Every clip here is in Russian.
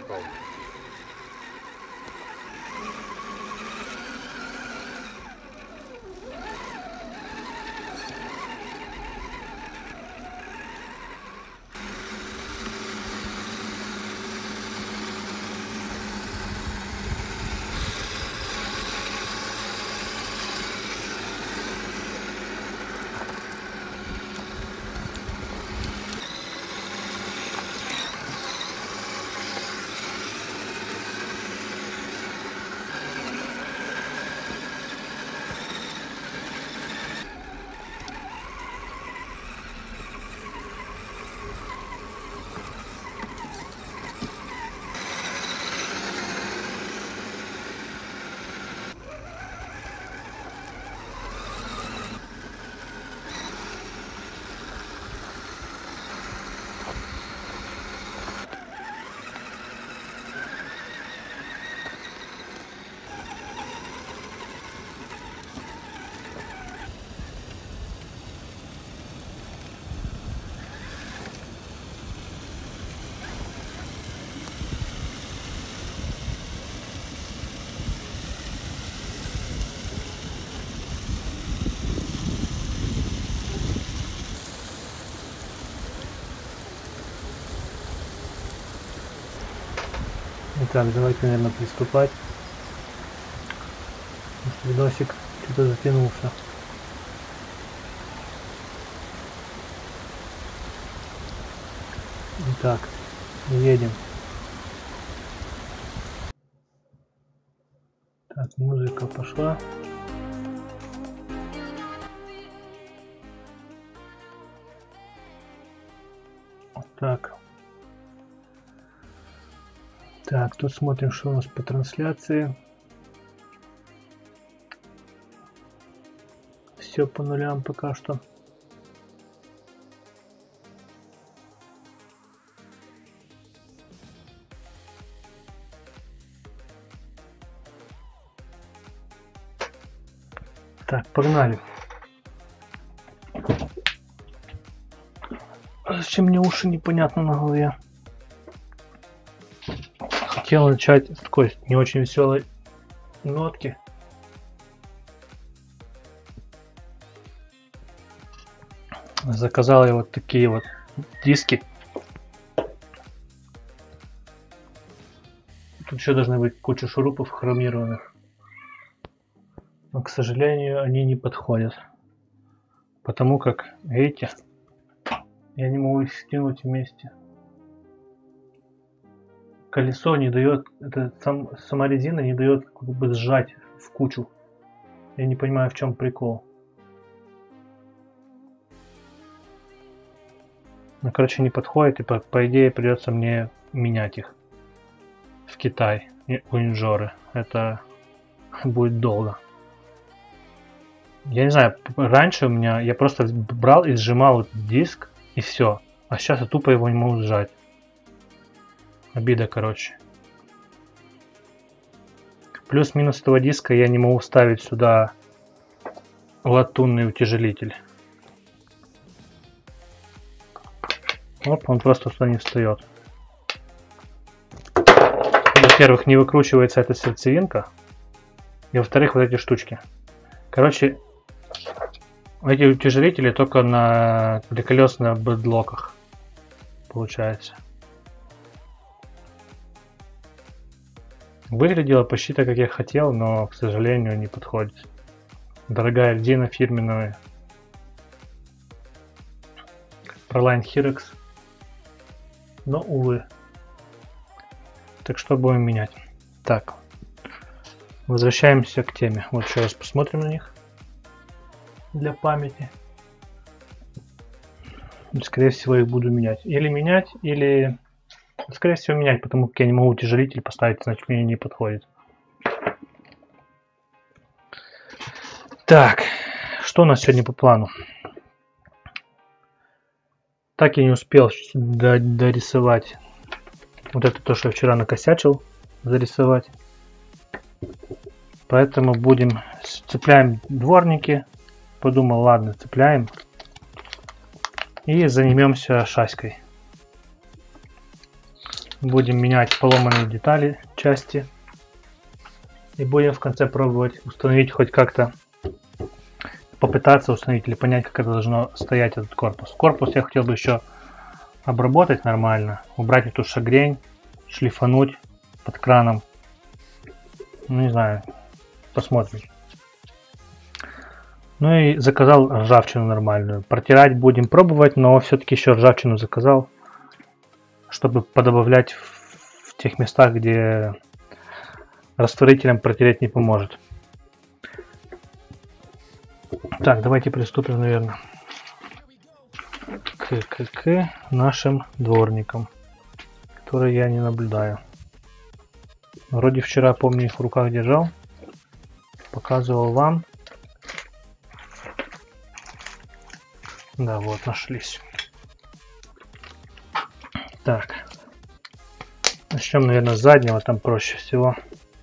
хром. Итак, давайте, наверное, приступать. Видосик что-то затянулся. Итак, едем. Так, музыка пошла. Так. Так, тут смотрим, что у нас по трансляции. Все по нулям пока что. Так, погнали. Зачем мне уши непонятно на голове? Хотел начать с такой не очень веселой нотки. Заказал я вот такие вот диски. Тут еще должны быть куча шурупов хромированных. Но, к сожалению, они не подходят. Потому как, видите, я не могу их стянуть вместе. Колесо не дает, сама резина не дает как бы сжать в кучу. Я не понимаю, в чем прикол. Ну, короче, не подходит, и по идее придется мне менять их в Китай у Инжоры. Это будет долго. Я не знаю, раньше у меня я просто брал и сжимал диск и все. А сейчас я тупо его не могу сжать. Обида, короче. Плюс-минус этого диска я не могу вставить сюда латунный утяжелитель. Оп, он просто сюда не встает. Во-первых, не выкручивается эта сердцевинка. И во-вторых, вот эти штучки. Короче, эти утяжелители только для колес на бэдлоках. Получается. Выглядело почти так, как я хотел, но, к сожалению, не подходит. Дорогая резина фирменная. Proline Hyrax. Но, увы. Так что будем менять. Так. Возвращаемся к теме. Вот еще раз посмотрим на них. Для памяти. Скорее всего, их буду менять. Или менять, или... Скорее всего, менять, потому как я не могу утяжелитель поставить, значит, мне не подходит. Так, что у нас сегодня по плану? Так я не успел дорисовать. Вот это то, что я вчера накосячил зарисовать. Поэтому цепляем дворники. Подумал, ладно, цепляем. И займемся шаськой. Будем менять поломанные детали, части. И будем в конце пробовать установить хоть как-то, попытаться установить или понять, как это должно стоять этот корпус. Корпус я хотел бы еще обработать нормально, убрать эту шагрень, шлифануть под краном. Ну, не знаю, посмотрим. Ну и заказал ржавчину нормальную. Протирать будем пробовать, но все-таки еще ржавчину заказал, чтобы подобавлять в тех местах, где растворителем протереть не поможет. Так, давайте приступим, наверное, к нашим дворникам, которые я не наблюдаю. Вроде вчера, помню, их в руках держал, показывал вам. Да, вот, нашлись. Так. Начнем, наверное, с заднего, там проще всего.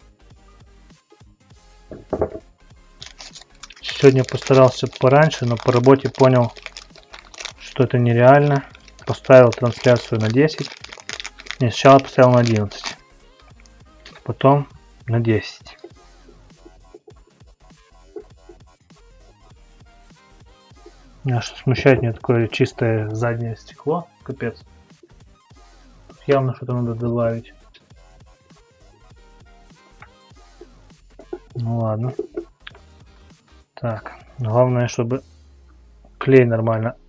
Сегодня постарался пораньше, но по работе понял, что это нереально. Поставил трансляцию на 10. Не, сначала поставил на 11. Потом на 10. Меня смущает мне такое чистое заднее стекло. Капец. Явно что-то надо добавить. Ну ладно. Так. Главное, чтобы клей нормально.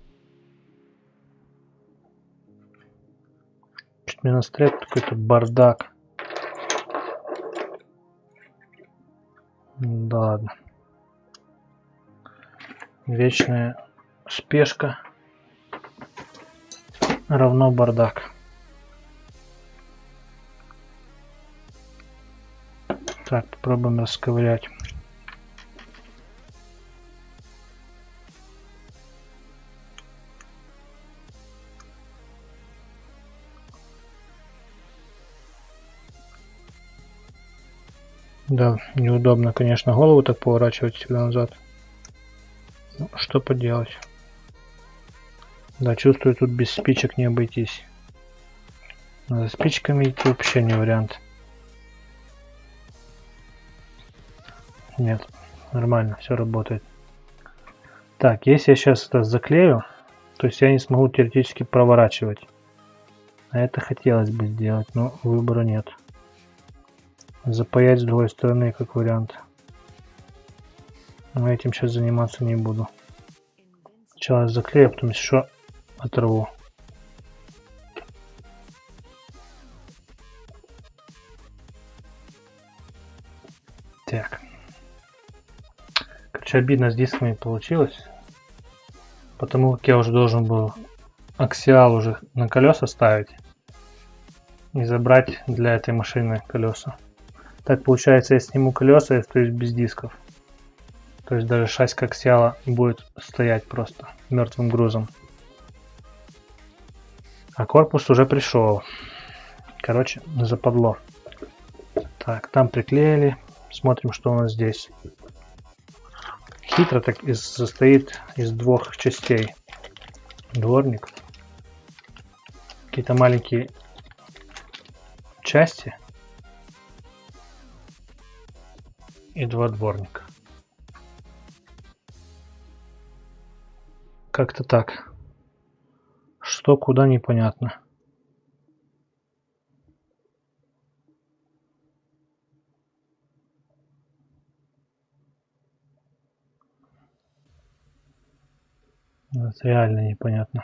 Чуть мне настряп какой-то бардак. Да ладно. Вечная спешка равно бардак. Так, попробуем расковырять. Да, неудобно, конечно, голову так поворачивать всегда назад. Ну, что поделать. Да, чувствую, тут без спичек не обойтись. Но за спичками идти вообще не вариант. Нет, нормально, все работает. Так, если я сейчас это заклею, то есть я не смогу теоретически проворачивать. А это хотелось бы сделать, но выбора нет. Запаять с другой стороны как вариант. Но этим сейчас заниматься не буду. Сначала заклею, потом еще оторву. Так. Короче, обидно с дисками получилось. Потому как я уже должен был аксиал уже на колеса ставить. И забрать для этой машины колеса. Так получается, я сниму колеса и остаюсь без дисков. То есть даже шасси аксиала будет стоять просто мертвым грузом. А корпус уже пришел. Короче, западло. Так, там приклеили. Смотрим, что у нас здесь. Хитро так состоит из двух частей. Дворник. Какие-то маленькие части. И два дворника. Как-то так. Что, куда, непонятно. Это реально непонятно.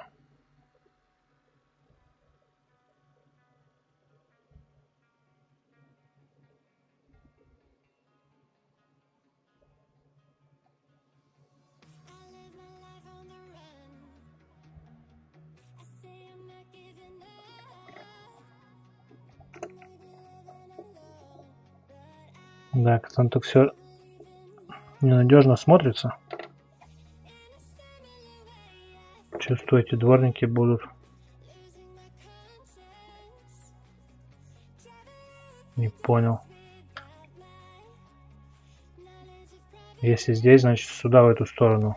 Да, там так все ненадежно смотрится. Чувствую, эти дворники будут. Не понял. Если здесь, значит сюда, в эту сторону.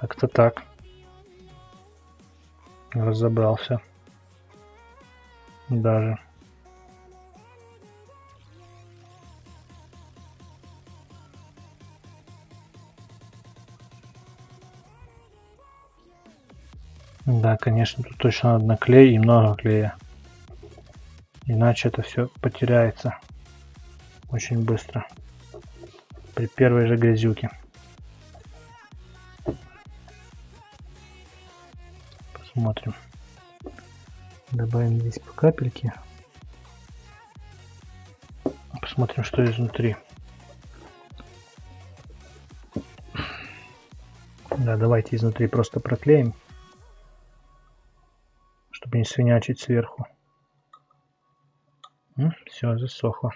Как-то так. Разобрался. Даже. Да, конечно, тут точно надо клей и много клея. Иначе это все потеряется очень быстро. При первой же грязюке. Посмотрим. Добавим здесь по капельке. Посмотрим, что изнутри. Да, давайте изнутри просто проклеим, чтобы не свинячить сверху. Все, засохло.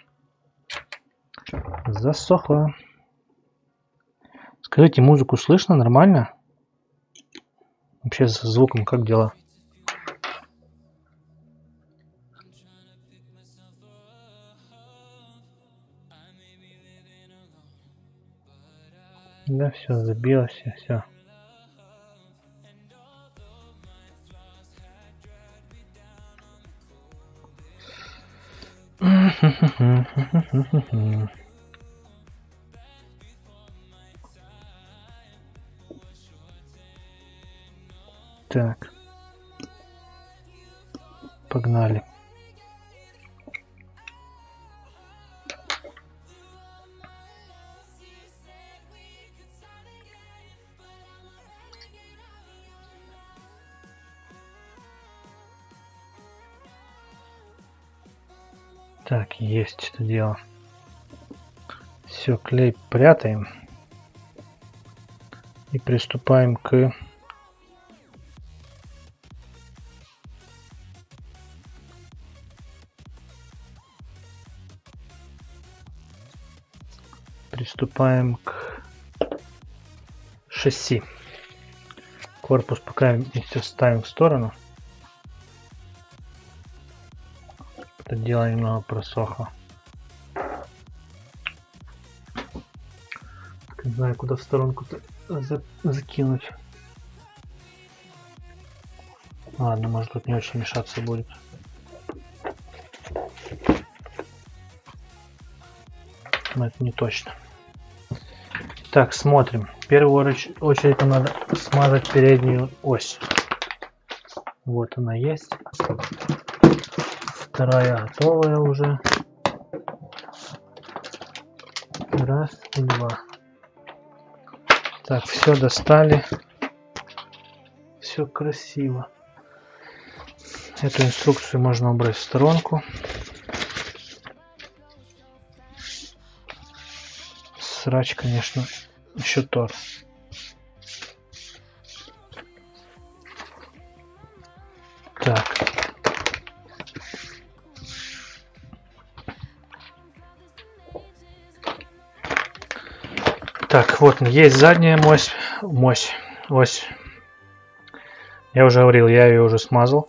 Засохло. Скажите, музыку слышно нормально? Вообще с звуком как дела? Да, все, забилось, все. Так. Погнали. Так, есть это дело. Все, клей прятаем. И приступаем к шасси. Корпус пока вместе ставим в сторону. Это дело немного просохло. Не знаю, куда в сторонку-то закинуть. Ладно, может тут не очень мешаться будет. Но это не точно. Так, смотрим. В первую очередь нам надо смазать переднюю ось. Вот она есть. Вторая готовая уже. Раз и два. Так, все достали. Все красиво. Эту инструкцию можно убрать в сторонку. Срач, конечно, еще тот. Так. Так, вот есть задняя ось. Я уже говорил, я ее уже смазал.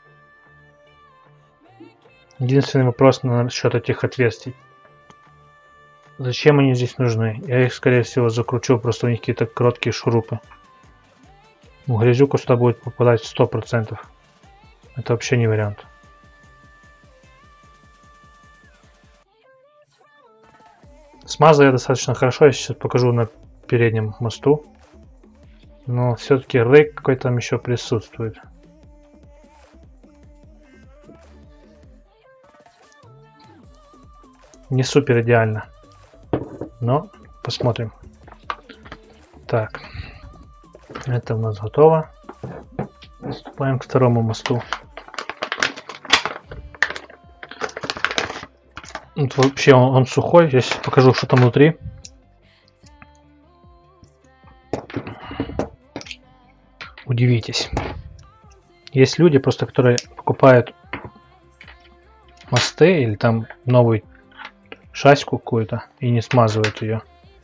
Единственный вопрос насчет этих отверстий. Зачем они здесь нужны? Я их, скорее всего, закручу, просто у них какие-то короткие шурупы. Грязюка сюда будет попадать 100%. Это вообще не вариант. Смазал я достаточно хорошо, я сейчас покажу на переднем мосту. Но все-таки рейк какой-то там еще присутствует. Не супер идеально. Но посмотрим. Так. Это у нас готово. Приступаем к второму мосту. Вот вообще он сухой. Я сейчас покажу, что там внутри. Удивитесь. Есть люди, просто которые покупают мосты или там новую шаську какую-то и не смазывают ее.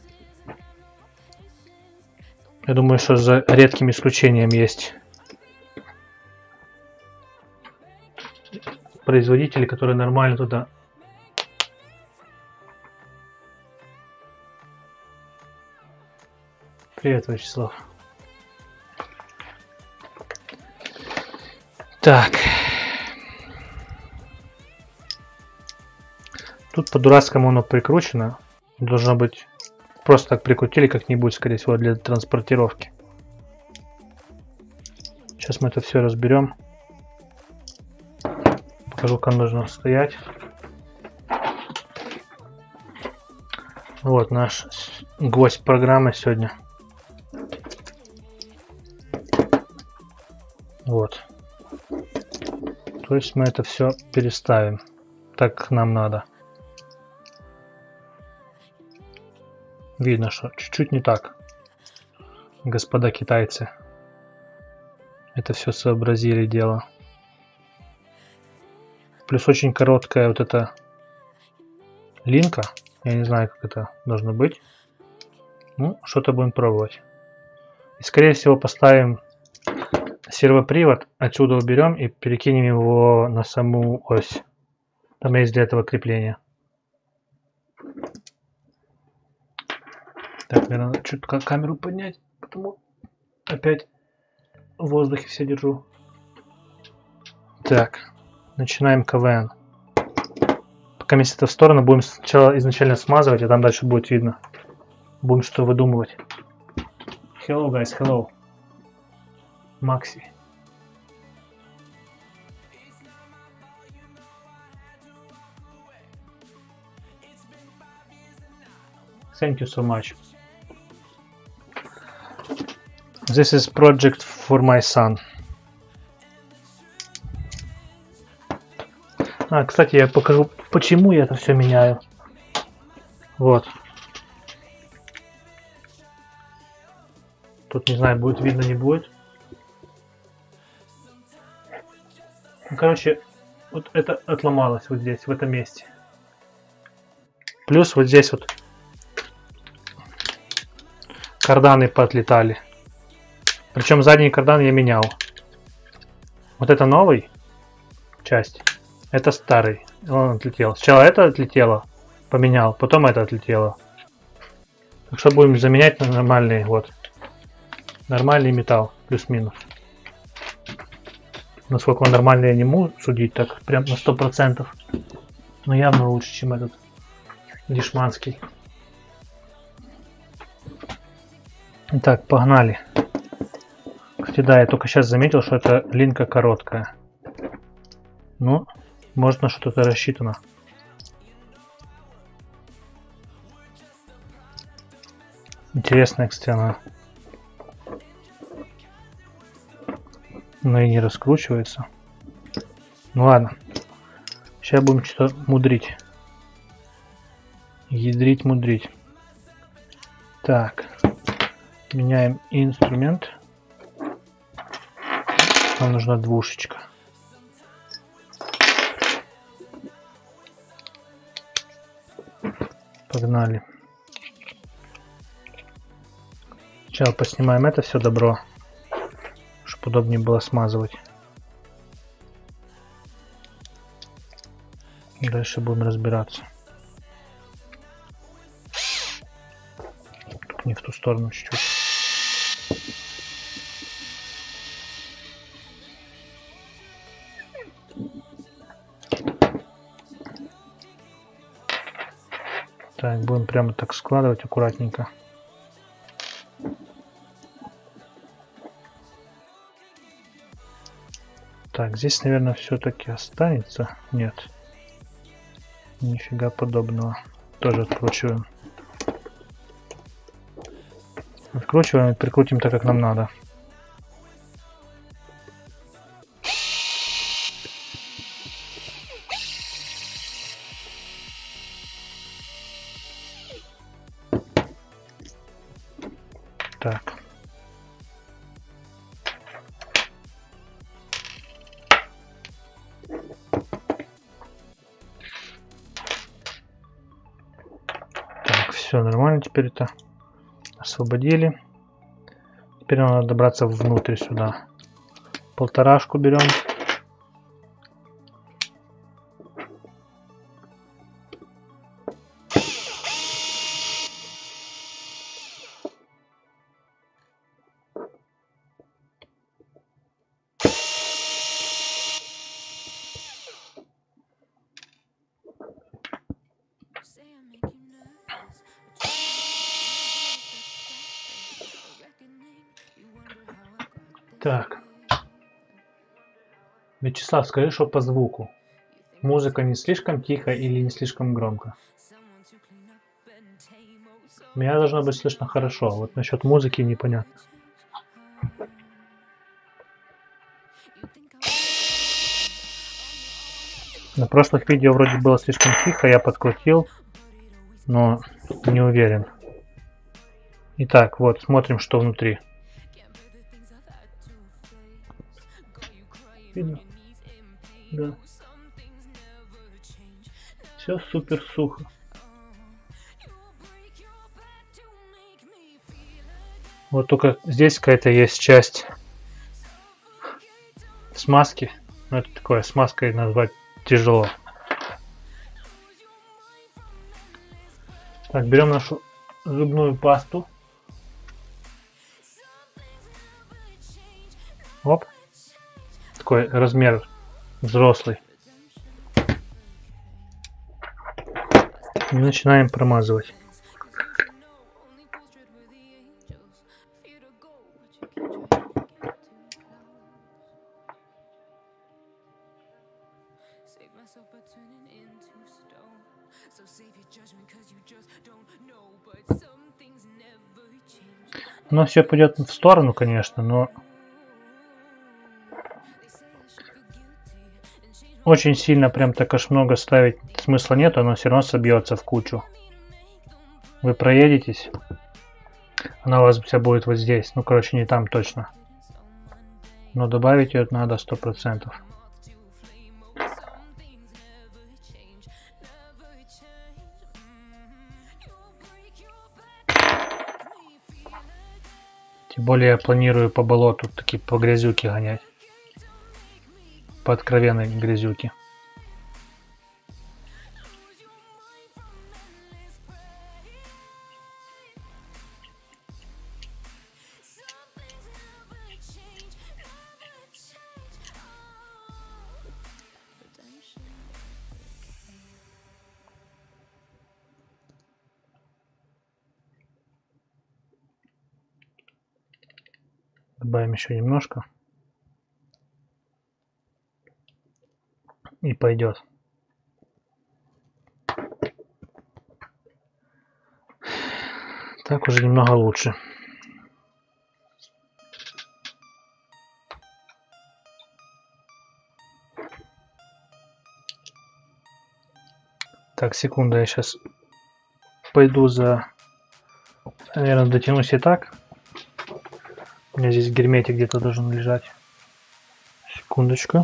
Я думаю, что за редким исключением есть производители, которые нормально туда Привет, Вячеслав. Так. Тут по-дурацкому оно прикручено. Должно быть... Просто так прикрутили как-нибудь, скорее всего, для транспортировки. Сейчас мы это все разберем. Покажу, как нужно стоять. Вот наш гость программы сегодня. Вот. То есть мы это все переставим так, как нам надо. Видно, что чуть-чуть не так. Господа китайцы. Это все сообразили дело. Плюс очень короткая вот эта линка. Я не знаю, как это должно быть. Ну, что-то будем пробовать. И, скорее всего, поставим сервопривод. Отсюда уберем и перекинем его на саму ось. Там есть для этого крепление. Так, мне надо чуть камеру поднять, потому опять в воздухе все держу. Так, начинаем КВН. Пока вместе это в сторону, будем сначала изначально смазывать, а там дальше будет видно. Будем что выдумывать. Hello, guys, hello. Макси. Thank you so much. This is project for my son. А, кстати, я покажу, почему я это все меняю. Вот. Тут не знаю, будет видно, не будет. Ну, короче, вот это отломалось вот здесь, в этом месте. Плюс вот здесь вот карданы поотлетали. Причем задний кардан я менял. Вот это новый часть. Это старый. Он отлетел. Сначала это отлетело. Поменял. Потом это отлетело. Так что будем заменять на нормальный. Вот. Нормальный металл. Плюс-минус. Насколько он нормальный, я не могу судить так. Прям на 100%. Но явно лучше, чем этот. Дешманский. Итак, погнали. Кстати, да, я только сейчас заметил, что эта линка короткая. Ну, может на что-то рассчитано. Интересная, кстати, она. Но и не раскручивается. Ну ладно. Сейчас будем что-то мудрить. Ядрить, мудрить. Так. Меняем инструмент. Нам нужна двушечка. Погнали. Сначала поснимаем это все добро, чтобы удобнее было смазывать. Дальше будем разбираться. Только не в ту сторону чуть-чуть. Так, будем прямо так складывать аккуратненько. Так, здесь, наверное, все-таки останется. Нет. Нифига подобного. Тоже откручиваем. Откручиваем и прикрутим так, как нам надо. Так. Так, все нормально, теперь это освободили. Теперь нам надо добраться внутрь сюда. Полторашку берем. Так. Вячеслав, скажи, что по звуку. Музыка не слишком тихо или не слишком громко? Меня должно быть слышно хорошо. Вот насчет музыки непонятно. На прошлых видео вроде было слишком тихо, я подкрутил, но не уверен. Итак, вот, смотрим, что внутри. Видно? Да. Все супер сухо. Вот только здесь какая-то есть часть смазки. Ну, это такое, смазкой назвать тяжело. Так, берем нашу зубную пасту. Оп. Такой размер взрослый. И начинаем промазывать. Оно все пойдет в сторону, конечно, но очень сильно прям так аж много ставить смысла нет, оно все равно собьется в кучу. Вы проедетесь, она у вас вся будет вот здесь, ну короче не там точно. Но добавить ее надо 100%. Тем более я планирую по болоту такие по грязюке гонять. По откровенной грязюке. Добавим еще немножко. И пойдет. Так уже немного лучше. Так, секунду, я сейчас пойду за... Наверное, дотянусь и так. У меня здесь герметик где-то должен лежать. Секундочку.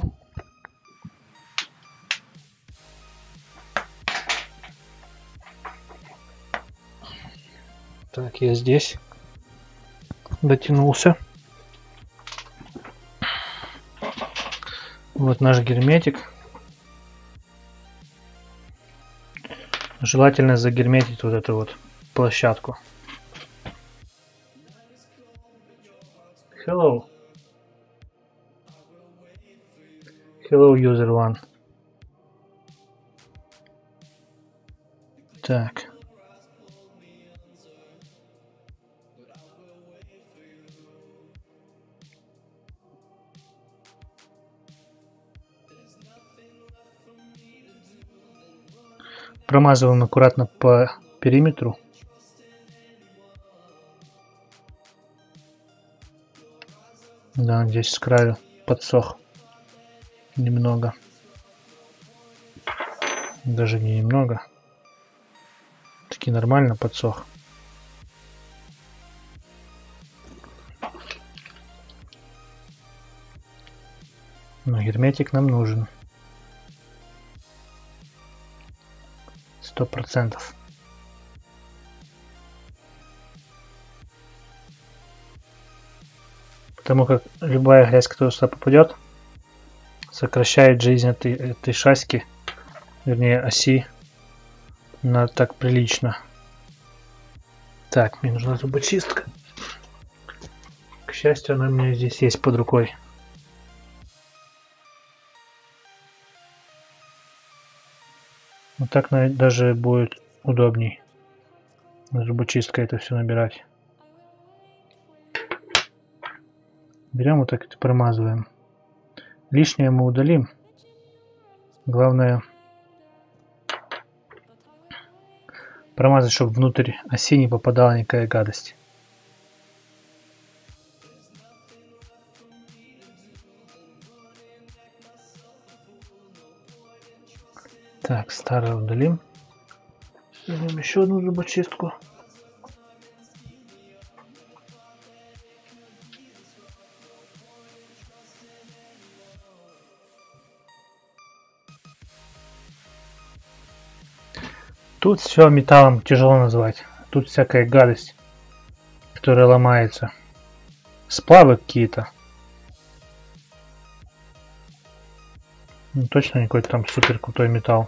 Так, я здесь дотянулся. Вот наш герметик. Желательно загерметить вот эту вот площадку. Hello. Hello, user one. Так. Промазываем аккуратно по периметру. Да, здесь с краю подсох немного. Даже не немного. Таки нормально подсох. Но герметик нам нужен. 100%. Потому как любая грязь, которая сюда попадет, сокращает жизнь этой шаськи, вернее оси, на так прилично. Так, мне нужна зубочистка. К счастью, она у меня здесь есть под рукой. Вот так даже будет удобней зубочисткой это все набирать. Берем вот так и промазываем. Лишнее мы удалим. Главное промазать, чтобы внутрь оси не попадала никакая гадость. Так, старое удалим. Возьмем еще одну зубочистку. Тут все металлом тяжело назвать. Тут всякая гадость, которая ломается. Сплавы какие-то. Ну, точно не какой-то там супер крутой металл.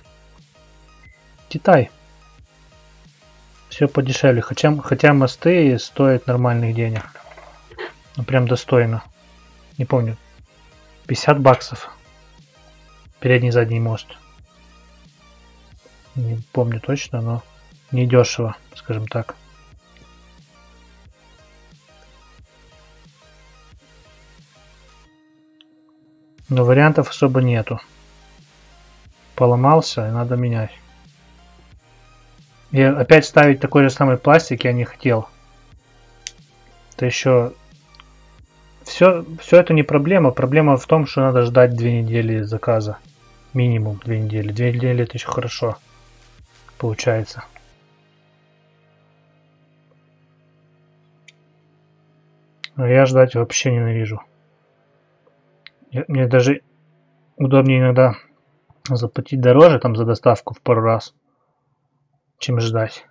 Китай. Все подешевле. Хотя мосты стоят нормальных денег. Ну прям достойно. Не помню. 50 баксов. Передний задний мост. Не помню точно, но не дешево, скажем так. Но вариантов особо нету. Поломался, и надо менять. И опять ставить такой же самый пластик я не хотел. Это еще... Все это не проблема. Проблема в том, что надо ждать 2 недели заказа. Минимум 2 недели. 2 недели это еще хорошо. Получается. А я ждать вообще ненавижу. Мне даже удобнее иногда заплатить дороже там за доставку в пару раз, чем ждать.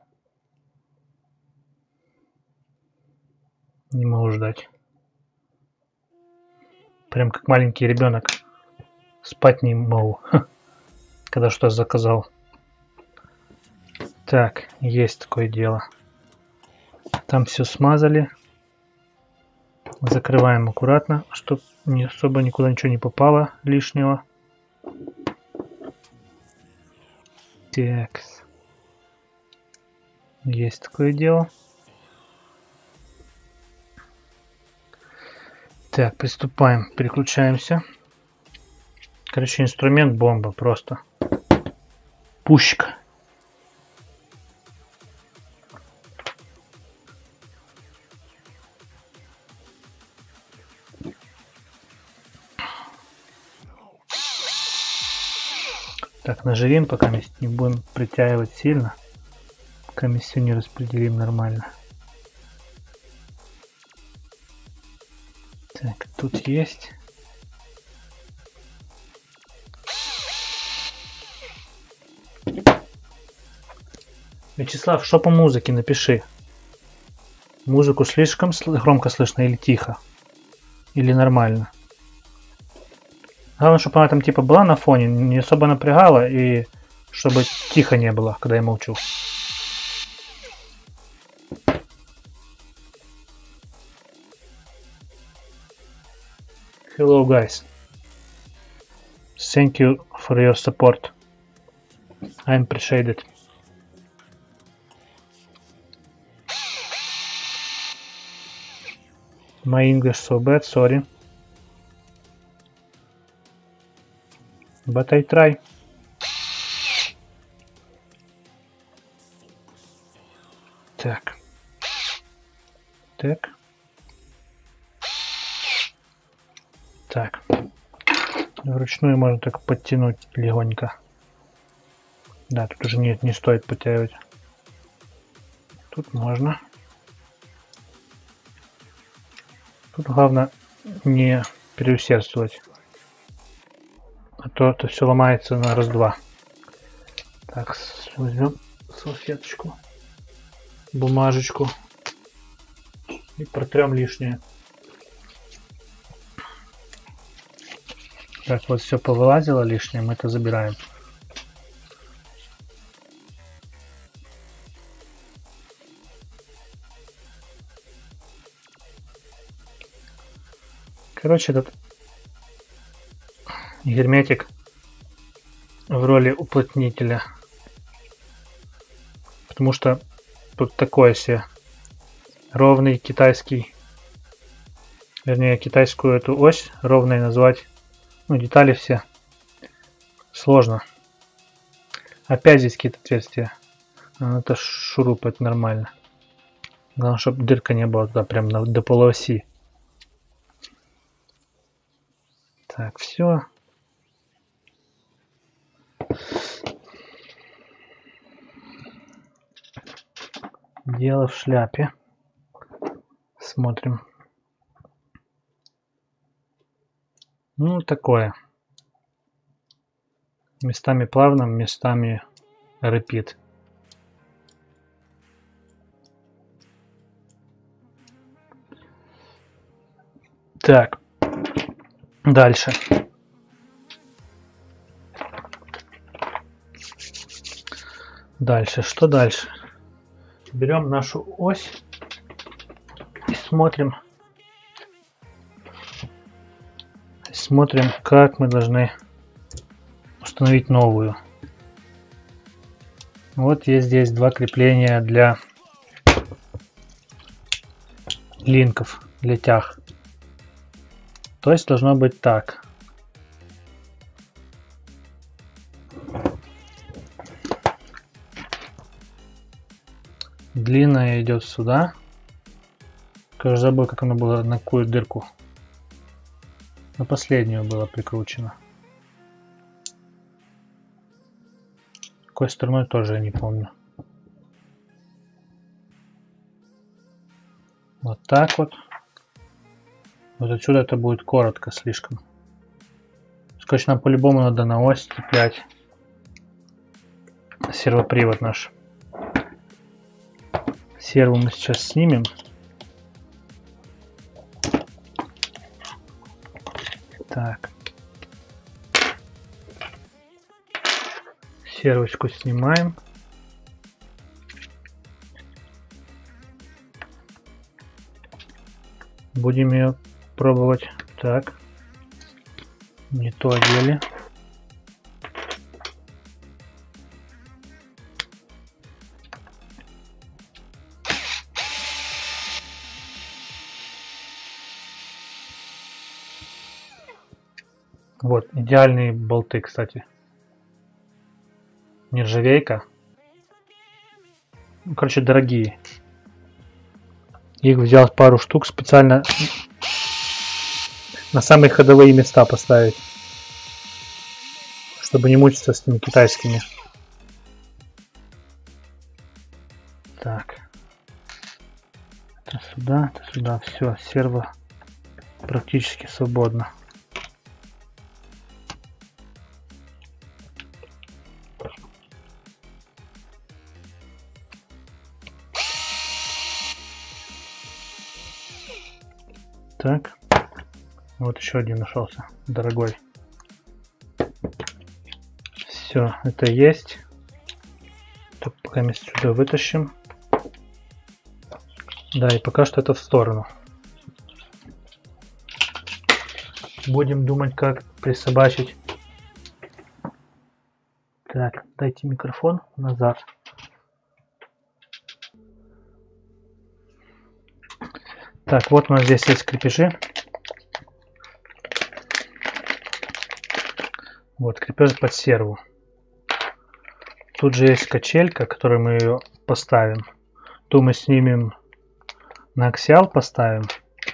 Не могу ждать. Прям как маленький ребенок. Спать не могу, когда что-то заказал. Так, есть такое дело. Там все смазали. Закрываем аккуратно, чтобы не особо никуда ничего не попало лишнего. Так. Есть такое дело. Так, приступаем. Переключаемся. Короче, инструмент бомба просто. Пушка. Так, наживим, пока мы не будем притягивать сильно. Пока мы все не распределим нормально. Так, тут есть. Вячеслав, что по музыке? Напиши. Музыку слишком громко слышно или тихо? Или нормально? Главное, чтобы она там типа была на фоне, не особо напрягала и чтобы тихо не было, когда я молчу. Hello guys. Thank you for your support. I appreciate it. My English so bad, sorry. But I try. Так. Так. Так. Вручную можно так подтянуть легонько. Да, тут уже нет, не стоит подтягивать. Тут можно. Тут главное не переусердствовать. А то это все ломается на раз-два. Так, возьмем салфеточку, бумажечку и протрем лишнее. Так, вот все повылазило лишнее, мы это забираем. Короче, этот герметик в роли уплотнителя, потому что тут такое себе ровный китайский вернее, китайскую эту ось ровной назвать, ну, детали все сложно. Опять здесь какие-то отверстия. Это шуруп, это нормально. Главное, чтобы дырка не была туда прям до полуоси. Так, все. Дело в шляпе. Смотрим. Ну, такое. Местами плавно, местами репит. Так. Дальше. Дальше. Что дальше? Берем нашу ось и смотрим. Смотрим, как мы должны установить новую. Вот есть здесь два крепления для линков, для тяг. То есть должно быть так. Длинная идет сюда. Я уже забыл, как оно было, на какую дырку. На последнюю было прикручено. Какой стороной тоже я не помню. Вот так вот. Вот отсюда это будет коротко слишком. Скотч нам по-любому надо на ось цеплять. Сервопривод наш. Серву мы сейчас снимем. Так. Сервочку снимаем. Будем ее пробовать. Так. Не то одели. Вот, идеальные болты, кстати. Нержавейка. Ну, короче, дорогие. Их взял пару штук специально на самые ходовые места поставить. Чтобы не мучиться с ними китайскими. Так. Это сюда, это сюда. Все, серво практически свободно. Так. Вот еще один нашелся. Дорогой. Все, это есть. Так, пока мы сюда вытащим. Да, и пока что это в сторону. Будем думать, как присобачить. Так, дайте микрофон назад. Так, вот у нас здесь есть крепежи. Вот, крепеж под серву. Тут же есть качелька, которую мы ее поставим. Ту мы снимем, на аксиал поставим.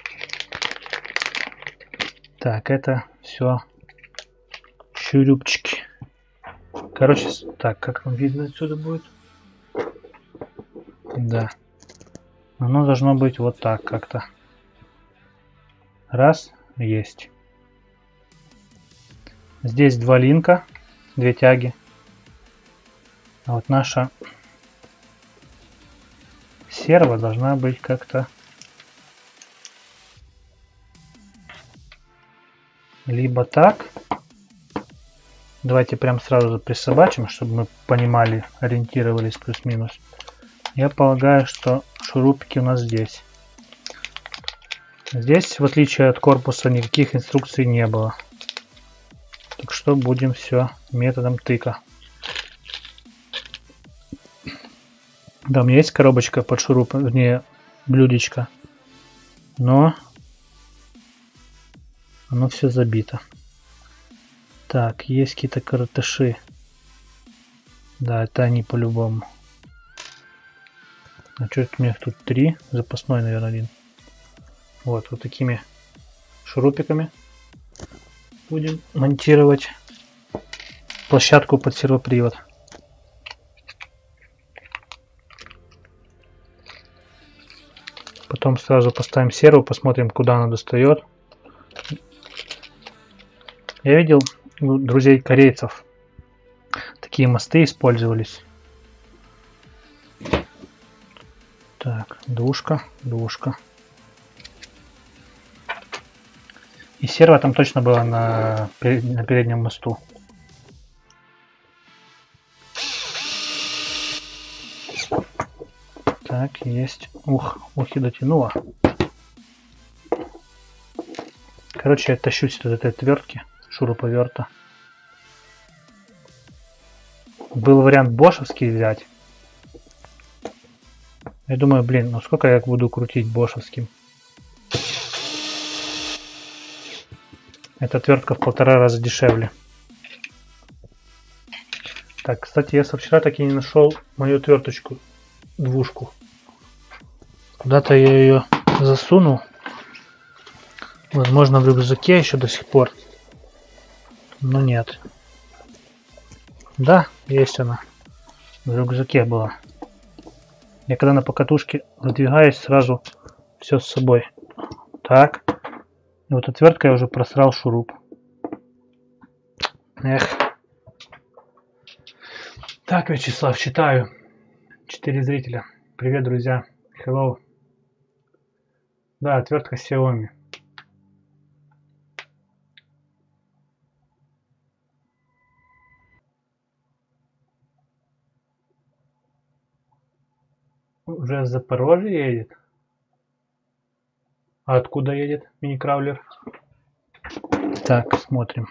Так, это все шурупчики. Короче, так, как нам видно отсюда будет? Да. Оно должно быть вот так как-то. Раз, есть. Здесь два линка, две тяги. А вот наша серва должна быть как-то либо так. Давайте прям сразу присобачим, чтобы мы понимали, ориентировались плюс-минус. Я полагаю, что шурупики у нас здесь. Здесь, в отличие от корпуса, никаких инструкций не было. Так что будем все методом тыка. Да, у меня есть коробочка под шуруп, вернее, блюдечко. Но Оно все забито. Так, есть какие-то коротыши. Да, это они по-любому. А что это у меня тут 3? Запасной, наверное, 1. Вот такими шурупиками будем монтировать площадку под сервопривод. Потом сразу поставим серву, посмотрим, куда она достает. Я видел у друзей корейцев, такие мосты использовались. Так, двушка. И серва там точно была на переднем мосту. Так, есть. Ух, и дотянула. Короче, я тащусь от этой отвертки, шуруповерта. Был вариант бошевский взять. Я думаю, блин, ну сколько я буду крутить бошевским? Эта отвертка в 1,5 раза дешевле. Так, кстати, я со вчера так и не нашел мою отверточку, двушку. Куда-то я ее засунул. Возможно, в рюкзаке еще до сих пор. Но нет. Да, есть она. В рюкзаке была. Я когда на покатушке выдвигаюсь, сразу все с собой. Так. И вот отверткой я уже просрал шуруп. Эх. Так, Вячеслав, читаю. 4 зрителя. Привет, друзья. Hello. Да, отвертка Xiaomi. Уже с Запорожья едет? А откуда едет мини-краулер? Так, смотрим.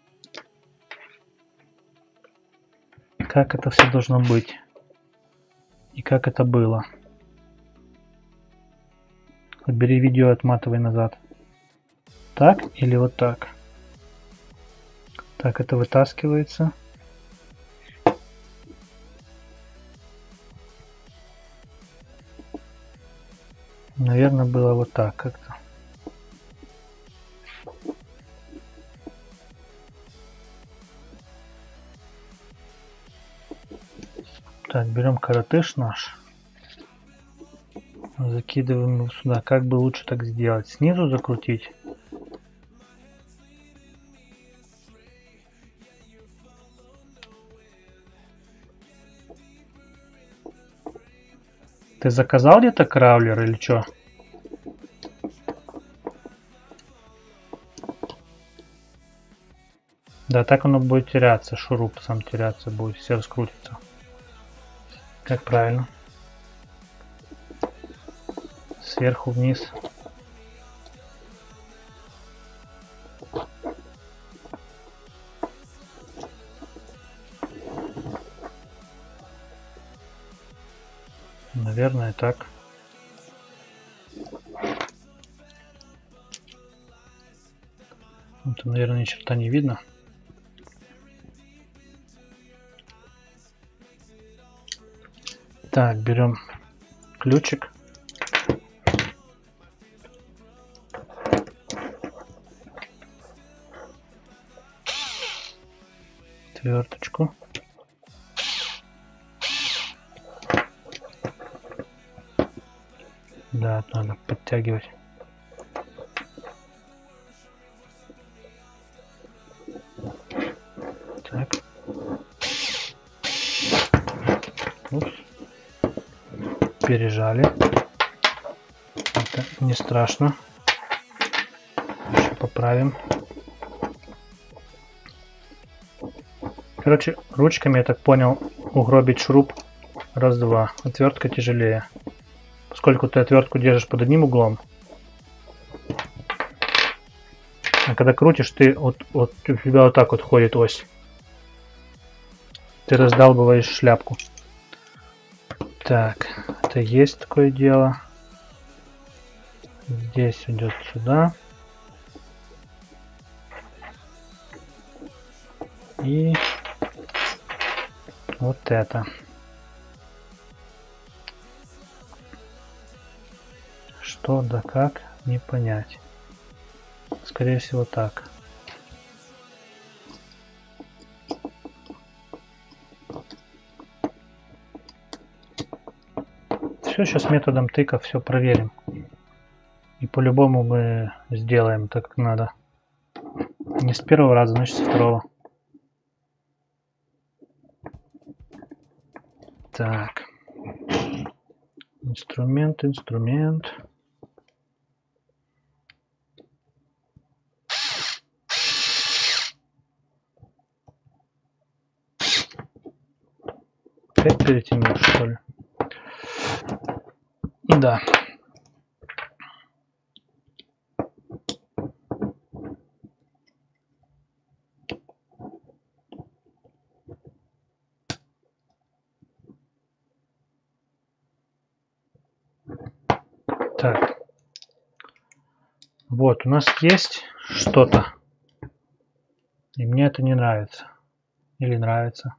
Как это все должно быть? И как это было? Отбери видео, отматывай назад. Так или вот так? Так, это вытаскивается. Наверное, было вот так как-то. Так, берем коротыш наш. Закидываем его сюда. Как бы лучше так сделать? Снизу закрутить? Ты заказал где-то краулер или что? Да, так оно будет теряться. Шуруп сам теряться будет. Все раскрутится. Как правильно? Сверху вниз. Наверное, так. Это, наверное, ни черта не видно. Так, берем ключик. Отверточку. Да, надо подтягивать. Так. Упс. Пережали. Это не страшно. Еще поправим. Короче, ручками, я так понял, угробить шуруп раз-два. Отвертка тяжелее. Поскольку ты отвертку держишь под одним углом, а когда крутишь, ты вот у тебя вот так вот ходит ось. Ты раздалбываешь шляпку. Так, это есть такое дело. Здесь идет сюда. И вот это. Что да как, не понять. Скорее всего так. Все, сейчас методом тыка все проверим. И по-любому мы сделаем так, как надо. Не с первого раза, значит со второго. Так. Инструмент, инструмент. Опять перетянул, что ли? Да. Так. Вот, у нас есть что-то. И мне это не нравится. Или нравится.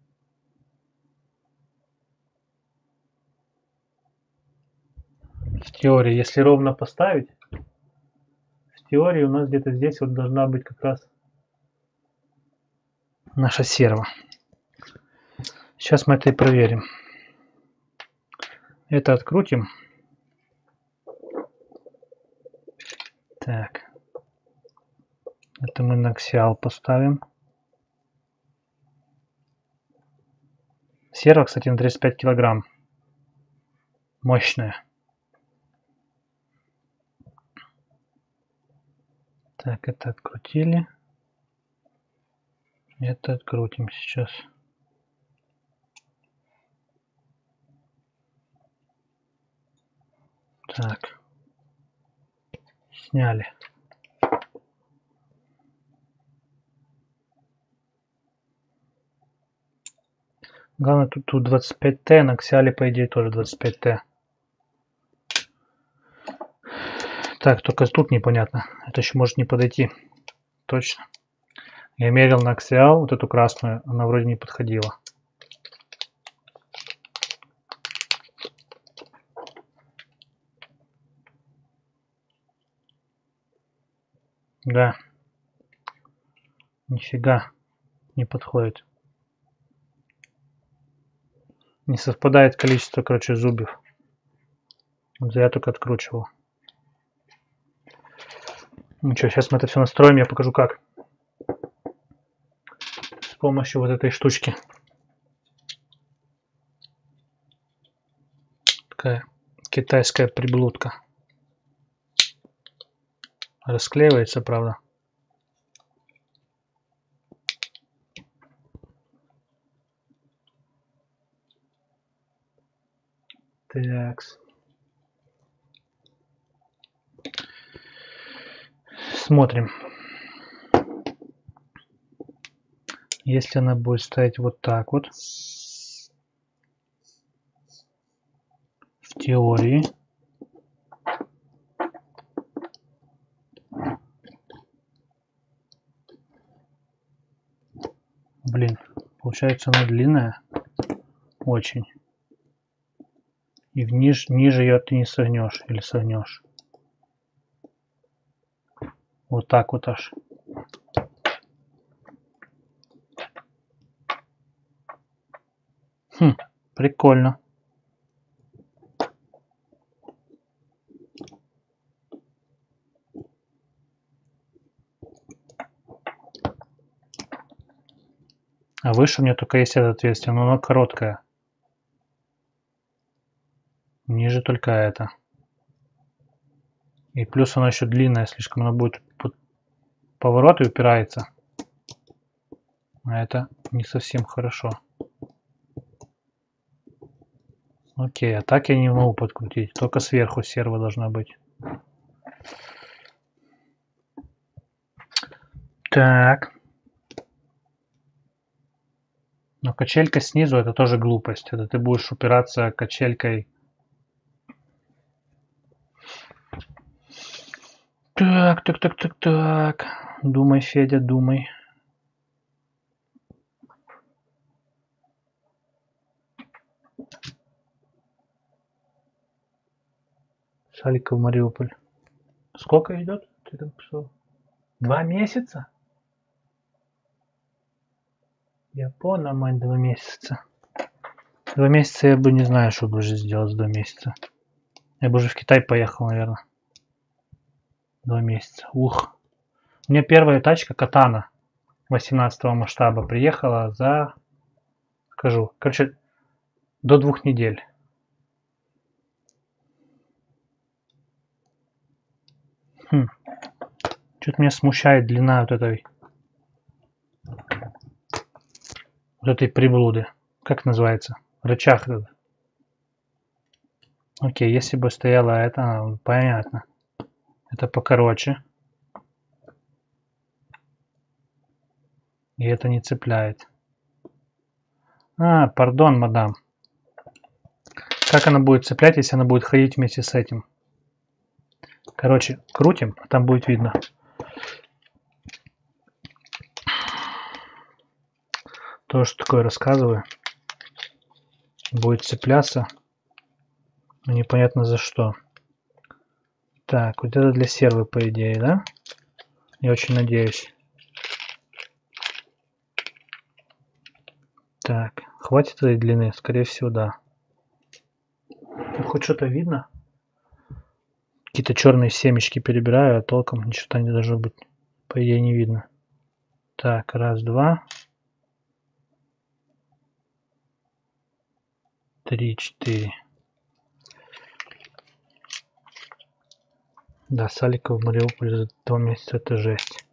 В теории, если ровно поставить, в теории у нас где-то здесь вот должна быть как раз наша серва. Сейчас мы это и проверим. Это открутим. Так. Это мы на аксиал поставим. Серва, кстати, на 35 килограмм. Мощная. Так, это открутили. Это открутим сейчас. Так. Сняли. Главное, тут 25Т, на аксиале, по идее, тоже 25Т. Так, только тут непонятно. Это еще может не подойти. Точно. Я мерил на аксиал, вот эту красную, она вроде не подходила. Да. Нифига не подходит. Не совпадает количество, короче, зубьев. Вот я только откручивал. Ну что, сейчас мы это все настроим, я покажу как. С помощью вот этой штучки. Такая китайская приблудка. Расклеивается, правда. Такс. Смотрим. Если она будет стоять вот так вот, в теории, блин, получается она длинная, очень. И ниже ее ты не согнешь или согнешь. Вот так вот аж. Хм, прикольно. А выше у меня только есть это отверстие, но оно короткое. Ниже только это. И плюс оно еще длинное слишком, оно будет под поворот и упирается. А это не совсем хорошо. Окей, а так я не могу подкрутить. Только сверху серва должна быть. Так. Но качелька снизу это тоже глупость. Это ты будешь упираться качелькой. Так. Думай, Федя, думай. Саликов, Мариуполь. Сколько идет? Ты там писал? 2 месяца? Япона, мать, 2 месяца. 2 месяца я бы не знаю, что бы уже сделал за 2 месяца. Я бы уже в Китай поехал, наверное. 2 месяца. Ух. У меня первая тачка Катана 18 масштаба приехала за, скажу, короче, до 2 недель. Что-то меня смущает длина вот этой приблуды. Как называется? Рычаг этот. Окей, если бы стояла это, понятно. Это покороче. И это не цепляет. Пардон, мадам. Как она будет цеплять, если она будет ходить вместе с этим? Короче, крутим, а там будет видно. То, что такое рассказываю. Будет цепляться. Но непонятно за что. Так, вот это для сервы, по идее, да? Я очень надеюсь. Так, хватит этой длины? Скорее всего, да. Хоть что-то видно? Какие-то черные семечки перебираю, а толком ничего не должно быть. По идее, не видно. Так, раз, два. 3, 4. Да, Саликов в Мариуполе за 2 месяца это жесть.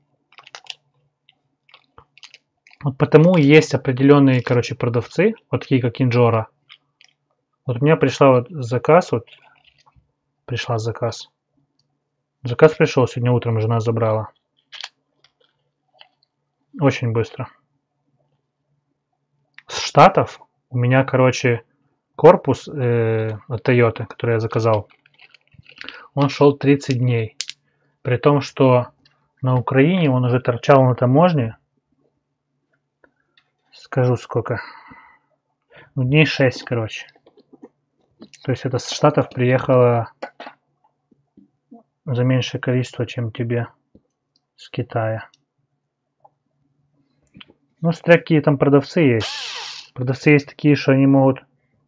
Вот потому и есть определенные, короче, продавцы, вот такие как Инжора. Вот у меня пришла вот заказ, вот пришла заказ. Заказ пришел сегодня утром, жена забрала. Очень быстро. С Штатов у меня, короче, корпус от Toyota, который я заказал, он шел 30 дней. При том, что на Украине он уже торчал на таможне. Скажу сколько. Ну, дней 6, короче. То есть это с Штатов приехало за меньшее количество, чем тебе с Китая. Ну, смотря какие там продавцы есть. Продавцы есть такие, что они могут...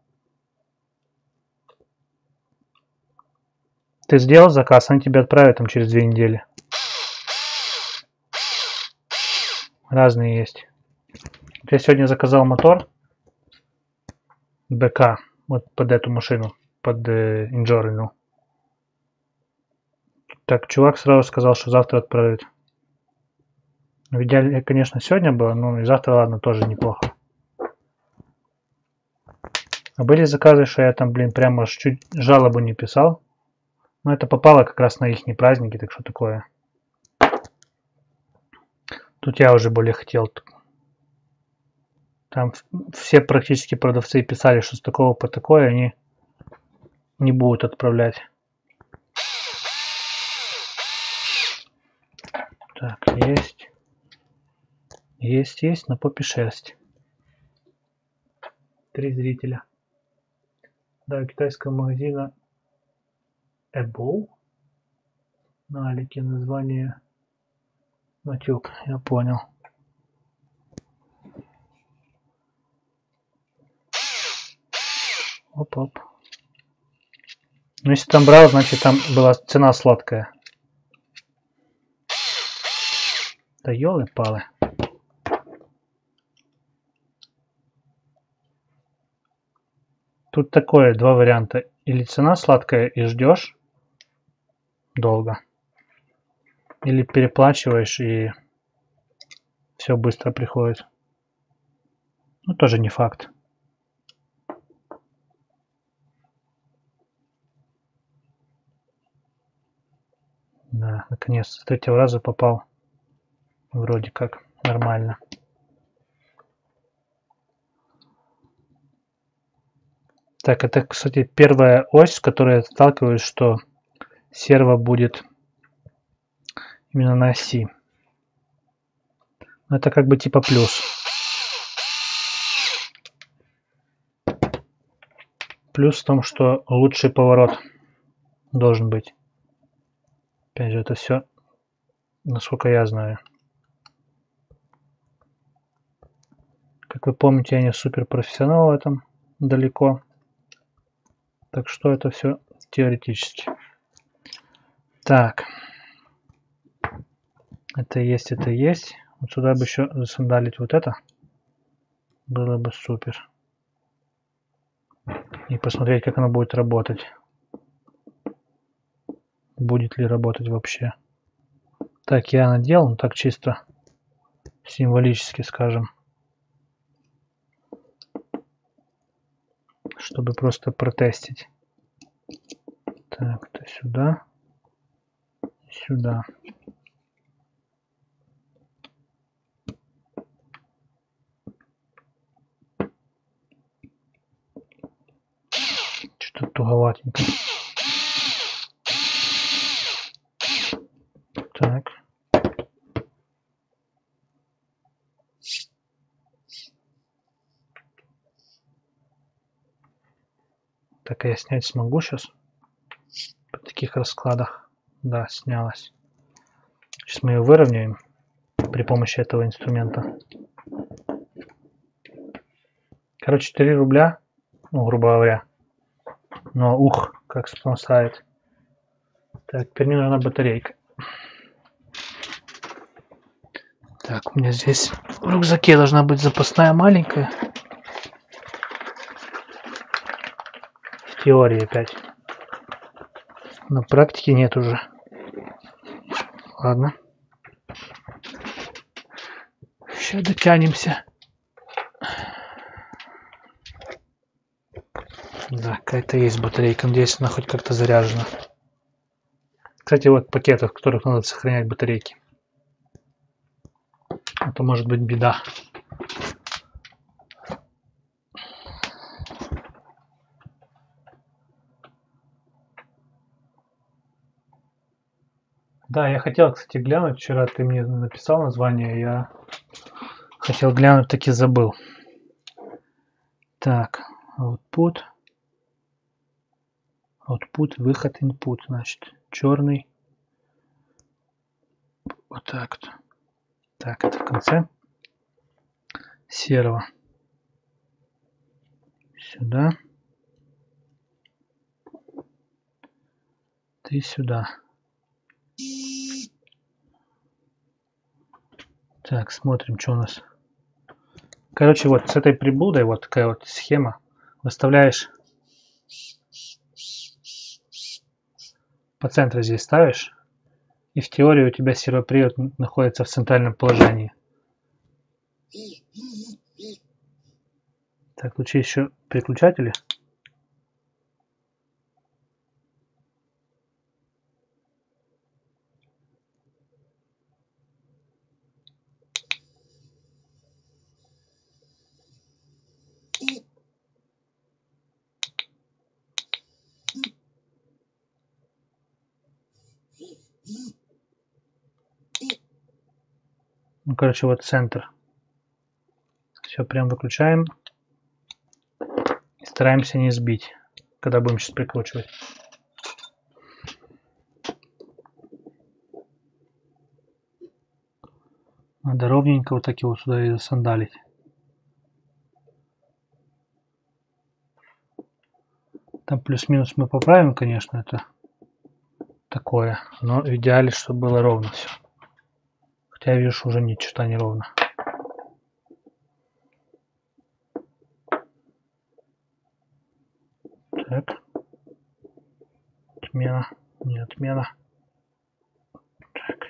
Ты сделал заказ, они тебе отправят там через 2 недели. Разные есть. Я сегодня заказал мотор БК, вот под эту машину, под Инжорину. Так, чувак сразу сказал, что завтра отправит. В идеале, конечно, сегодня было, но и завтра, ладно, тоже неплохо. А были заказы, что я там, блин, прямо аж чуть жалобу не писал. Но это попало как раз на ихние праздники, так что такое. Тут я уже более хотел. Там все практически продавцы писали, что с такого по такое они не будут отправлять. Так, есть. Есть, на попе шерсть. 3 зрителя. Да, китайского магазина Эбоу. На Алике название Матюк, я понял. Оп-оп. Ну, если там брал, значит там была цена сладкая. Да ёлы-палы. Тут такое, 2 варианта. Или цена сладкая и ждешь долго. Или переплачиваешь и все быстро приходит. Ну, тоже не факт. Да, наконец, с 3-го раза попал. Вроде как нормально. Так, это, кстати, первая ось, с которой я сталкиваюсь, что серво будет именно на оси. Это как бы типа плюс. Плюс в том, что лучший поворот. должен быть. Опять же, это все, насколько я знаю. Как вы помните, я не суперпрофессионал в этом далеко. Так что это все теоретически. Так. Это есть, это есть. Вот сюда бы еще засандалить вот это. Было бы супер. И посмотреть, как оно будет работать. Будет ли работать вообще. Так, я надел, ну так чисто символически, скажем. Чтобы просто протестить. Так, это сюда. Сюда. Что-то туговатенько. Так. Так, а я снять смогу сейчас? При таких раскладах. Да, снялась. Сейчас мы ее выровняем при помощи этого инструмента. Короче, 3 рубля. Ну, грубо говоря. Но ух, как спонсает. Так, теперь мне нужна батарейка. Так, у меня здесь в рюкзаке должна быть запасная маленькая. В теории опять. На практике нет уже. Ладно. Сейчас дотянемся. Да, какая-то есть батарейка. Надеюсь, она хоть как-то заряжена. Кстати, вот пакеты, в которых надо сохранять батарейки. Это может быть беда. Да, я хотел, кстати, глянуть. Вчера ты мне написал название. Я хотел глянуть, таки забыл. Так, output. Output, выход, input. Значит, черный. Вот так вот. Так, это в конце. Серого. Сюда. Ты сюда. Так, смотрим, что у нас. Короче, вот с этой приблудой, вот такая вот схема. Выставляешь по центру здесь ставишь. И в теории у тебя сервопривод находится в центральном положении. Так, включи еще переключатели. Ну, короче, вот центр. Все, прям выключаем. И стараемся не сбить, когда будем сейчас прикручивать. Надо ровненько вот так его сюда и засандалить. Там плюс-минус мы поправим, конечно, это такое. Но в идеале, чтобы было ровно все. Хотя я вижу, что уже ни черта не ровно. Так. Отмена. Не отмена. Так.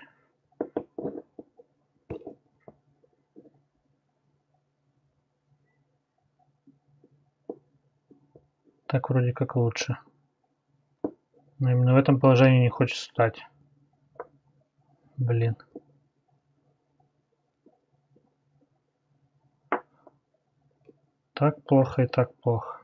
Так вроде как лучше. Но именно в этом положении не хочется стать. Блин. Так плохо и так плохо.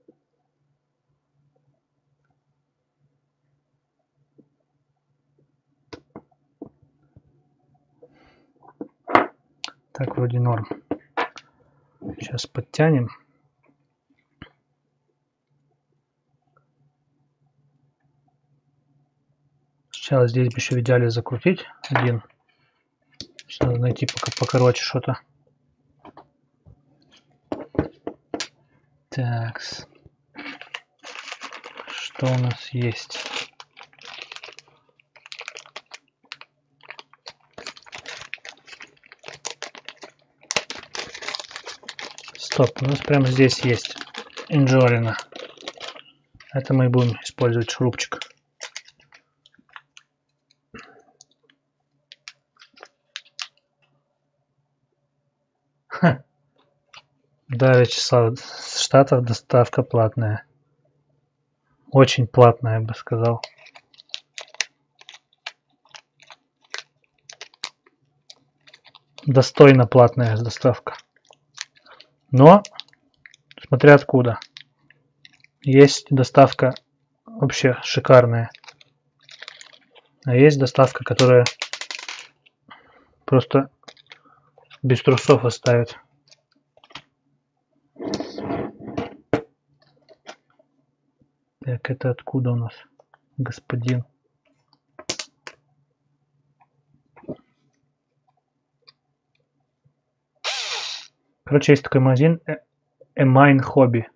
Так вроде норм. Сейчас подтянем. Сначала здесь бы еще в идеале закрутить один. Надо найти пока покороче что-то. Так. Что у нас есть? Стоп, у нас прямо здесь есть инжорина. Это мы и будем использовать шурупчик. Да, Вячеслав, с Штатов доставка платная. Очень платная, я бы сказал. Достойно платная доставка. Но, смотря откуда. Есть доставка вообще шикарная. А есть доставка, которая просто без трусов оставит. Так, это откуда у нас, господин? Короче, есть такой магазин Mine Hobby.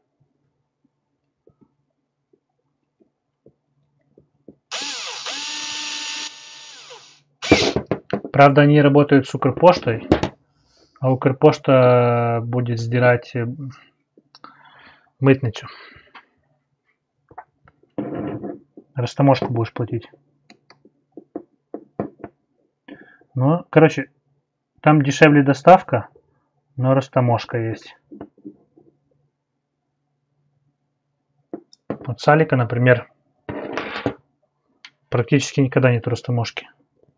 Правда, они работают с Укрпоштой, а Укрпошта будет сдирать мытницу. Растаможку будешь платить. Ну, короче, там дешевле доставка, но растаможка есть. Вот с Алика, например, практически никогда нет растаможки.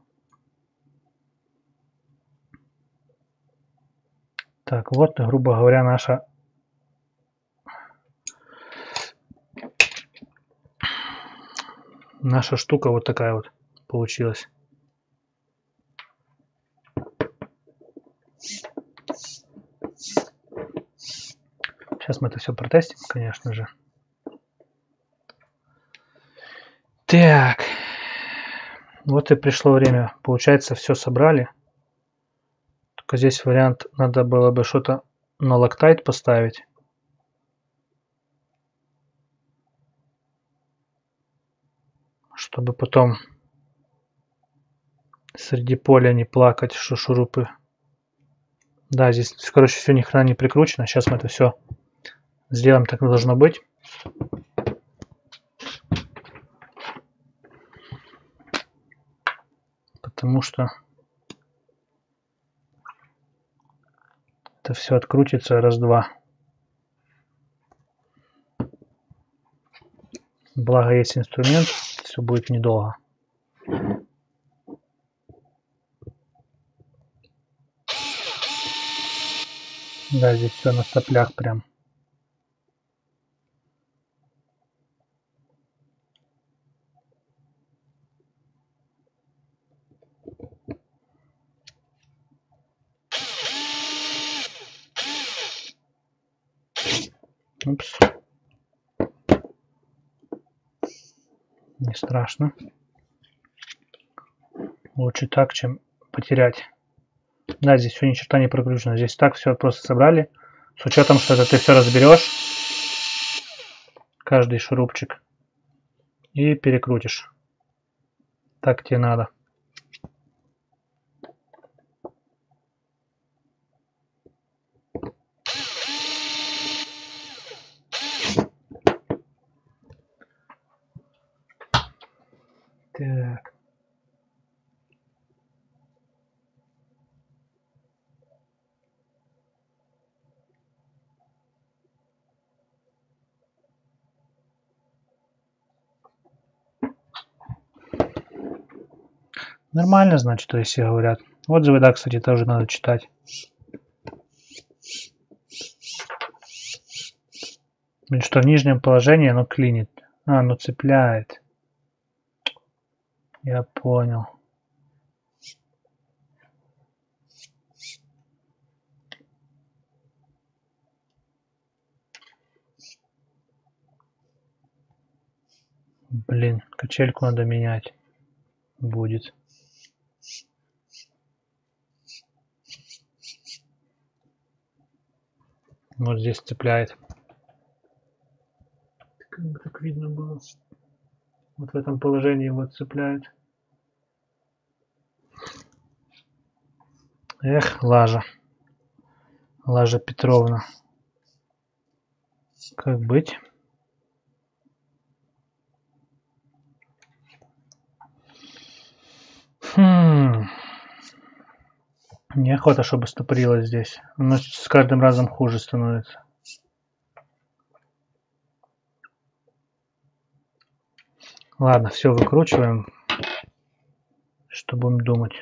Так, вот, грубо говоря, наша штука вот такая вот получилась. Сейчас мы это все протестим, конечно же. Так. Вот и пришло время. Получается, все собрали. Только здесь вариант, надо было бы что-то на Loctite поставить. Чтобы потом среди поля не плакать, что шурупы. Да, здесь, короче, все ни хрена не прикручено. Сейчас мы это все сделаем, так должно быть. Потому что это все открутится раз-два. Благо есть инструмент, все будет недолго. Да, здесь все на соплях прям. Упс. Не страшно. Лучше так, чем потерять. Да, здесь все ни черта не прокручено. Здесь так все просто собрали. С учетом, что это ты все разберешь. Каждый шурупчик. И перекрутишь. Так тебе надо. Так. Нормально, значит, то есть все говорят. Отзывы, да, кстати, тоже надо читать. Блин, что в нижнем положении оно клинит. А, оно цепляет. Я понял. Блин, качельку надо менять. будет. Вот здесь цепляет. Так видно было. Вот в этом положении вот цепляет. Эх, Лажа. Лажа Петровна. Как быть? Неохота, чтобы стопорилось здесь. Оно с каждым разом хуже становится. Ладно, все выкручиваем. Что будем думать?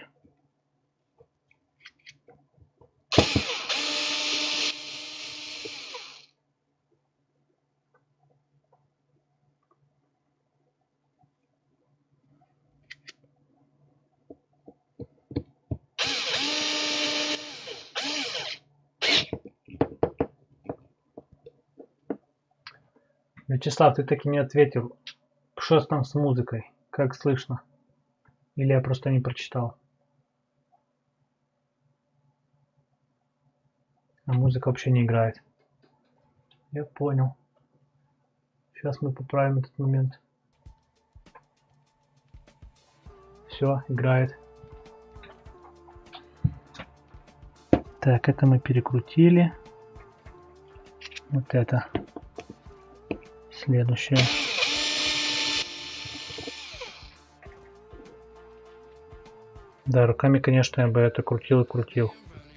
Вячеслав, ты так и не ответил. Что там с музыкой? Как слышно? Или я просто не прочитал? А музыка вообще не играет. Я понял. Сейчас мы поправим этот момент. Все, играет. Так, это мы перекрутили. Вот это. Следующее. Да, руками, конечно, я бы это крутил и крутил.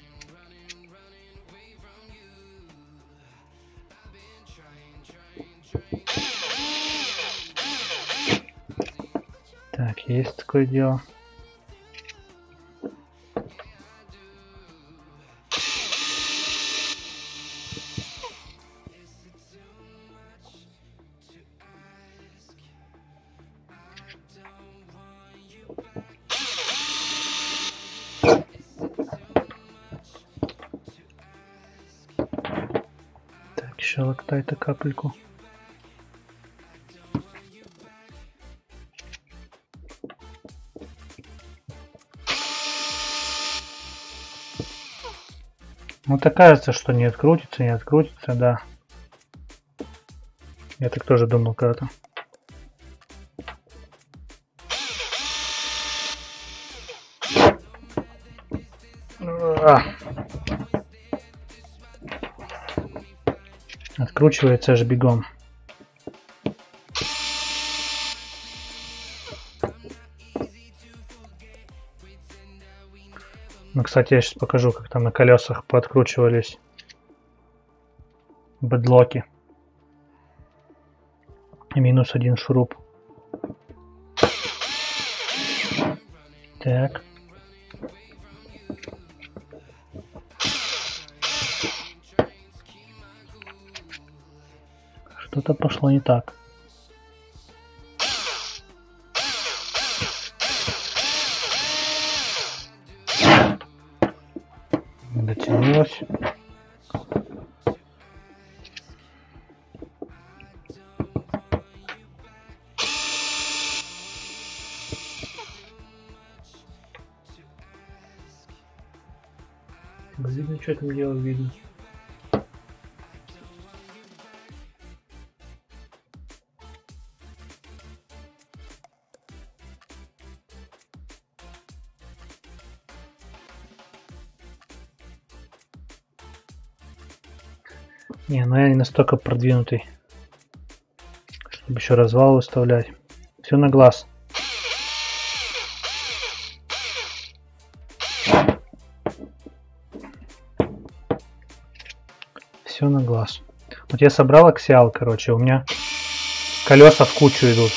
Так, есть такое дело. Так, еще лактай-то капельку. Вот окажется, что не открутится, да. Я так тоже думал когда-то. Откручивается аж бегом. Ну, кстати, я сейчас покажу, как там на колесах пооткручивались бэдлоки. И минус один шуруп. Так. Что-то пошло не так. Не дотянулось. Видно, что там дело видно. Не, ну я не настолько продвинутый, чтобы еще развал выставлять. Все на глаз. Все на глаз. Вот я собрал аксиал, короче, у меня колеса в кучу идут.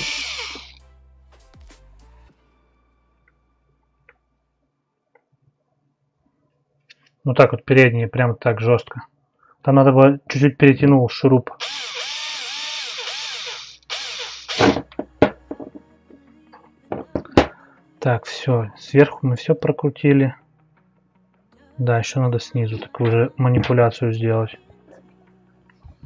Ну так вот передние, прям так жестко. Там надо было чуть-чуть перетянул шуруп. Так, все, сверху мы все прокрутили. Да, еще надо снизу такую же манипуляцию сделать.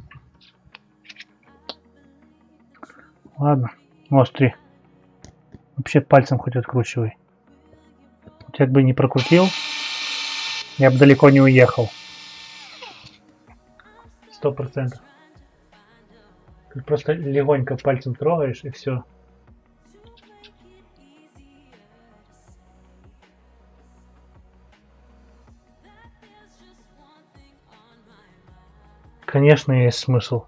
Ладно, вот, смотри. Вообще пальцем хоть откручивай. Вот как бы не прокрутил, я бы далеко не уехал. 100%. Ты просто легонько пальцем трогаешь и все. Конечно, есть смысл.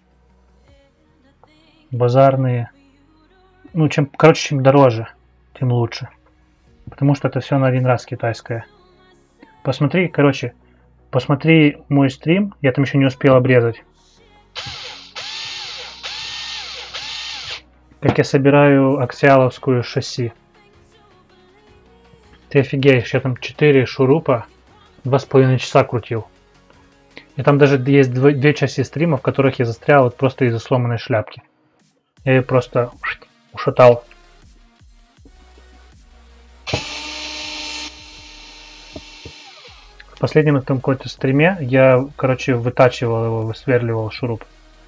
Базарные. Ну, чем дороже, тем лучше. Потому что это все на один раз китайское. Посмотри, посмотри мой стрим. Я там еще не успел обрезать. Как я собираю аксиаловскую шасси. Ты офигеешь, я там 4 шурупа 2,5 часа крутил. И там даже есть две части стрима, в которых я застрял вот просто из-за сломанной шляпки. Я ее просто ушатал. В последнем этом какой-то стриме я, вытачивал его, высверливал шуруп.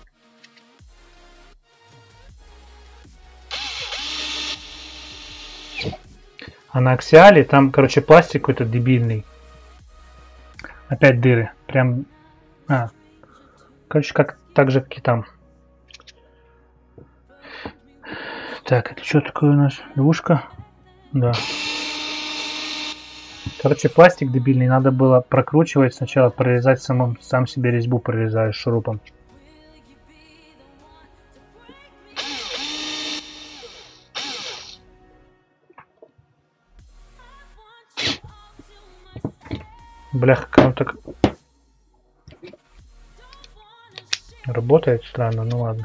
А на аксиале там, пластик какой-то дебильный. Опять дыры. Прям... как так же, как и там. Так, это что такое у нас? Двушка? Да. Пластик дебильный. Надо было прокручивать сначала, прорезать сам себе резьбу прорезаешь шурупом. Бляха, как он так... Работает странно, ну ладно.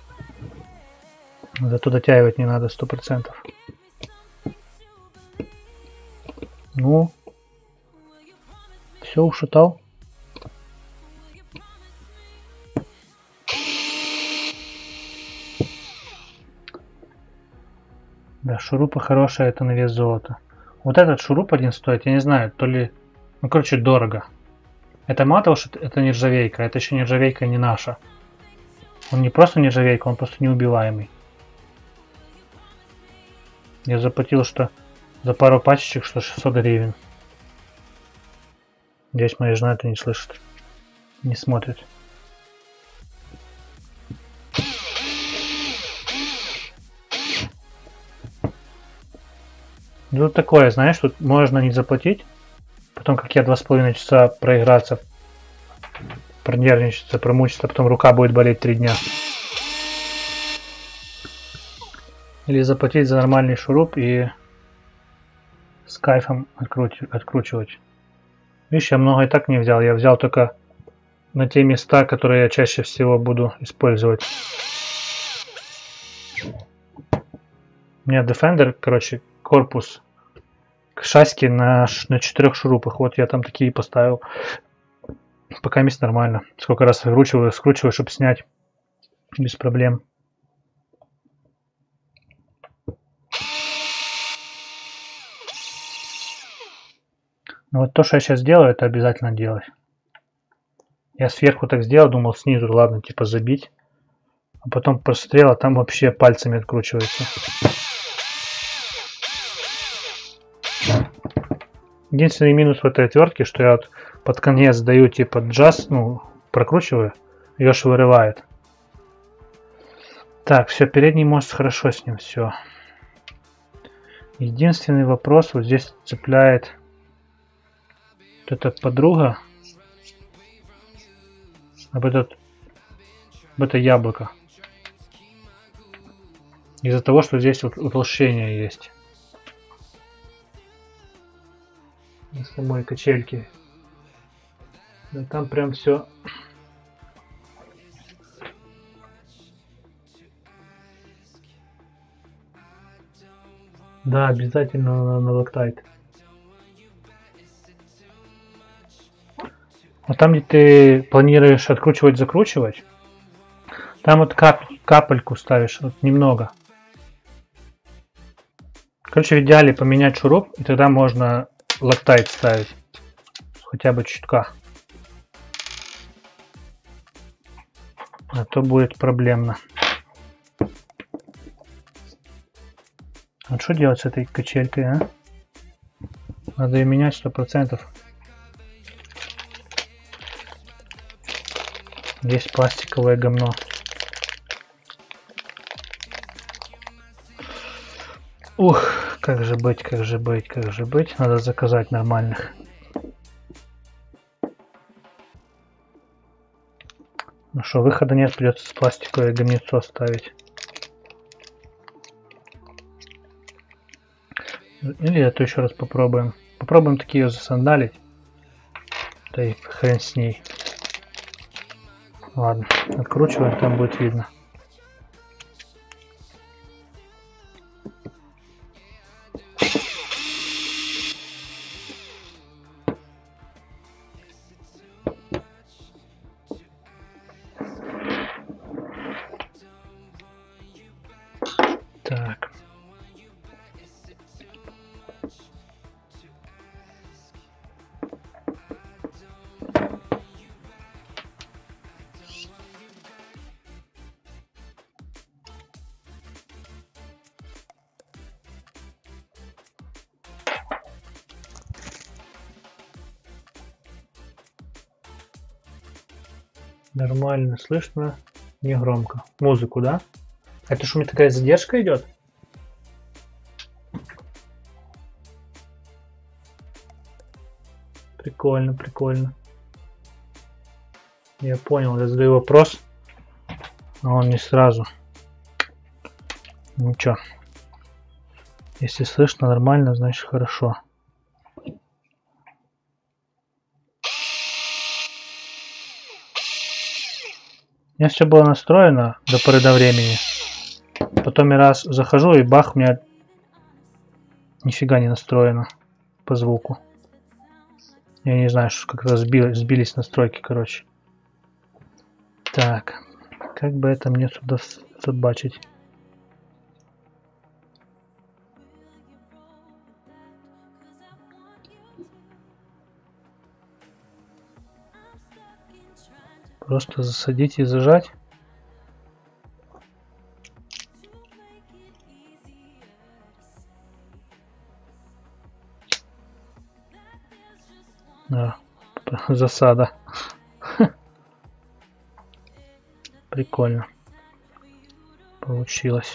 Зато дотягивать не надо 100%. Ну, все ушатал. Да, шурупы хорошие, это на вес золота. Вот этот шуруп один стоит, я не знаю, то ли... Ну, дорого. Это мало того, что это нержавейка, это еще нержавейка не наша. Он не просто нержавейка, он просто неубиваемый. Я заплатил, что за пару пачечек, что 600 гривен. Здесь моя жена это не слышит. Не смотрит. Ну, тут такое, знаешь, тут можно не заплатить. Потом, как я 2,5 часа проиграться, пронервничаться, промучиться, потом рука будет болеть 3 дня. Или заплатить за нормальный шуруп и с кайфом откручивать. Видишь, я много и так не взял. Я взял только на те места, которые я чаще всего буду использовать. У меня Defender, корпус к шасси на 4 шурупах. Вот я там такие поставил. Пока мест нормально. Сколько раз скручиваю, чтобы снять. Без проблем. Но вот то, что я сейчас делаю, это обязательно делать. Я сверху так сделал, думал снизу, ладно, типа забить. А потом посмотрел, а там вообще пальцами откручивается. Единственный минус в этой отвертке, что я вот под конец даю типа джаз, ну, прокручиваю, ее ж вырывает. Так, все, передний мост хорошо с ним, все. Единственный вопрос, вот здесь цепляет вот эта подруга об это яблоко. Из-за того, что здесь вот утолщение есть. На самой качельке. Да там прям все. Да, обязательно на локтайт. А там, где ты планируешь откручивать-закручивать, там вот капельку ставишь, вот немного. Короче, в идеале поменять шуруп, и тогда можно локтайт ставить. Хотя бы чутка. А то будет проблемно. Вот что делать с этой качелькой, а? Надо ее менять 100%. Есть пластиковое говно. Ух, как же быть, как же быть, как же быть. Надо заказать нормальных. Ну что, выхода нет, придется пластиковое говнецо ставить. Или это еще раз попробуем. Попробуем такие засандалить. Да и хрен с ней. Ладно, откручиваем, там будет видно. Так. Нормально слышно, не громко. Музыку, да? Это что, у меня такая задержка идет? Прикольно, прикольно. Я понял, я задаю вопрос, но он не сразу. Ничего. Если слышно нормально, значит хорошо. У меня все было настроено до поры до времени. Потом я раз захожу и бах, у меня нифига не настроено по звуку. Я не знаю, что как-то сбились настройки, короче. Так, как бы это мне сюда забачить? Просто засадить и зажать. Да, засада. Прикольно. Получилось.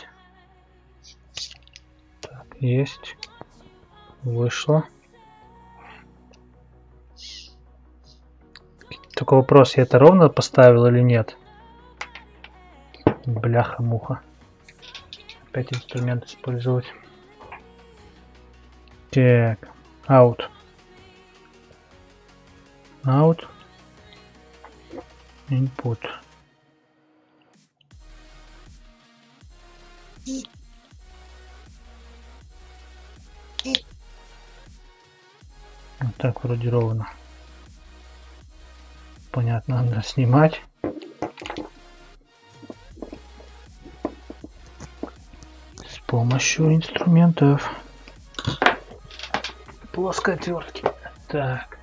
Так, есть. Вышло. Только вопрос, я это ровно поставил или нет? Бляха-муха. Опять инструмент использовать. Так, out. Out. Input. Вот так вроде ровно. Понятно, надо снимать. С помощью инструментов. Плоской отвертки. Так.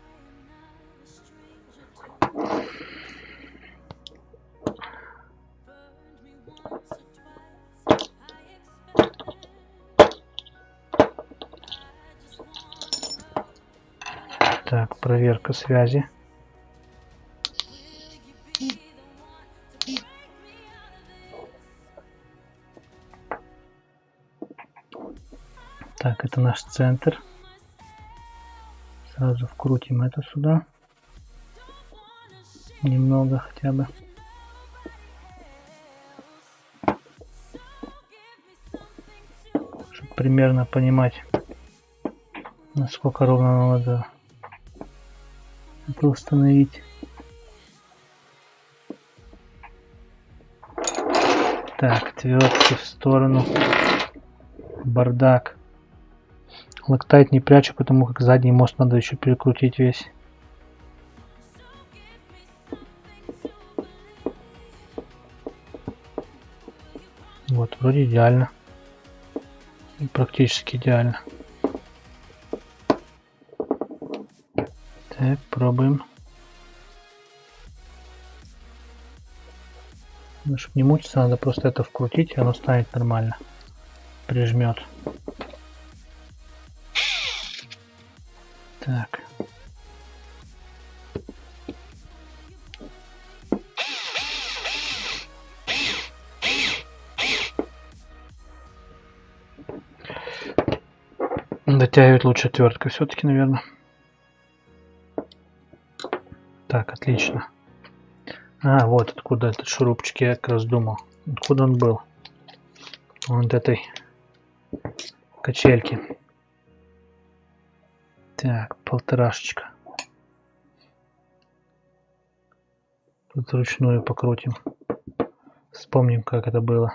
Так, проверка связи. Так, это наш центр. Сразу вкрутим это сюда. Немного хотя бы. Чтобы примерно понимать, насколько ровно надо это установить. Так, отвертки в сторону. Бардак. Локтайт не прячу, потому как задний мост надо еще перекрутить весь. Вот, вроде идеально. Практически идеально. Так, пробуем. Ну, чтобы не мучиться, надо просто это вкрутить, и оно станет нормально. прижмет. Так. Дотягивать лучше отверткой все-таки, наверное. Так, отлично. А, вот откуда этот шурупчик, я как раз думал. Откуда он был? Вот этой качельки. Так, полторашечка. Тут вручную покрутим. Вспомним, как это было.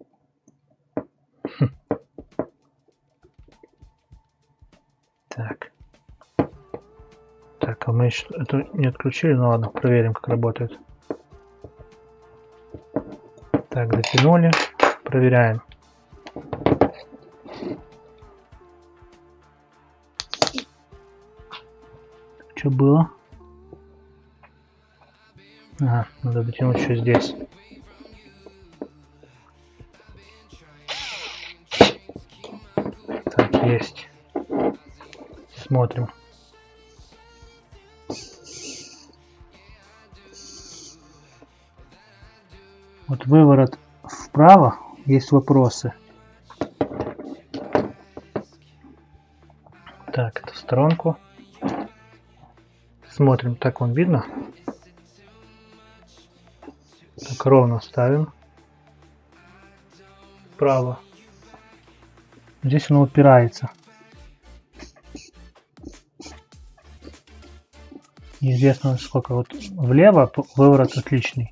Так. Так, а мы еще это не отключили? Ну ладно, проверим, как работает. Так, дотянули. Проверяем. Что было? Ага, надо дотянуть еще здесь. Так, есть. Смотрим. Вот выворот вправо, есть вопросы. Так, эту сторонку. Смотрим, так он видно. Так, ровно ставим. Вправо. Здесь он упирается. Неизвестно сколько. Вот влево выворот отличный.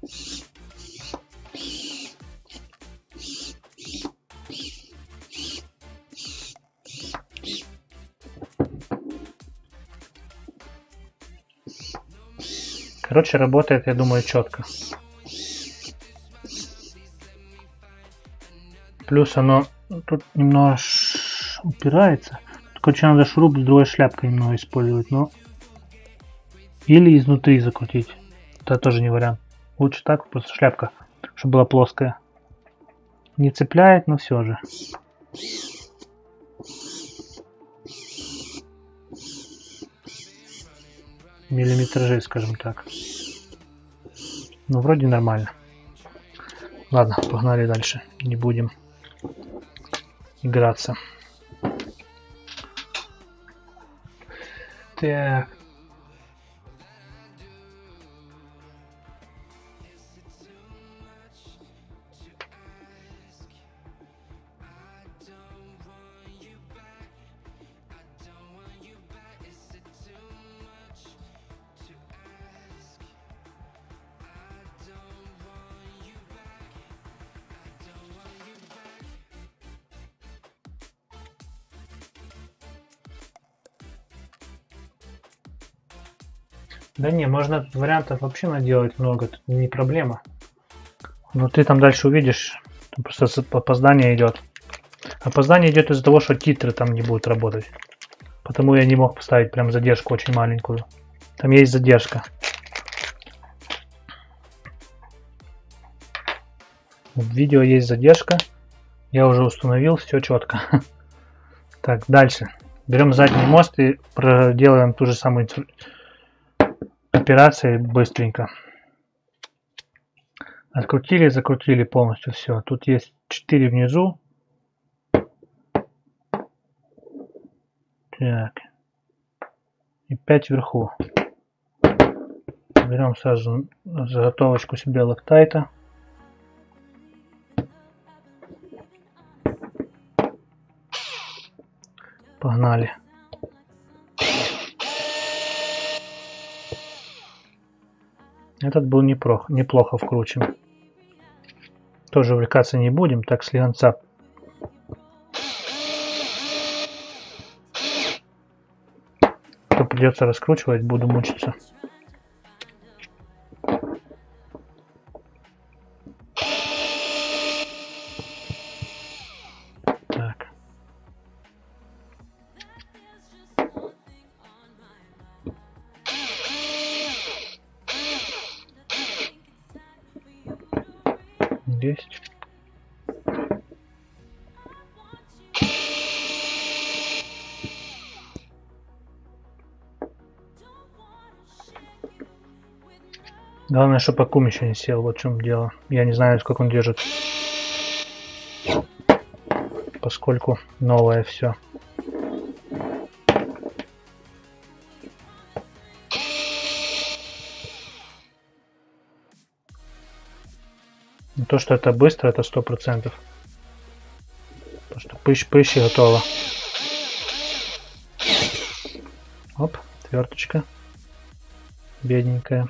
Короче, работает, я думаю, четко. Плюс оно тут немного упирается. Короче, надо шуруп с другой шляпкой немного использовать, но... Или изнутри закрутить. Это тоже не вариант. Лучше так, просто шляпка, чтобы была плоская. Не цепляет, но все же. Миллиметражи, скажем так. Ну, вроде нормально. Ладно, погнали дальше. Не будем играться. Так. Да не, можно тут вариантов вообще наделать много, тут не проблема. Но ты там дальше увидишь, там просто опоздание идет. Опоздание идет из-за того, что титры там не будут работать. Потому я не мог поставить прям задержку очень маленькую. Там есть задержка. В видео есть задержка. Я уже установил, все четко. Так, дальше. Берем задний мост и проделаем ту же самую операцию быстренько. Открутили, закрутили полностью все. Тут есть 4 внизу. Так. И 5 вверху. Берем сразу заготовочку себе локтайта. Погнали. Этот был неплохо вкручен. Тоже увлекаться не будем, так слегонца. То придется раскручивать, буду мучиться. Так. Есть. Главное, чтобы аккум еще не сел, вот в чем дело. Я не знаю, сколько он держит. Поскольку новое все. То, что это быстро, это 100%. То, что пыщ и готово. Оп, отверточка. Бедненькая.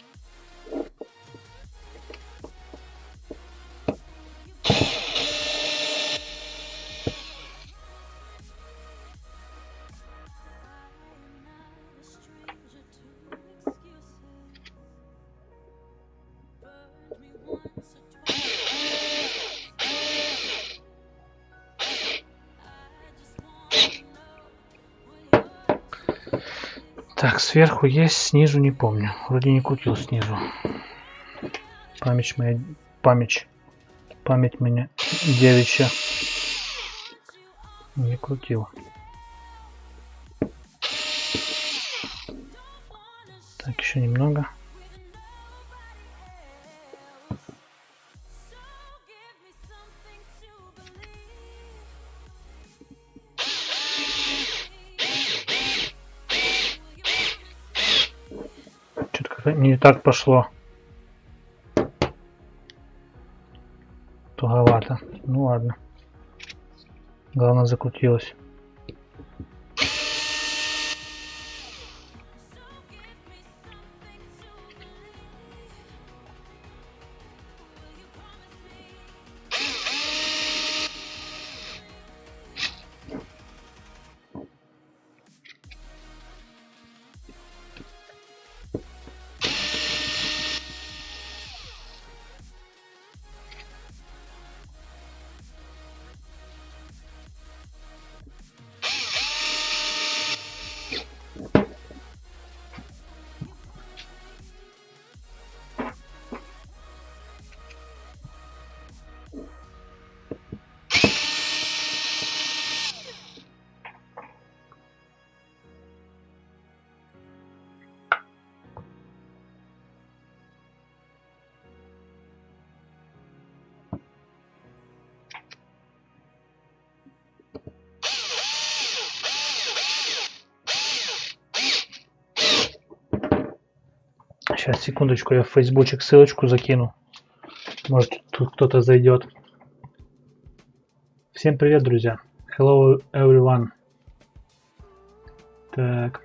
Так, сверху есть, снизу не помню. Вроде не крутил снизу. Память моя... Память меня девичья. Не крутил. Так, еще немного. Что-то как-то не так пошло. Туговато. Ну ладно. Главное, закрутилось. Сейчас, секундочку, я в фейсбучик ссылочку закину. Может, тут кто-то зайдет. Всем привет, друзья. Hello, everyone. Так.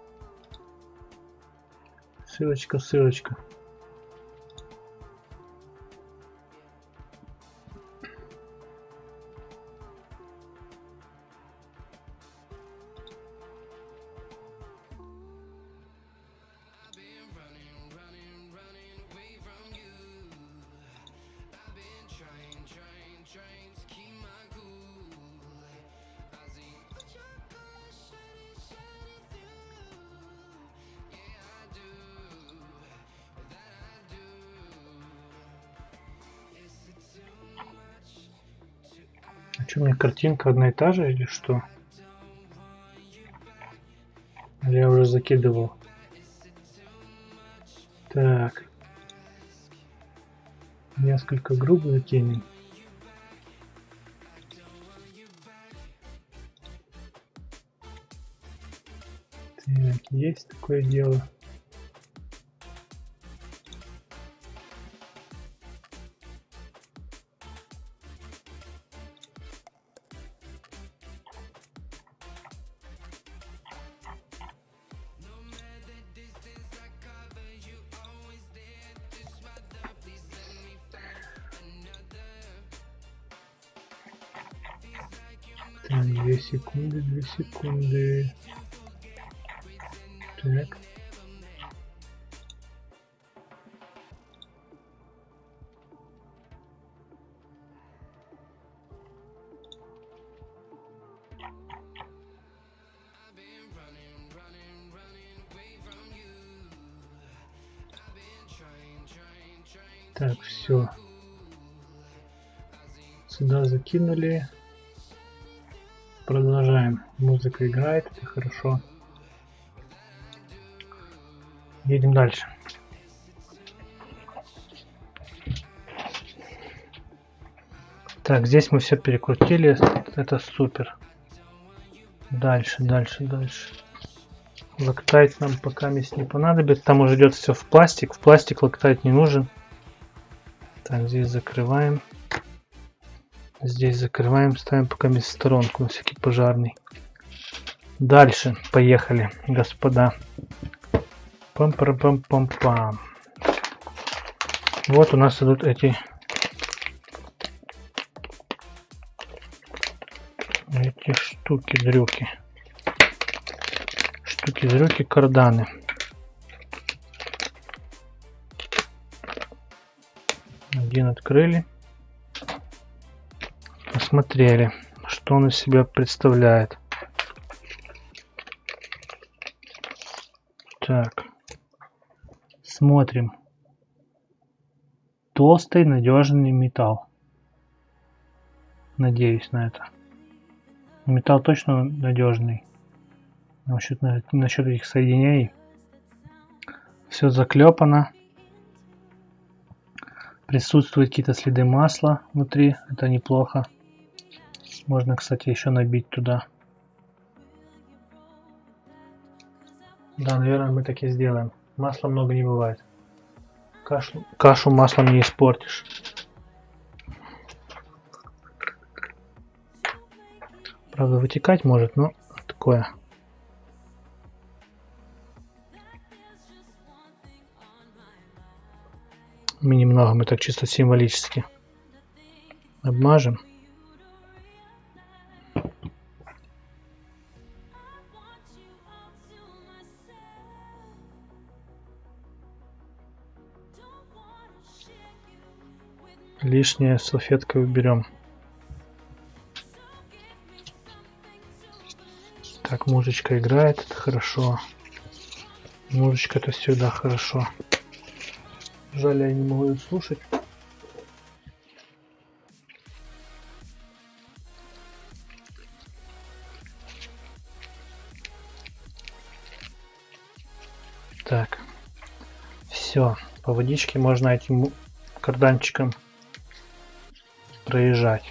Ссылочка. Что, у меня картинка одна и та же или что? Или я уже закидывал? Так. Несколько групп закинем. Так, есть такое дело. Так, 2 секунды. Так. Так, все. Сюда закинули. Продолжаем. Музыка играет, это хорошо. Едем дальше. Так, здесь мы все перекрутили. Это супер. Дальше, дальше, дальше. Локтайт нам пока не понадобится. Там уже идет все в пластик. В пластик локтайт не нужен. Так, здесь закрываем. Здесь закрываем. Ставим пока в сторонку на всякий пожарный. Дальше. Поехали, господа. Пам-пам-пам-пам-пам. Вот у нас идут эти штуки-дрюки. Штуки-дрюки, карданы. Один открыли. Посмотрели, что он из себя представляет. Так. Смотрим. Толстый, надежный металл. Надеюсь на это. Металл точно надежный. Насчет этих соединений. Все заклепано. Присутствуют какие-то следы масла внутри. Это неплохо. Можно, кстати, еще набить туда. Да, наверное, мы так и сделаем. Масла много не бывает. Кашу маслом не испортишь. Правда, вытекать может, но такое. Мы немного, мы так чисто символически обмажем. Лишнее салфеткой уберем. Так, музычка играет, это хорошо. Музычка это всегда хорошо. Жаль, я не могу ее слушать. Так, все, по водичке можно этим карданчиком проезжать.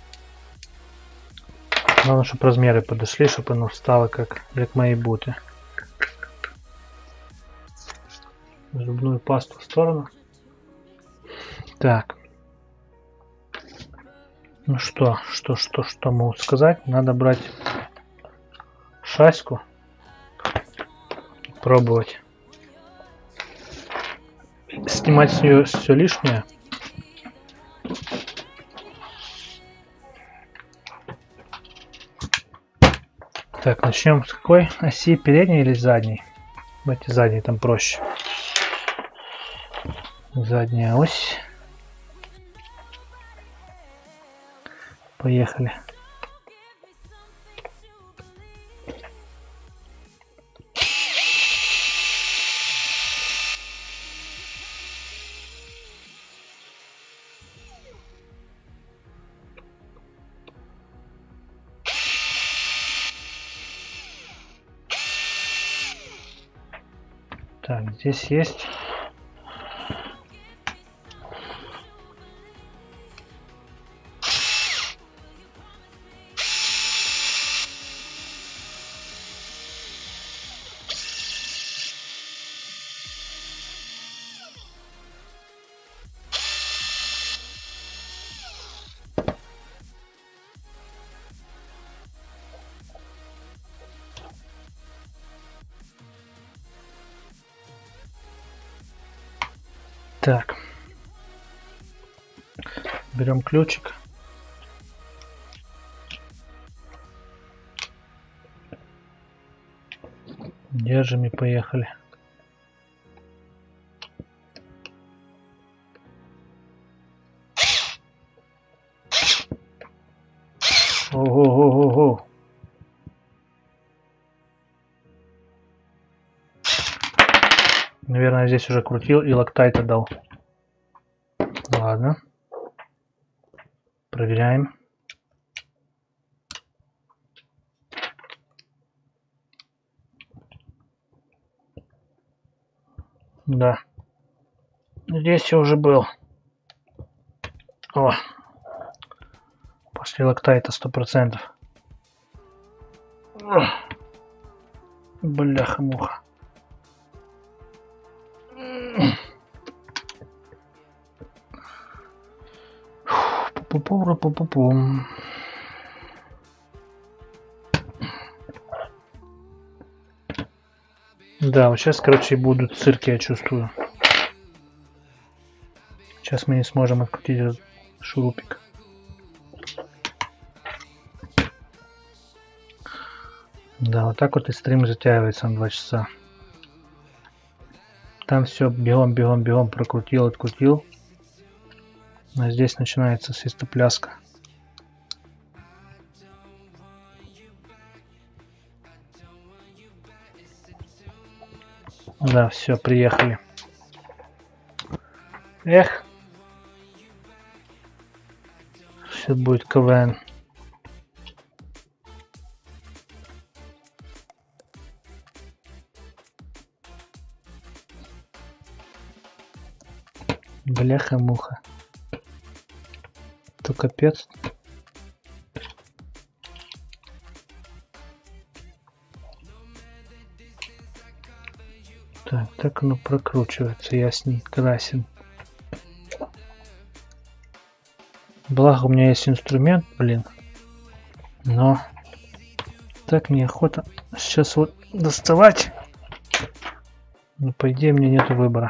Главное, чтобы размеры подошли, чтобы оно встало как мои буты. Зубную пасту в сторону. Так. Ну что могу сказать? Надо брать шаську. Пробовать. Снимать с нее все лишнее. Так, начнем с какой оси? Передней или задней? Давайте задней, там проще. Задняя ось. Поехали. Так, здесь есть. Так, берем ключик. Держим и поехали. Ого-го-го-го. Наверное, здесь уже крутил и локтайта дал. Ладно. Проверяем. Да. Здесь я уже был. О. После локтайта 100%. Бляха-муха. Пу-пу-пу-пу-пу-пум. Да, вот сейчас, короче, будут цирки, я чувствую. Сейчас мы не сможем открутить этот шурупик. Да, вот так вот и стрим затягивается на 2 часа. Там все бегом прокрутил, открутил. А здесь начинается свистопляска. Да, все, приехали. Эх. Все будет КВН. Бляха-муха. То капец. Так оно прокручивается, ясней, красен. Благо у меня есть инструмент, блин. Но так неохота сейчас вот доставать. Но по идее мне нету выбора.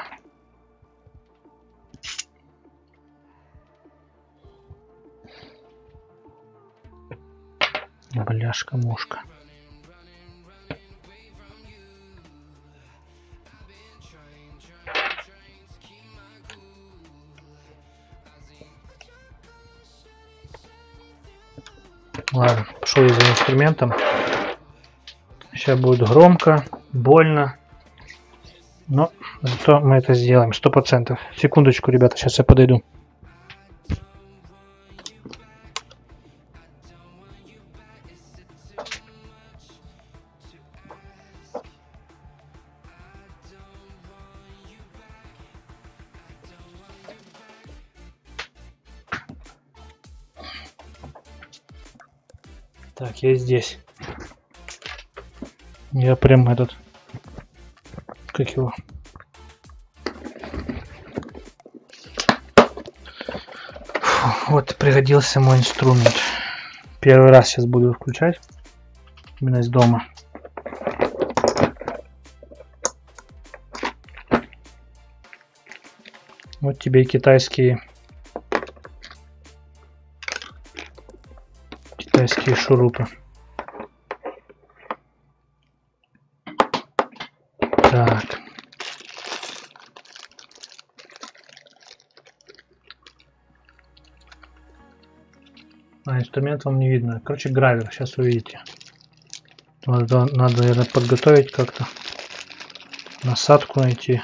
Бляшка-мушка. Ладно, пошел я за инструментом. Сейчас будет громко, больно. Но зато мы это сделаем 100%. Секундочку, ребята, сейчас я подойду. Так, я здесь. Я прям этот... Как его? Фу, вот пригодился мой инструмент. Первый раз сейчас буду включать. Именно из дома. Вот тебе китайские шурупы. Так. А инструмент вам не видно. Короче, гравер. Сейчас увидите. Надо, наверное, подготовить как-то. Насадку найти.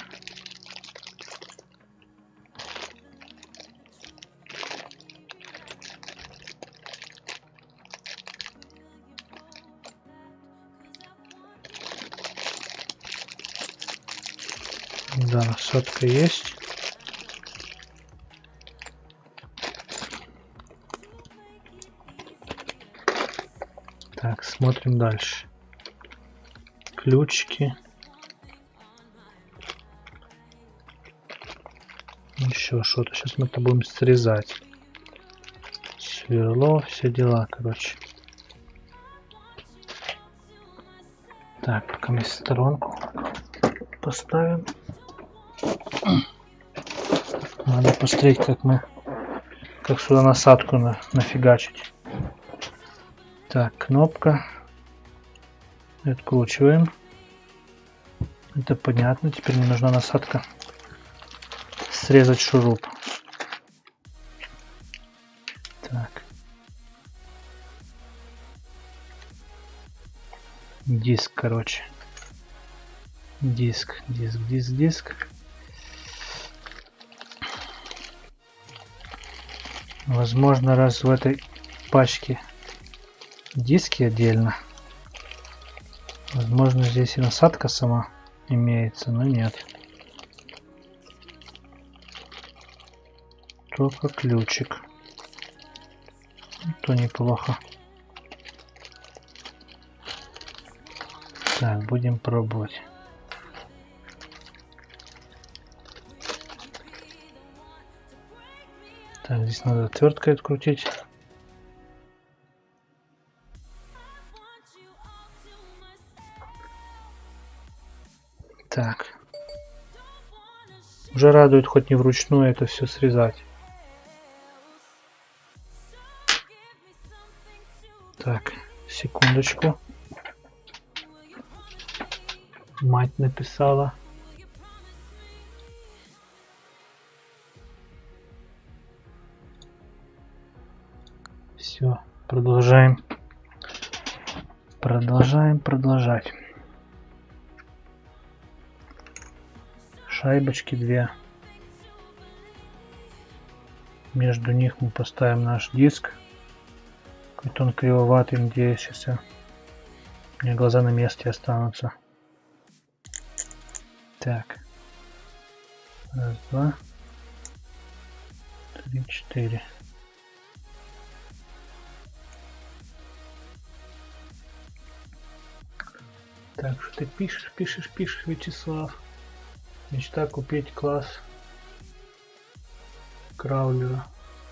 Да, насадка есть. Так, смотрим дальше. Ключики. Еще что-то. Сейчас мы это будем срезать. Сверло, все дела, короче. Так, пока мы в сторонку поставим. Надо посмотреть, как сюда насадку нафигачить. Так, кнопка. Откручиваем. Это понятно. Теперь мне нужна насадка. Срезать шуруп. Так. Диск, короче. Диск. Возможно, раз в этой пачке диски отдельно. Возможно, здесь и насадка сама имеется, но нет. Только ключик. То неплохо. Так, будем пробовать. Так, здесь надо отверткой открутить. Так. Уже радует хоть не вручную это все срезать. Так, секундочку. Мать написала. Все, продолжаем. Продолжать. Шайбочки 2. Между них мы поставим наш диск. Какой-то он кривоватый, надеюсь, сейчас у меня глаза на месте останутся. Так. Раз, два. 3, 4. Так, что ты пишешь, Вячеслав? Мечта купить класс краулера.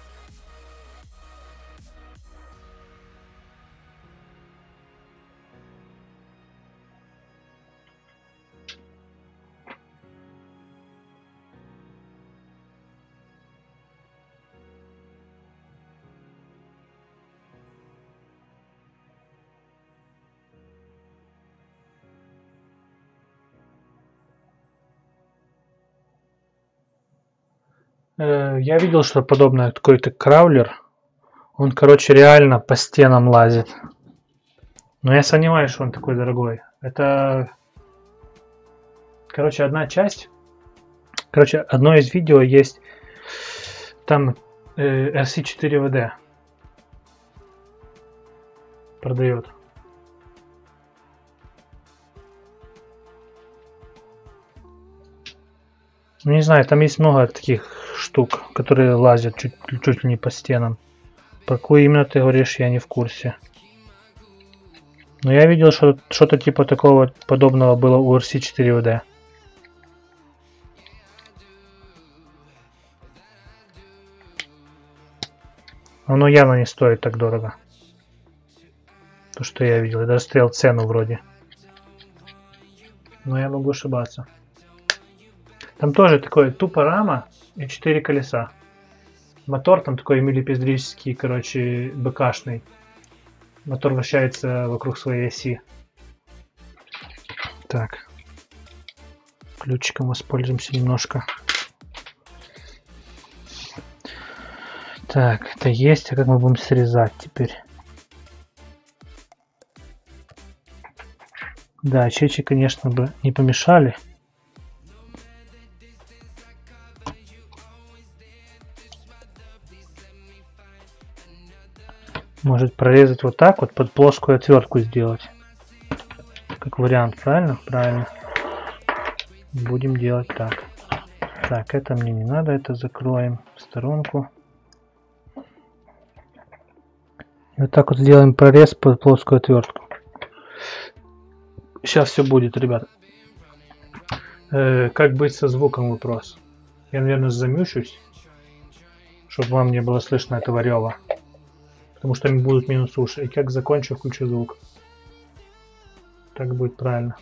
Я видел, что подобное какой-то краулер. Он, короче, реально по стенам лазит. Но я сомневаюсь, что он такой дорогой. Это, короче, одна часть. Короче, одно из видео есть. Там RC4WD продает. Ну, не знаю, там есть много таких штук, которые лазят чуть ли не по стенам. Про какую именно ты говоришь, я не в курсе. Но я видел, что что-то типа такого подобного было у RC4WD. Оно явно не стоит так дорого. То, что я видел. Я даже смотрел цену вроде. Но я могу ошибаться. Там тоже такое тупо рама и 4 колеса. Мотор там такой милипиздрический, короче, БКшный. Мотор вращается вокруг своей оси. Так. Ключиком воспользуемся немножко. Так, это есть. А как мы будем срезать теперь? Да, чечи, конечно, бы не помешали. Может прорезать вот так вот, под плоскую отвертку сделать. Как вариант, правильно? Правильно. Будем делать так. Так, это мне не надо, это закроем в сторонку. И вот так вот сделаем прорез под плоскую отвертку. Сейчас все будет, ребята. Как быть со звуком, вопрос. Я, наверное, замющусь, чтобы вам не было слышно этого рева. Потому что они будут минус уши. И как закончу, включу звук. Так будет правильно.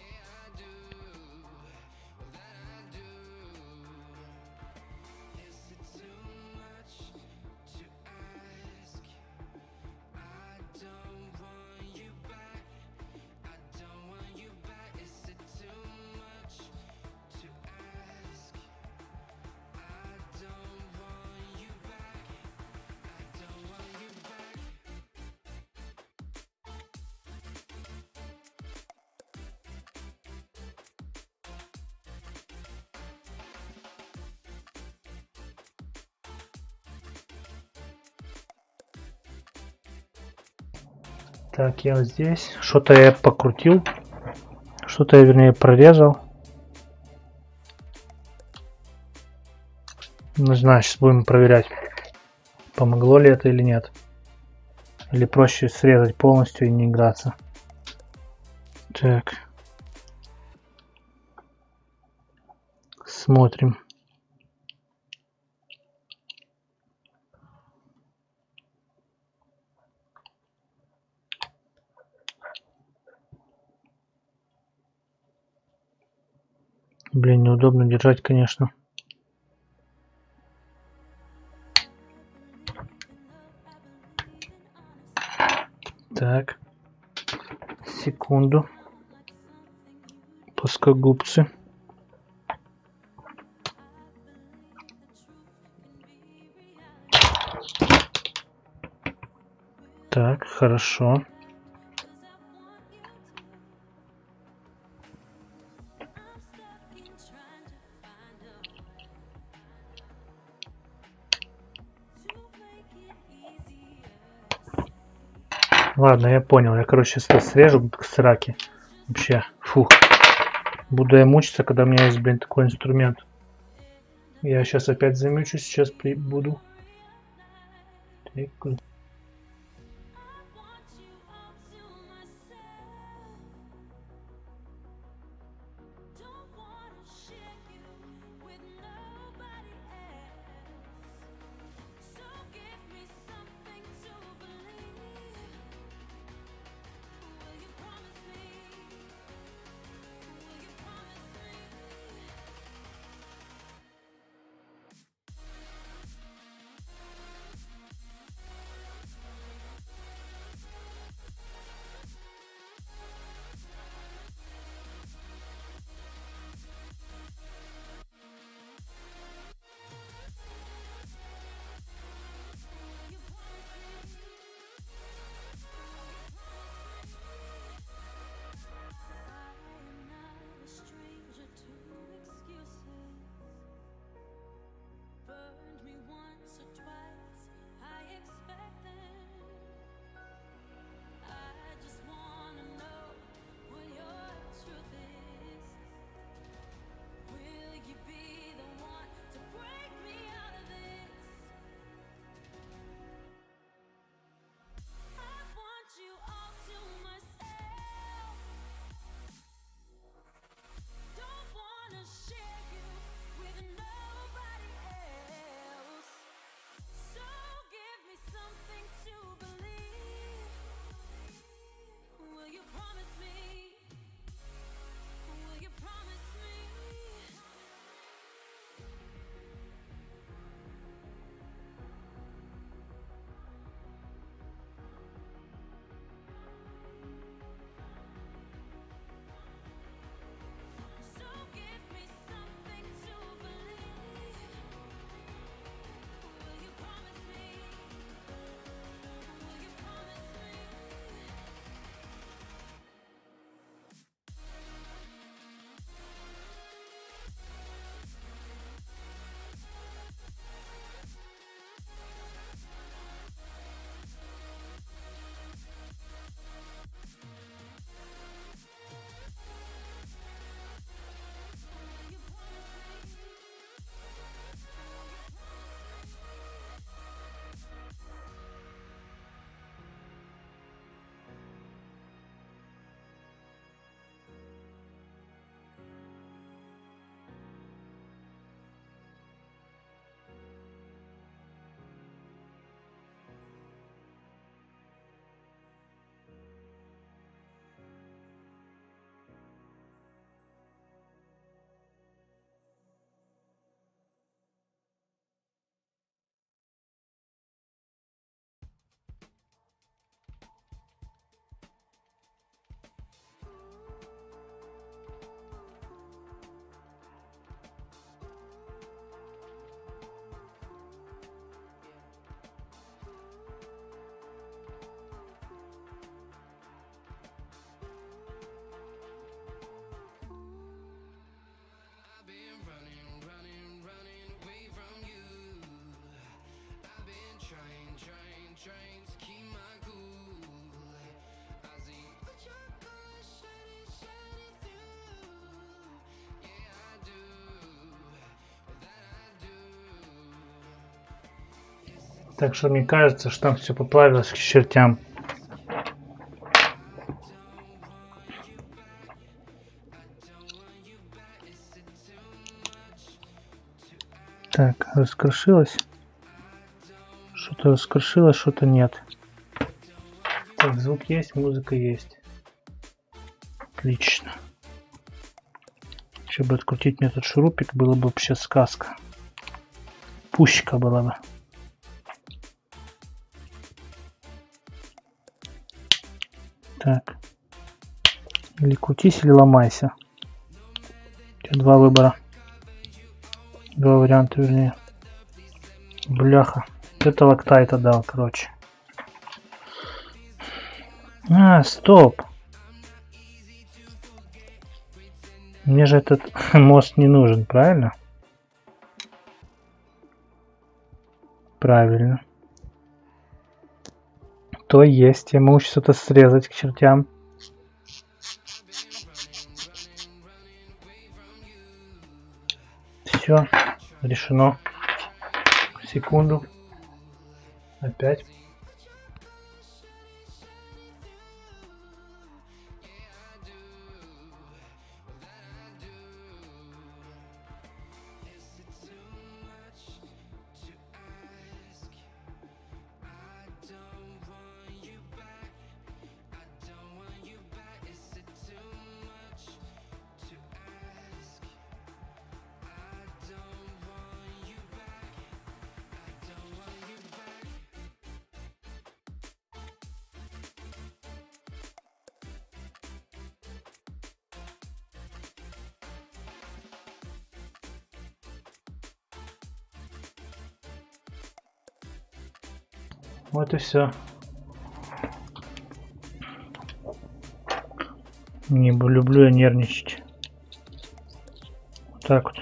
Так, я здесь. Что-то я покрутил. Что-то я, вернее, прорезал. Не знаю, сейчас будем проверять, помогло ли это или нет. Или проще срезать полностью и не играться. Так. Смотрим. Блин, неудобно держать, конечно. Так. Секунду. Плоскогубцы. Так, хорошо. Ладно, я понял. Я, короче, сейчас срежу к сраке. Вообще, фух. Буду я мучиться, когда у меня есть, блин, такой инструмент. Я сейчас опять замучусь, сейчас буду. Так. Так что мне кажется, что там все поплавилось к чертям. Так, раскрошилось. Что-то раскрошилось, что-то нет. Так, звук есть, музыка есть. Отлично. Чтобы открутить мне этот шурупик, было бы вообще сказка. Пущика была бы. Так. Или крутись, или ломайся. Два выбора. Два варианта, вернее. Бляха. Это лактайта дал, короче. А, стоп. Мне же этот мост не нужен, правильно? Правильно. То есть я могу что-то срезать к чертям. Все, решено. Секунду. Опять. Вот и все. Не люблю я нервничать. Вот так вот.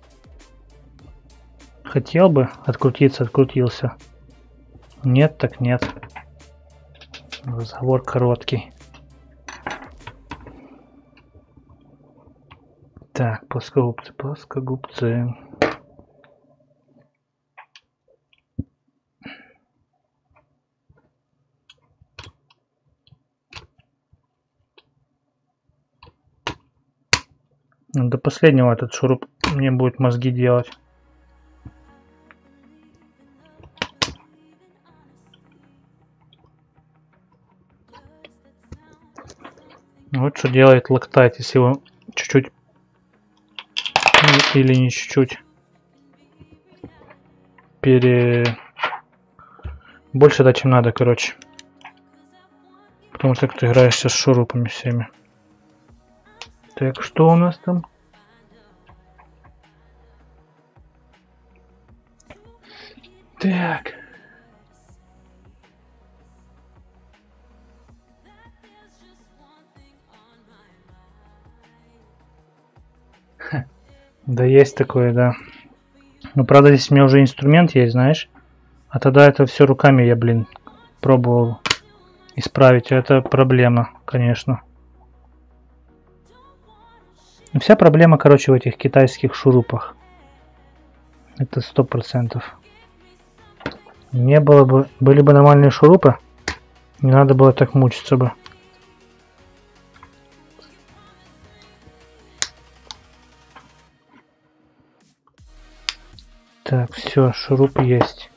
Хотел бы открутиться, открутился. Нет, так нет. Разговор короткий. Так, плоскогубцы, плоскогубцы. До последнего этот шуруп мне будет мозги делать. Вот что делает лактайт, если его чуть-чуть или не чуть-чуть больше дать, чем надо, короче. Потому что ты играешься с шурупами всеми. Так, что у нас там? Так. Да, есть такое, да. Но правда здесь у меня уже инструмент есть, знаешь. А тогда это все руками я, блин, пробовал исправить. Это проблема, конечно. Вся проблема, короче, в этих китайских шурупах. Это 100%. Не было бы... Были бы нормальные шурупы, не надо было так мучиться бы. Так, все, шуруп есть.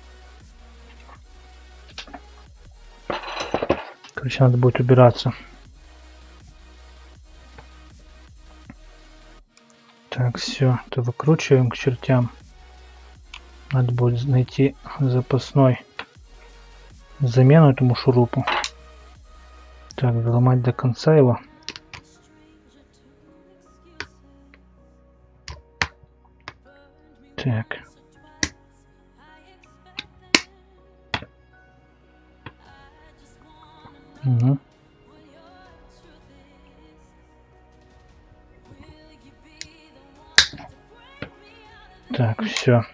Короче, надо будет убираться. Так, все, это выкручиваем к чертям. Надо будет найти запасной замену этому шурупу. Так, заломать до конца его. Так. Угу. Так, все.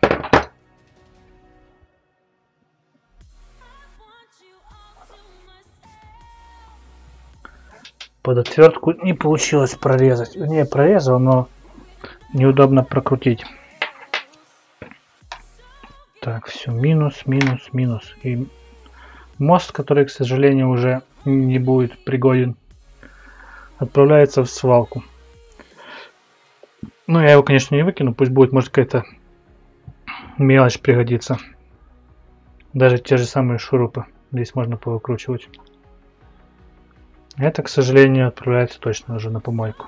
Под отвертку не получилось прорезать. Не, прорезал, но неудобно прокрутить. Так, все, минус, минус, минус. И мост, который, к сожалению, уже не будет пригоден, отправляется в свалку. Ну, я его, конечно, не выкину, пусть будет, может, какая-то мелочь пригодится. Даже те же самые шурупы здесь можно повыкручивать. Это, к сожалению, отправляется точно уже на помойку.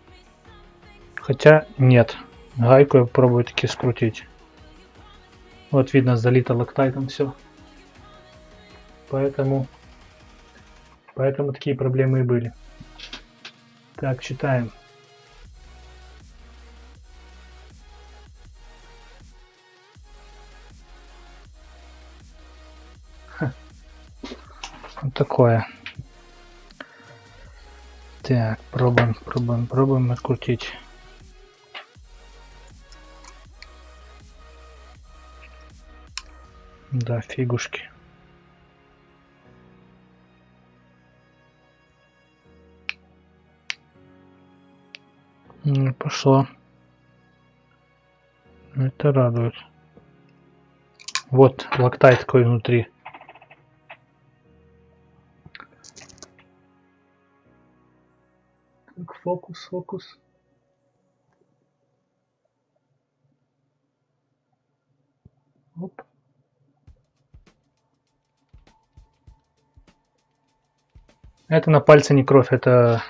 Хотя нет, гайку я попробую таки скрутить. Вот видно, залито лактайтом все. Поэтому такие проблемы и были. Так, читаем. Вот такое. Так, пробуем открутить. Да, фигушки. Пошло. Это радует. Вот лактайт такой внутри. Так, фокус. Оп. Это на пальце не кровь, это...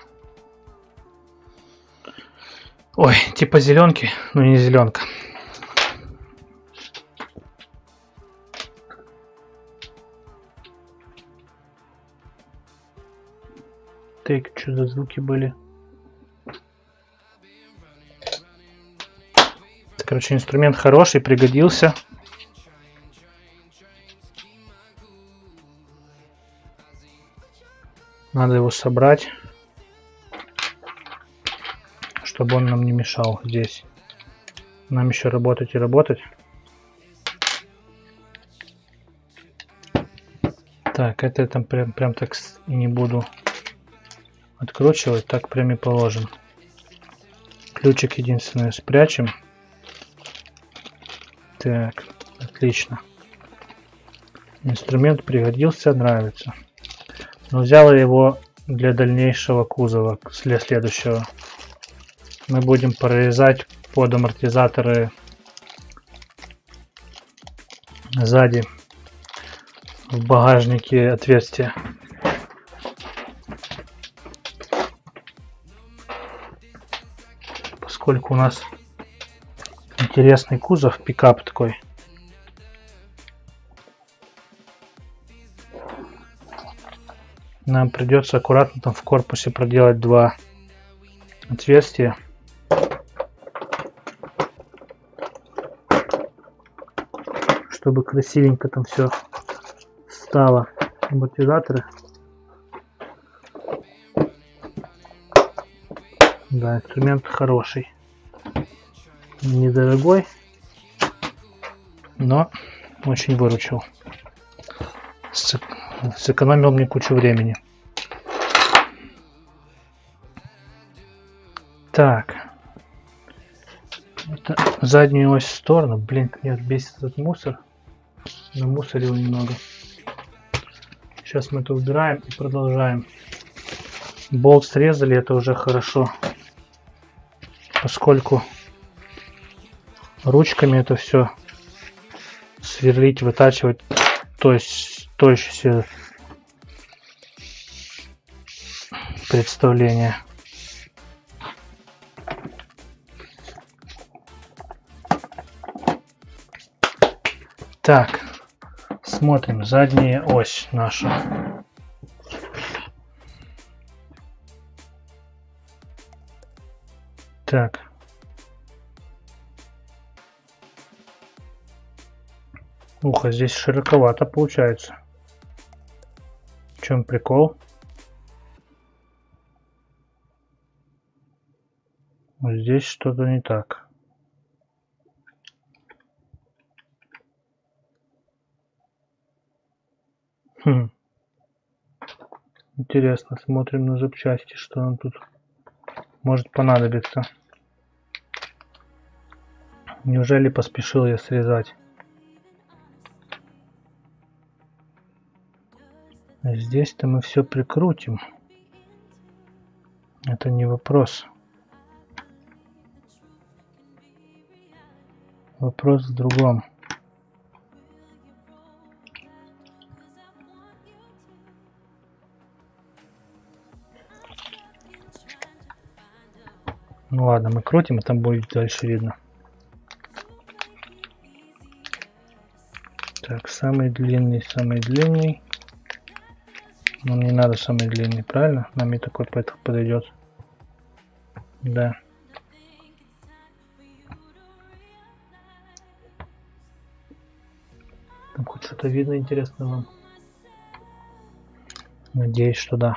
Ой, типа зеленки, но не зеленка. Так, что за звуки были? Короче, инструмент хороший, пригодился. Надо его собрать, чтобы он нам не мешал здесь. Нам еще работать и работать. Так, это там прям так и не буду откручивать, так прям и положим. Ключик единственное спрячем. Так, отлично. Инструмент пригодился, нравится. Но взял его для дальнейшего кузова, для следующего. Мы будем прорезать под амортизаторы сзади в багажнике отверстия. Поскольку у нас интересный кузов, пикап такой. Нам придется аккуратно там в корпусе проделать два отверстия. Чтобы красивенько там все стало. Амортизаторы. Да, инструмент хороший. Недорогой, но очень выручил. Сэкономил мне кучу времени. Так. Это заднюю ось в сторону. Блин, меня бесит этот мусор. Намусорил немного. Сейчас мы это убираем и продолжаем. Болт срезали, это уже хорошо. Поскольку ручками это все сверлить, вытачивать, то есть стоящее представление. Так, смотрим задняя ось наша. Так. Ух, а здесь широковато получается. В чем прикол? Вот здесь что-то не так. Интересно, смотрим на запчасти, что нам тут может понадобиться. Неужели поспешил я срезать? А здесь-то мы все прикрутим. Это не вопрос. Вопрос в другом. Ну ладно, мы крутим, и там будет дальше видно. Так, самый длинный, самый длинный. Нам не надо самый длинный, правильно? Нам и такой подойдет. Да. Там хоть что-то видно интересное вам? Надеюсь, что да.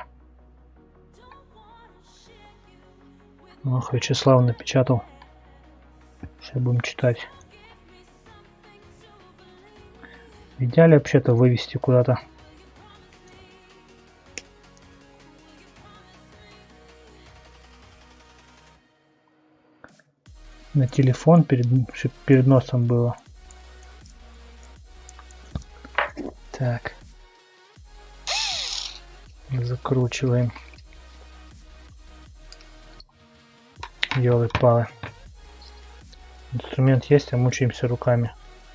Ох, Вячеслав напечатал. Сейчас будем читать. В идеале вообще-то вывести куда-то. На телефон перед носом было. Так. Закручиваем. Ёлы-палы. Инструмент есть, а мучаемся руками.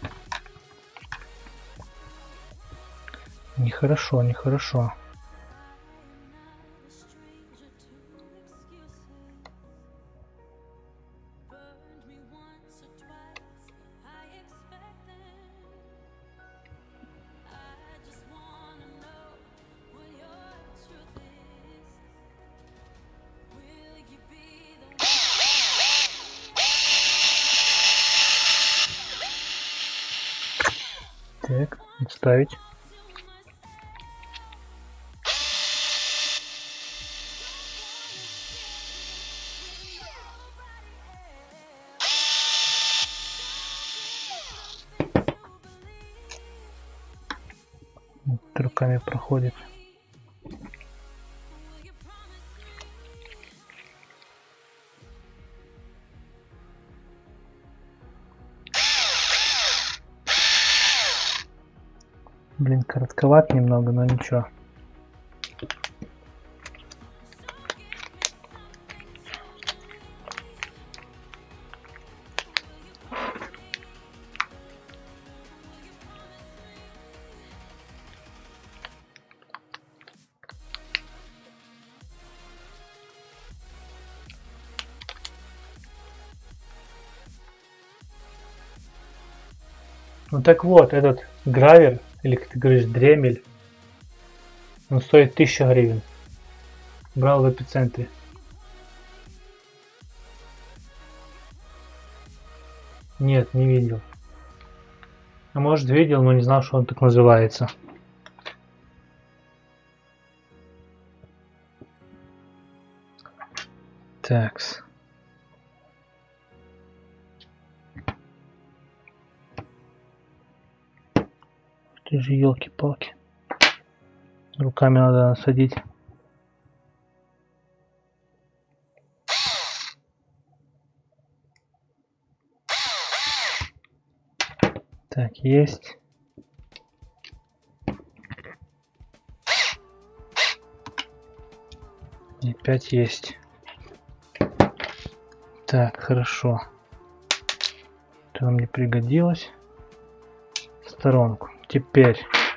Нехорошо, нехорошо. Так, отставить. Руками проходит. Блин, коротковат немного, но ничего. Ну так вот, этот гравер, или как ты говоришь, дремель, он стоит 1000 гривен. Брал в эпицентре. Нет, не видел. А может видел, но не знал, что он так называется. Такс. Ты же елки-палки. Руками надо насадить. Так, есть. И опять есть. Так, хорошо. Это нам не пригодилось. В сторонку. Теперь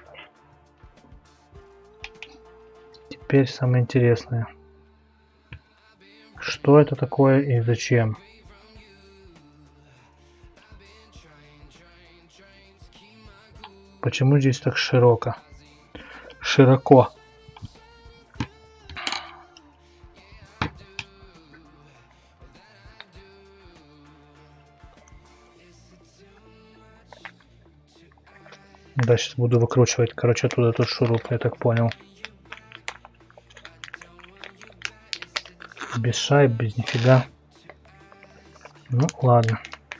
самое интересное. Что это такое и зачем? Почему здесь так широко? Широко. Да, сейчас буду выкручивать, короче, оттуда тот шуруп, я так понял. Без шайб, без нифига. Ну, ладно.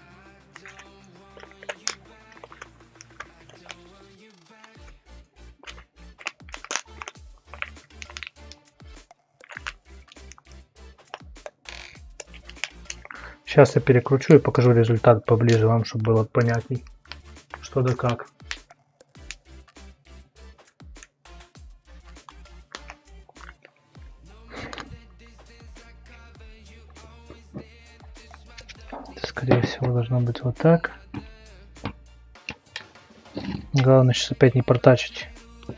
Сейчас я перекручу и покажу результат поближе вам, чтобы было понятней, что да как. скорее всего, должно быть вот так. Главное сейчас опять не протачить.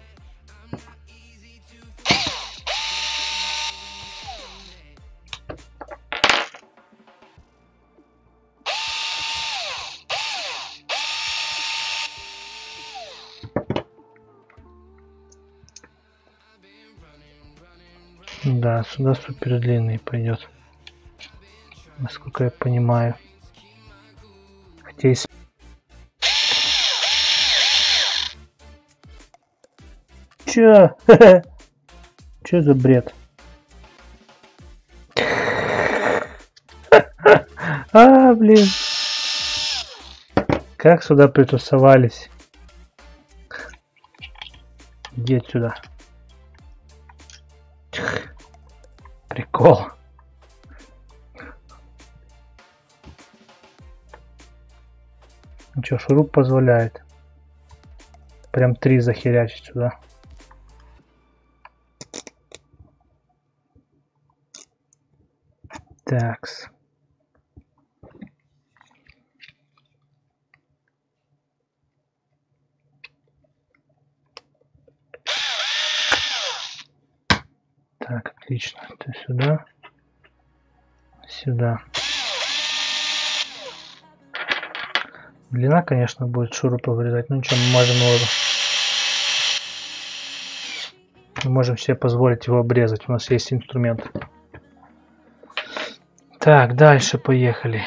Да, сюда супер длинный пойдет, насколько я понимаю. Хотя есть... Чё? Чё за бред? А, блин. Как сюда притусовались? Иди отсюда. Прикол. Ну чё, шуруп позволяет. Прям 3 захерячить сюда. Такс. Так, отлично. Это сюда. Сюда. Длина, конечно, будет шурупа вырезать, но ничего, мы можем себе позволить его обрезать. У нас есть инструмент. Так, дальше поехали.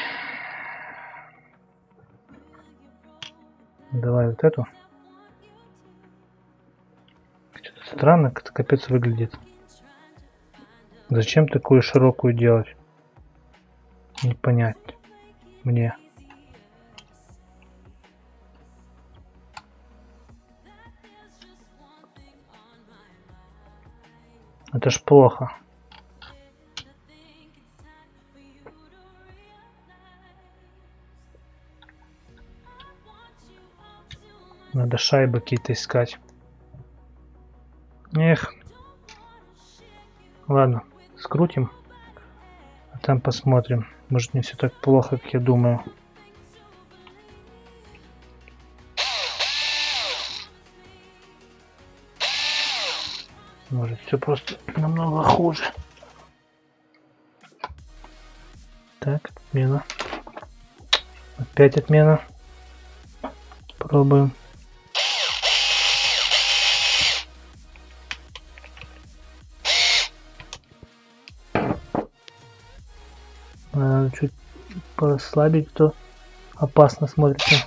Давай вот эту. Что-то странно, как-то капец выглядит. Зачем такую широкую делать? Не понять мне. Это ж плохо. Надо шайбы какие-то искать. Эх. Ладно, скрутим. А там посмотрим. Может, не все так плохо, как я думаю. Может, все просто намного хуже. Так, отмена. Опять отмена. Пробуем. Надо чуть послабить, то опасно смотрится.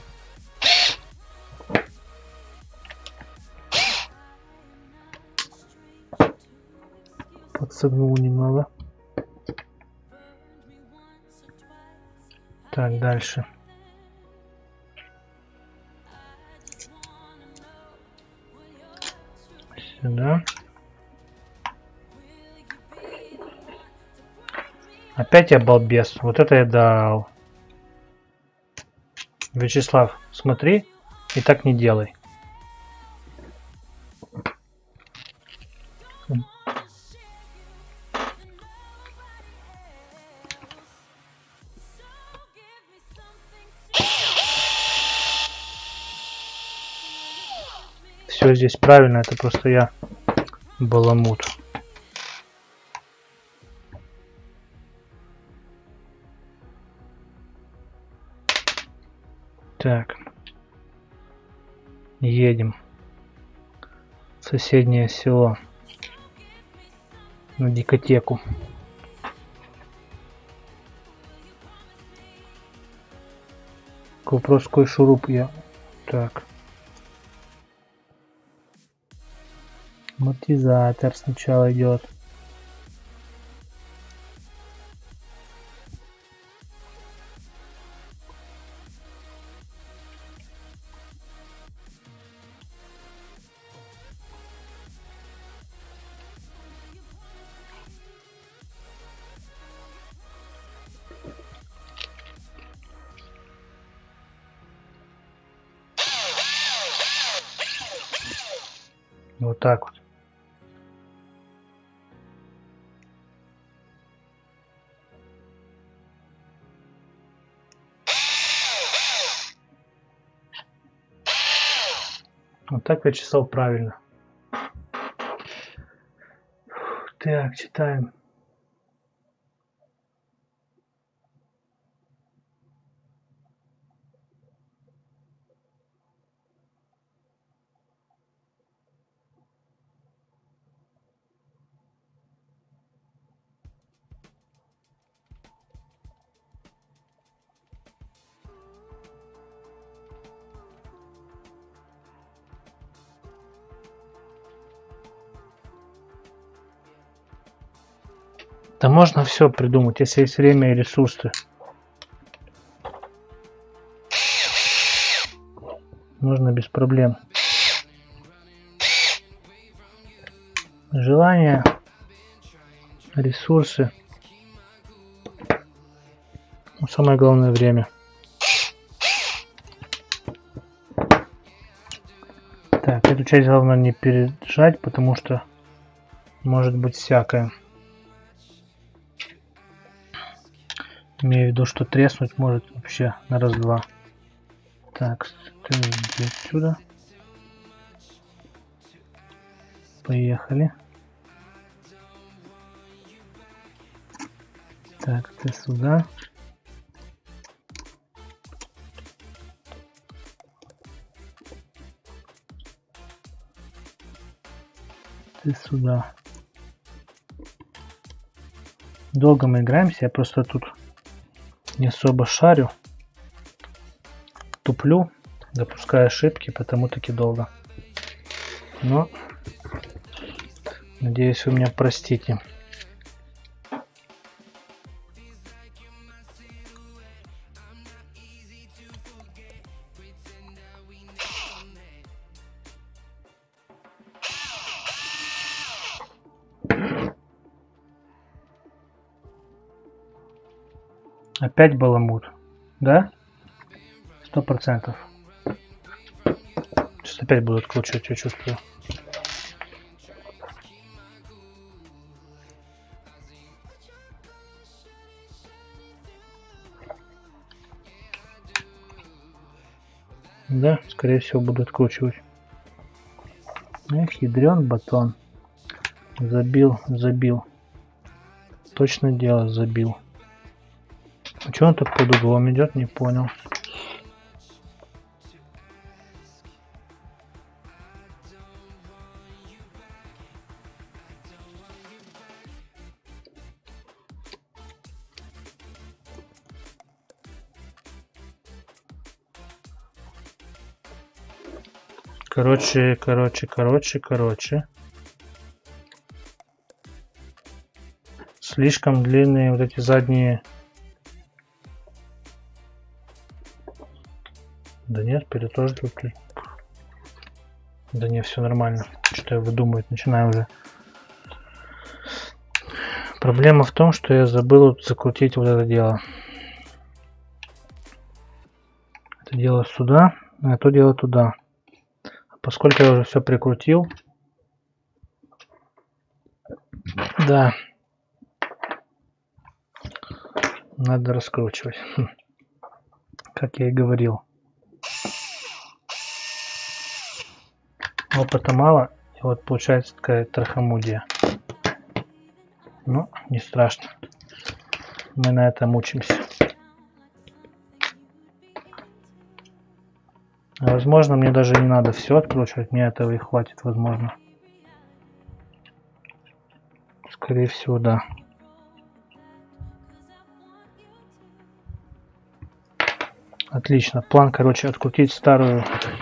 Подсогнул немного. Так, дальше. Сюда. Опять я балбес. Вот это я дал. Вячеслав, смотри и так не делай. Все здесь правильно, это просто я баламут. Так. Едем в соседнее село. На дискотеку. Вопрос, какой шуруп я... Так. Амортизатор сначала идет. Вот так вот. Вот так Вячеслав правильно. Так, читаем. Да можно все придумать, если есть время и ресурсы. Можно без проблем. Желание, ресурсы. Но самое главное время. Так, эту часть главное не пережать, потому что может быть всякое. Имею в виду, что треснуть может вообще на раз-два. Так, иди отсюда. Поехали. Так, ты сюда. Ты сюда. Долго мы играемся, я просто тут не особо шарю. Туплю, допускаю ошибки, потому таки долго. Но надеюсь, вы меня простите. Опять баламут, да? 100%. Сейчас опять буду откручивать, я чувствую. Да, скорее всего буду откручивать. Эх, ядрен батон. Забил. Точно дело, забил. А что он так под углом идет, не понял. Короче. Слишком длинные вот эти задние. Да нет, вперед тоже тут. Да нет, все нормально. Что я выдумывать начинаю уже. Проблема в том, что я забыл закрутить вот это дело. Это дело сюда, а то дело туда. Поскольку я уже все прикрутил. Да. Надо раскручивать. Как я и говорил. Опыта мало. И вот получается такая трахомудия. Ну, не страшно. Мы на этом учимся. Возможно, мне даже не надо все откручивать. Мне этого и хватит, возможно. Скорее всего, да. Отлично. План, короче, открутить старый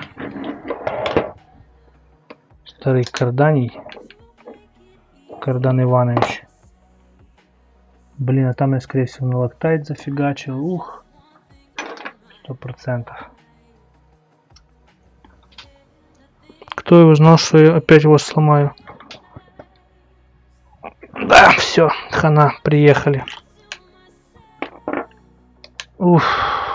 карданий. Кардан Иванович. Блин, а там я, скорее всего, на лактайт зафигачил. Ух. 100%. Кто его знал, что я опять его сломаю? Да, все, хана, приехали. Уф.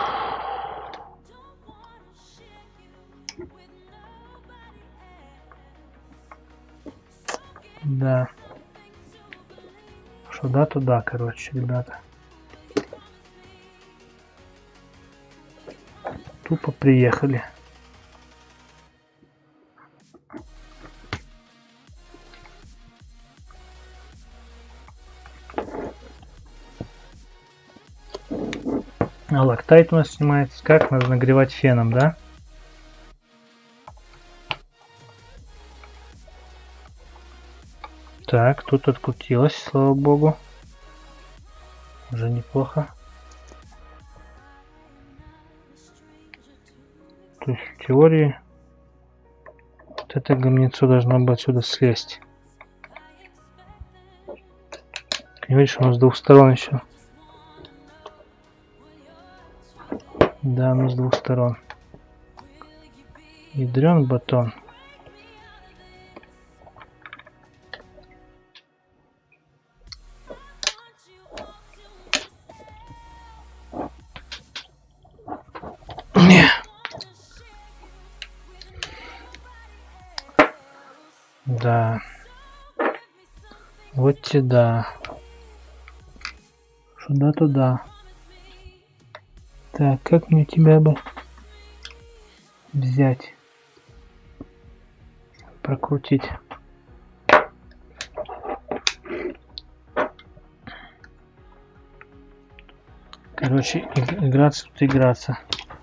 Да. Что да, то да, короче, ребята. Тупо приехали. Локтайт у нас снимается. Как? Надо нагревать феном, да? Так, тут открутилось, слава богу. Уже неплохо. То есть в теории вот это говнецо должно было отсюда слезть. Не видишь, у нас с двух сторон еще. Да, у нас с двух сторон. Ядрен батон. Да. Вот те да. Сюда-туда. Так, как мне тебя бы взять? Прокрутить. Короче, играться тут играться.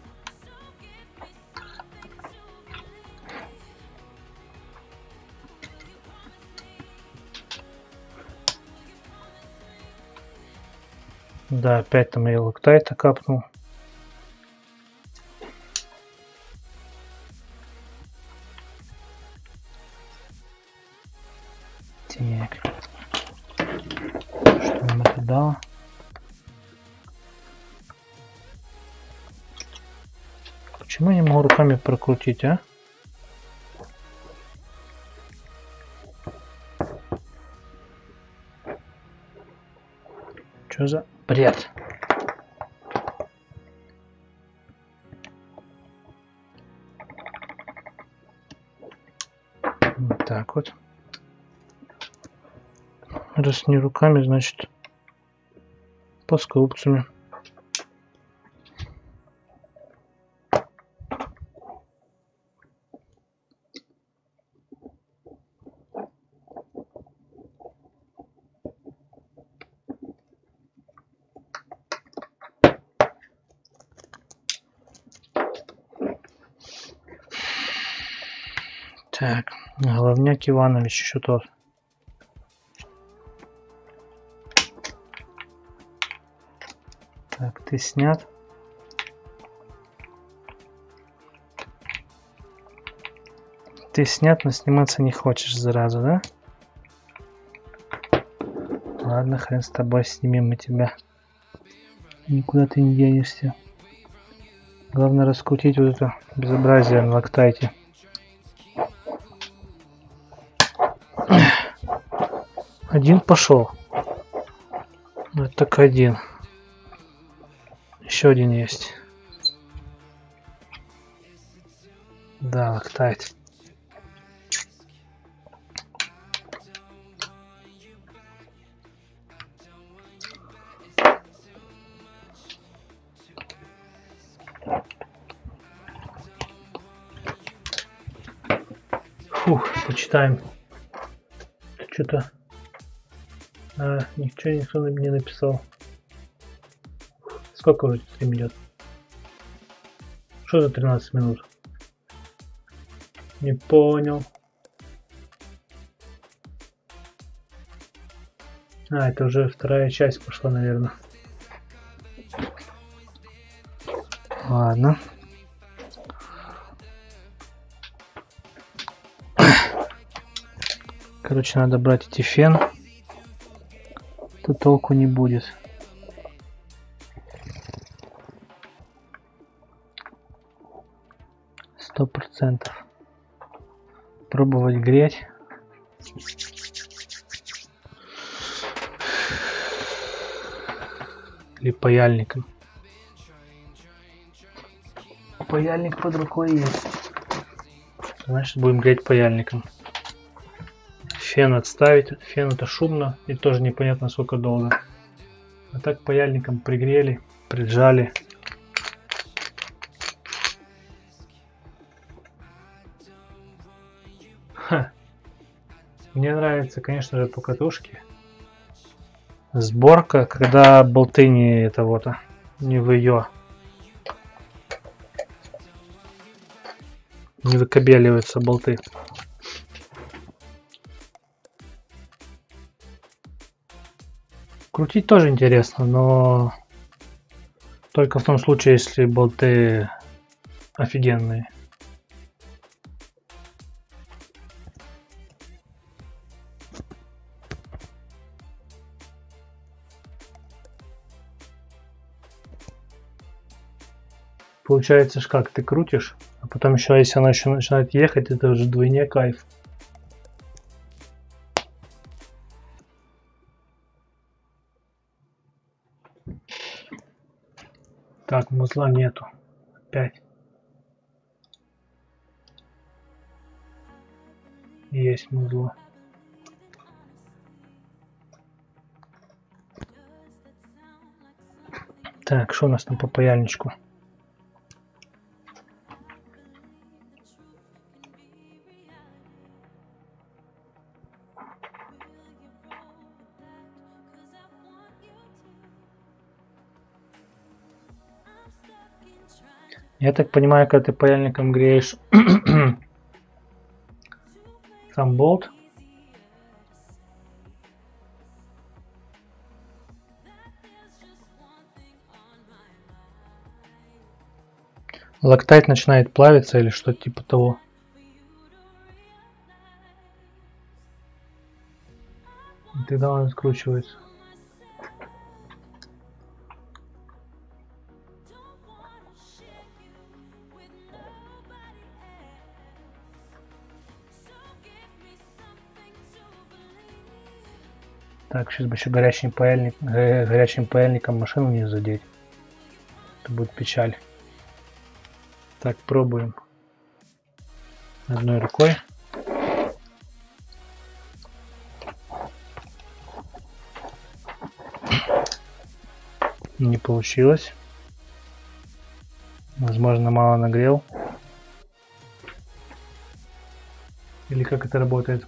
Да, опять там я локтайта капнул. Так. Что нам это дало? Почему я не могу руками прокрутить, а? Что за бред? Вот так вот. Раз не руками, значит плоскогубцами. Так, Головняк Иванович еще тот. Так, ты снят. Ты снят, но сниматься не хочешь, зараза, да? Ладно, хрен с тобой, снимем мы тебя. Никуда ты не денешься. Главное раскрутить вот это безобразие на локтайте. Один пошел. Вот так один. Еще один есть. Да, локтайт. Фух, почитаем. Что-то никто не написал. Сколько уже стрим идет? Что за 13 минут? Не понял. Это уже вторая часть пошла, наверное. Ладно. Короче, надо брать эти фен. Тут толку не будет. Сто процентов. Пробовать греть. Или паяльником. Паяльник под рукой есть. Значит, будем греть паяльником. Фен отставить. Фен это шумно и тоже непонятно сколько долго. А так паяльником пригрели, приджали. Ха. Мне нравится, конечно же, по катушке. Сборка, когда болты не в ее не выкабеливаются болты. Крутить тоже интересно, но только в том случае, если болты офигенные. Получается, ж как ты крутишь, а потом еще, если она еще начинает ехать, это уже вдвойне кайф. Так, музла нету. Опять. Есть музло. Так, что у нас там по паяльничку? Я так понимаю, когда ты паяльником греешь сам болт, локтайт начинает плавиться или что-то типа того. И тогда он скручивается. Так, сейчас бы еще горячим паяльником машину не задеть. Это будет печаль. Так, пробуем. Одной рукой. Не получилось. Возможно, мало нагрел. Или как это работает?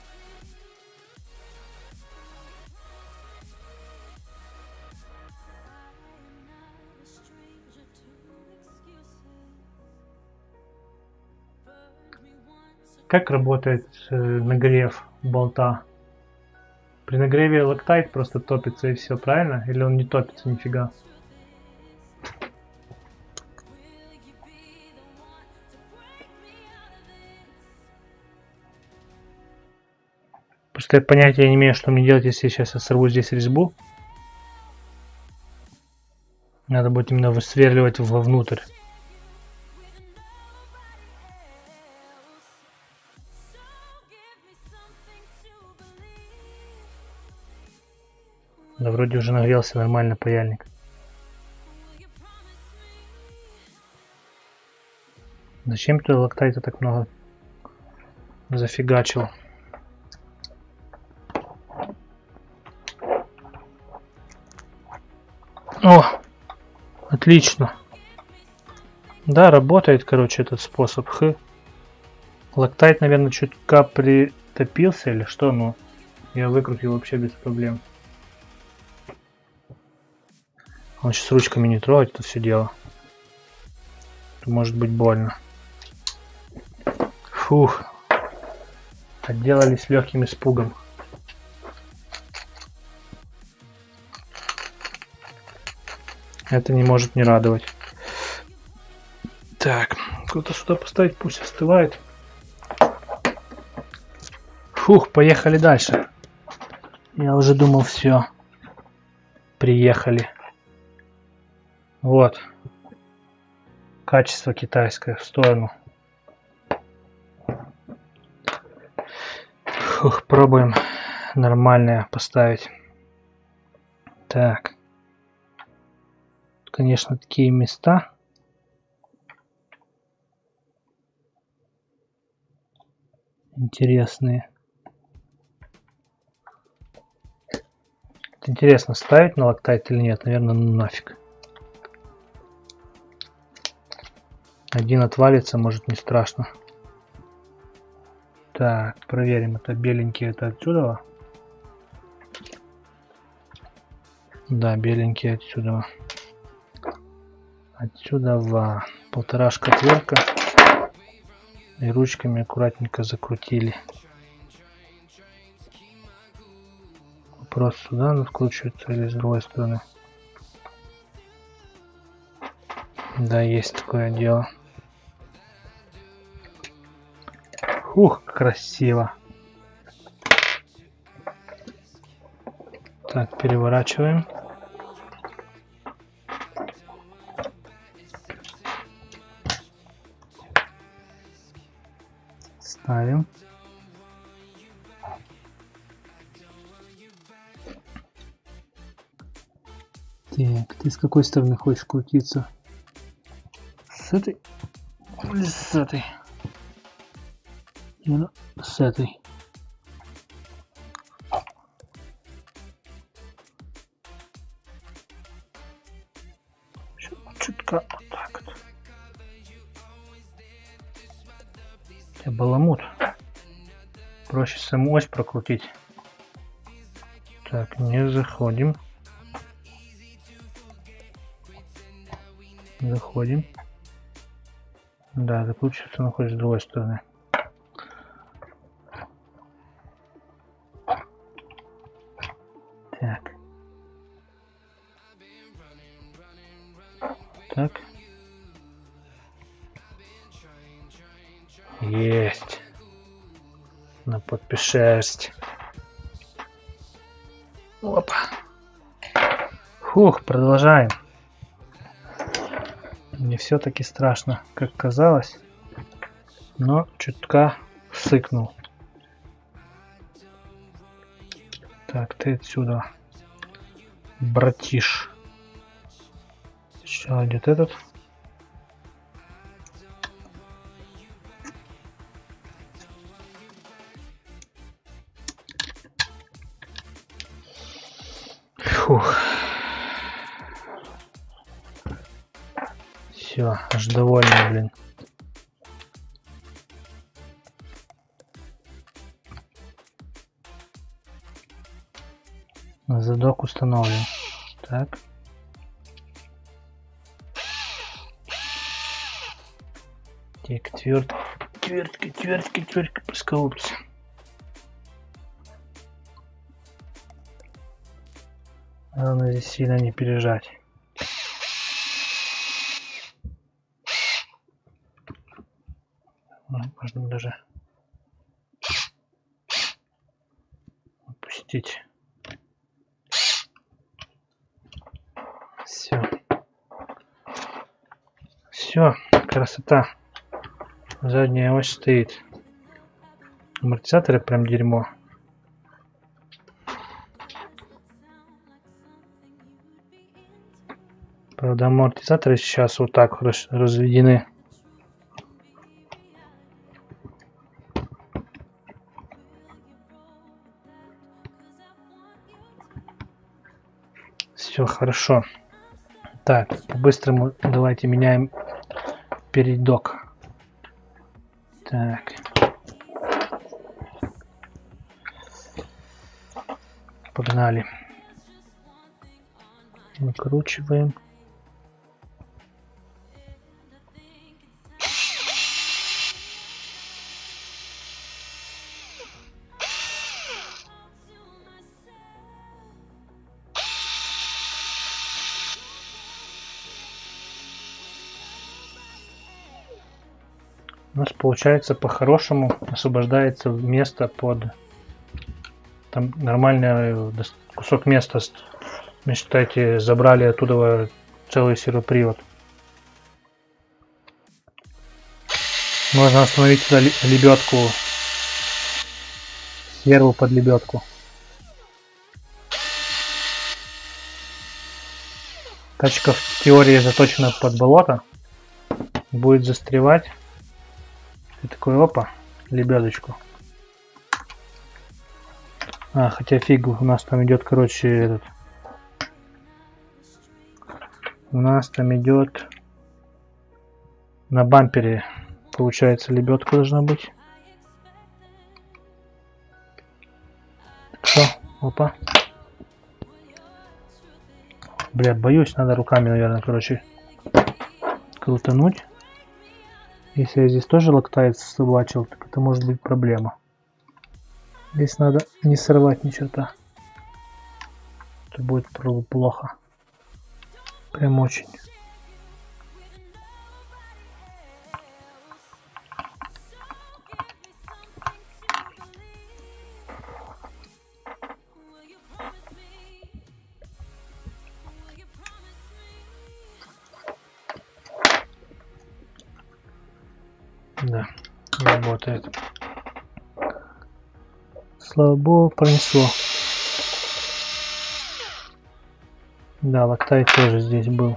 Как работает нагрев болта? При нагреве локтайт просто топится и все, правильно? Или он не топится нифига? Просто я понятия не имею, что мне делать, если сейчас я сорву здесь резьбу. Надо будет именно высверливать вовнутрь. Да вроде уже нагрелся нормально паяльник. Зачем ты локтайта так много зафигачил? О, отлично. Да, работает, короче, этот способ. Локтайт, наверное, чутка притопился или что, но я выкрутил вообще без проблем. Он сейчас ручками не трогать это все дело. Это может быть больно. Фух. Отделались легким испугом. Это не может не радовать. Так, куда сюда поставить, пусть остывает. Фух, поехали дальше. Я уже думал, все. Приехали. Вот. Качество китайское в сторону. Фух, пробуем нормальное поставить. Так. Конечно, такие места. Интересные. Интересно, ставить на локтайт или нет? Наверное, ну нафиг. Один отвалится, может, не страшно. Так, проверим. Это беленький, это отсюда? Да, беленький отсюда. Отсюда. Полторашка отвертка. И ручками аккуратненько закрутили. Вопрос, сюда она вкручивается или с другой стороны? Да, есть такое дело. Ух, красиво. Так, переворачиваем. Ставим. Так, ты с какой стороны хочешь крутиться? С этой? Или с этой? Ну, с этой. Чутка вот так вот. Это баламут. Проще саму ось прокрутить. Так, не заходим. Заходим. Да, закручивается, но хоть с другой стороны. Так. Так. Есть. На подпишерсть. Опа. Фух, продолжаем. Не все-таки страшно, как казалось, но чутка сыкнул. Так, ты отсюда, братиш. Сначала идет этот. Фух. Все, аж довольный, блин. Задок установлен. Так. Так, твертка, посколупся. Главное здесь сильно не пережать. Можно даже опустить. Все, красота. Задняя ось стоит. Амортизаторы прям дерьмо. Правда, амортизаторы сейчас вот так разведены. Все хорошо. Так, по-быстрому давайте меняем передок. Так. Погнали. Выкручиваем. У нас получается по-хорошему освобождается место под... Там нормальный кусок места. Ну, считайте, забрали оттуда целый сервопривод. Можно установить туда лебедку. Серву под лебедку. Тачка в теории заточена под болото. Будет застревать. И такой, опа, лебедочку. А, хотя фиг, у нас там идет, короче, этот. У нас там идет на бампере, получается, лебедка должна быть. Что? Опа. Бля, боюсь, надо руками, наверное, короче, крутануть. Если я здесь тоже лактайт собачил, так это может быть проблема. Здесь надо не сорвать ни черта. Это будет плохо. Прям очень. Да, работает. Слава богу, пронесло. Да, лактай тоже здесь был.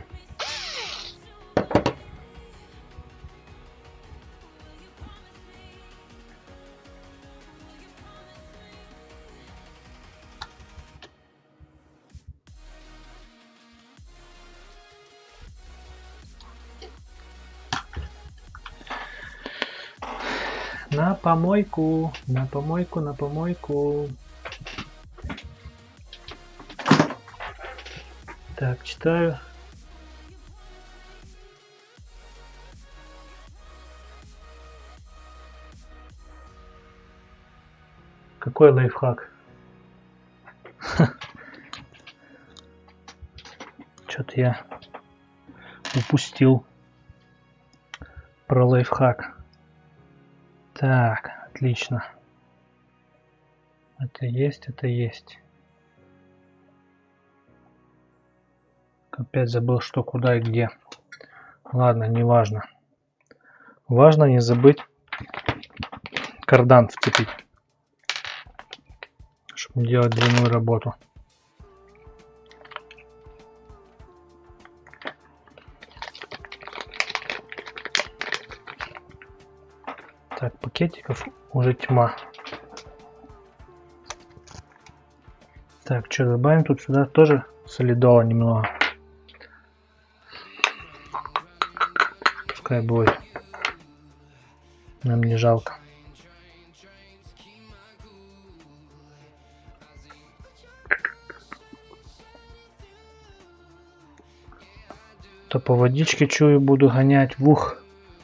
На помойку, на помойку, на помойку. Так, читаю. Какой лайфхак? Что-то я упустил про лайфхак. Так, отлично. Это есть, это есть. Опять забыл, что, куда и где. Ладно, не важно. Важно не забыть кардан вцепить, чтобы делать длинную работу. Так, пакетиков уже тьма. Так, что добавим тут сюда тоже солидола немного. Пускай будет. Нам не жалко. То по водичке чую буду гонять. Вух.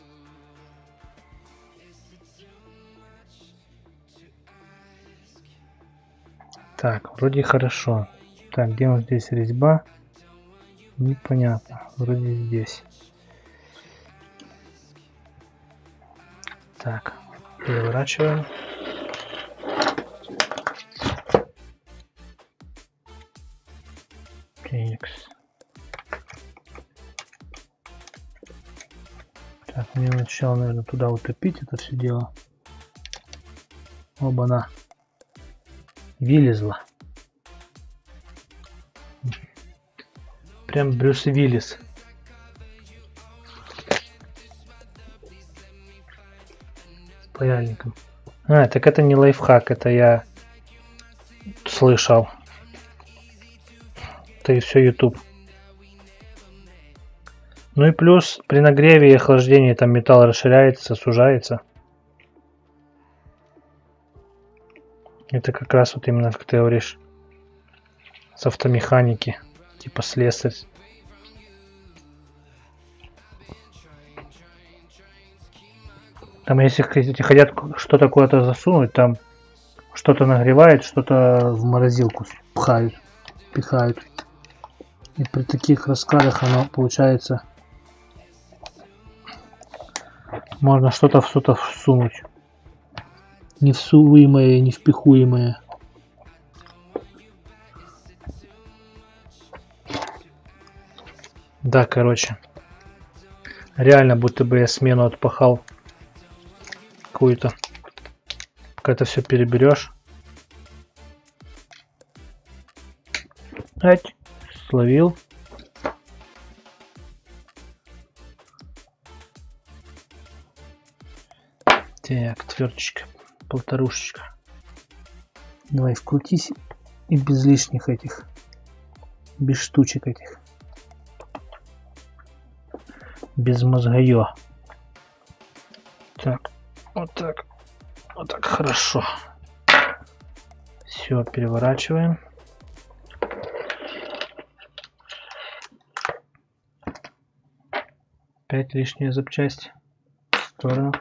Так, вроде хорошо. Так, где у нас здесь резьба? Непонятно. Вроде здесь. Так, переворачиваем. Текс. Так, мне сначала, наверное, туда утопить это все дело. Оба-на. Вылезла. Прям Брюс Уиллис. С паяльником. А, так это не лайфхак, это я слышал. Это и все YouTube. Ну и плюс при нагреве и охлаждении там металл расширяется, сужается. Это как раз вот именно, как ты говоришь, с автомеханики, типа слесарь. Там если хотят что-то куда-то засунуть, там что-то нагревает, что-то в морозилку пихают. И при таких раскладах оно получается, можно что-то всунуть. Не всуемое, не впихуемое. Да, короче. Реально, будто бы я смену отпахал какую-то. Пока это все переберешь. Ать, словил. Так, отверточка, полторушечка. Давай вкрутись и без лишних этих, без штучек этих, без мозгоё. Так, вот так хорошо. Все, переворачиваем. Опять лишняя запчасть. сторону.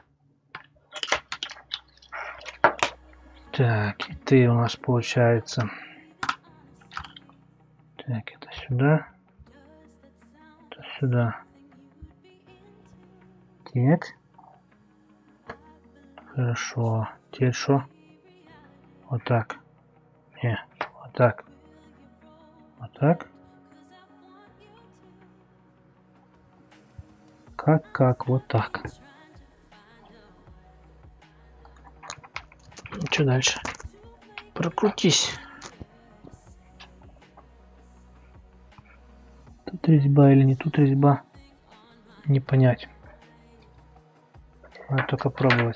Так, и ты у нас получается. Так, это сюда. Это сюда. Так. Хорошо. Теперь что? Вот так. Не, вот так. Вот так. Как? Вот так. Что дальше? Прокрутись. Тут резьба или не тут резьба? Не понять. Надо только пробовать.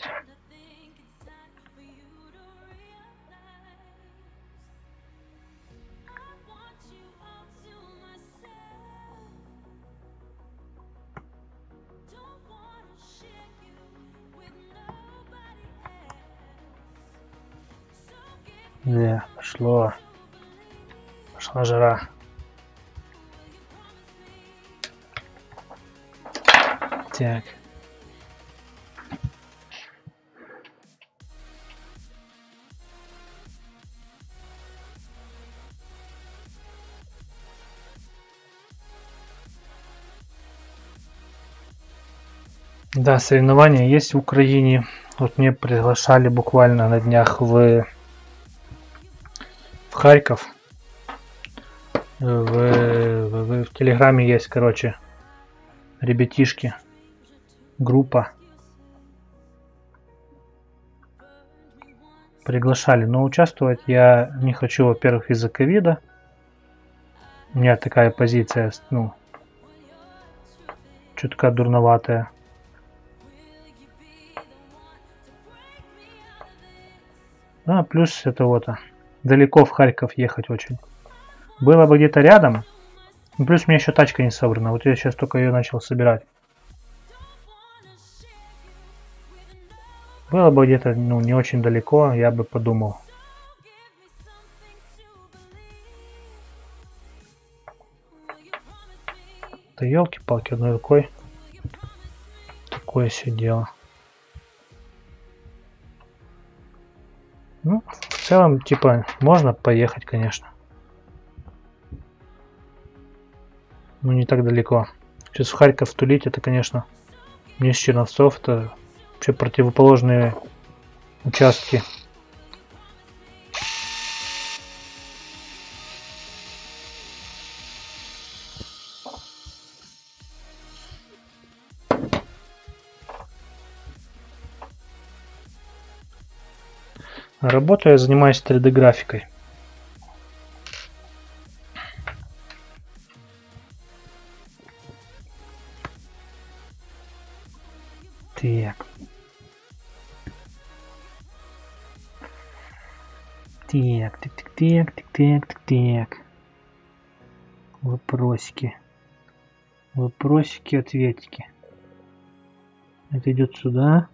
Да, пошло. Пошла жара. Так. Да, соревнования есть в Украине. Вот мне приглашали буквально на днях в Харьков. В Телеграме есть, короче, ребятишки, группа. Приглашали, но участвовать я не хочу, во-первых, из-за ковида. У меня такая позиция, ну, чутка дурноватая. А, плюс это вот, далеко в Харьков ехать очень. Было бы где-то рядом. Плюс у меня еще тачка не собрана. Вот я сейчас только ее начал собирать. Было бы где-то, ну, не очень далеко, я бы подумал. Да елки-палки, одной рукой. Такое все дело. Ну, в целом, типа, можно поехать, конечно. Но не так далеко. Сейчас в Харьков тулить, это, конечно, не с Черновцов, это вообще противоположные участки. Работаю, я занимаюсь 3D графикой. Так. Так. Вопросики. Вопросики, ответики. Это идет сюда.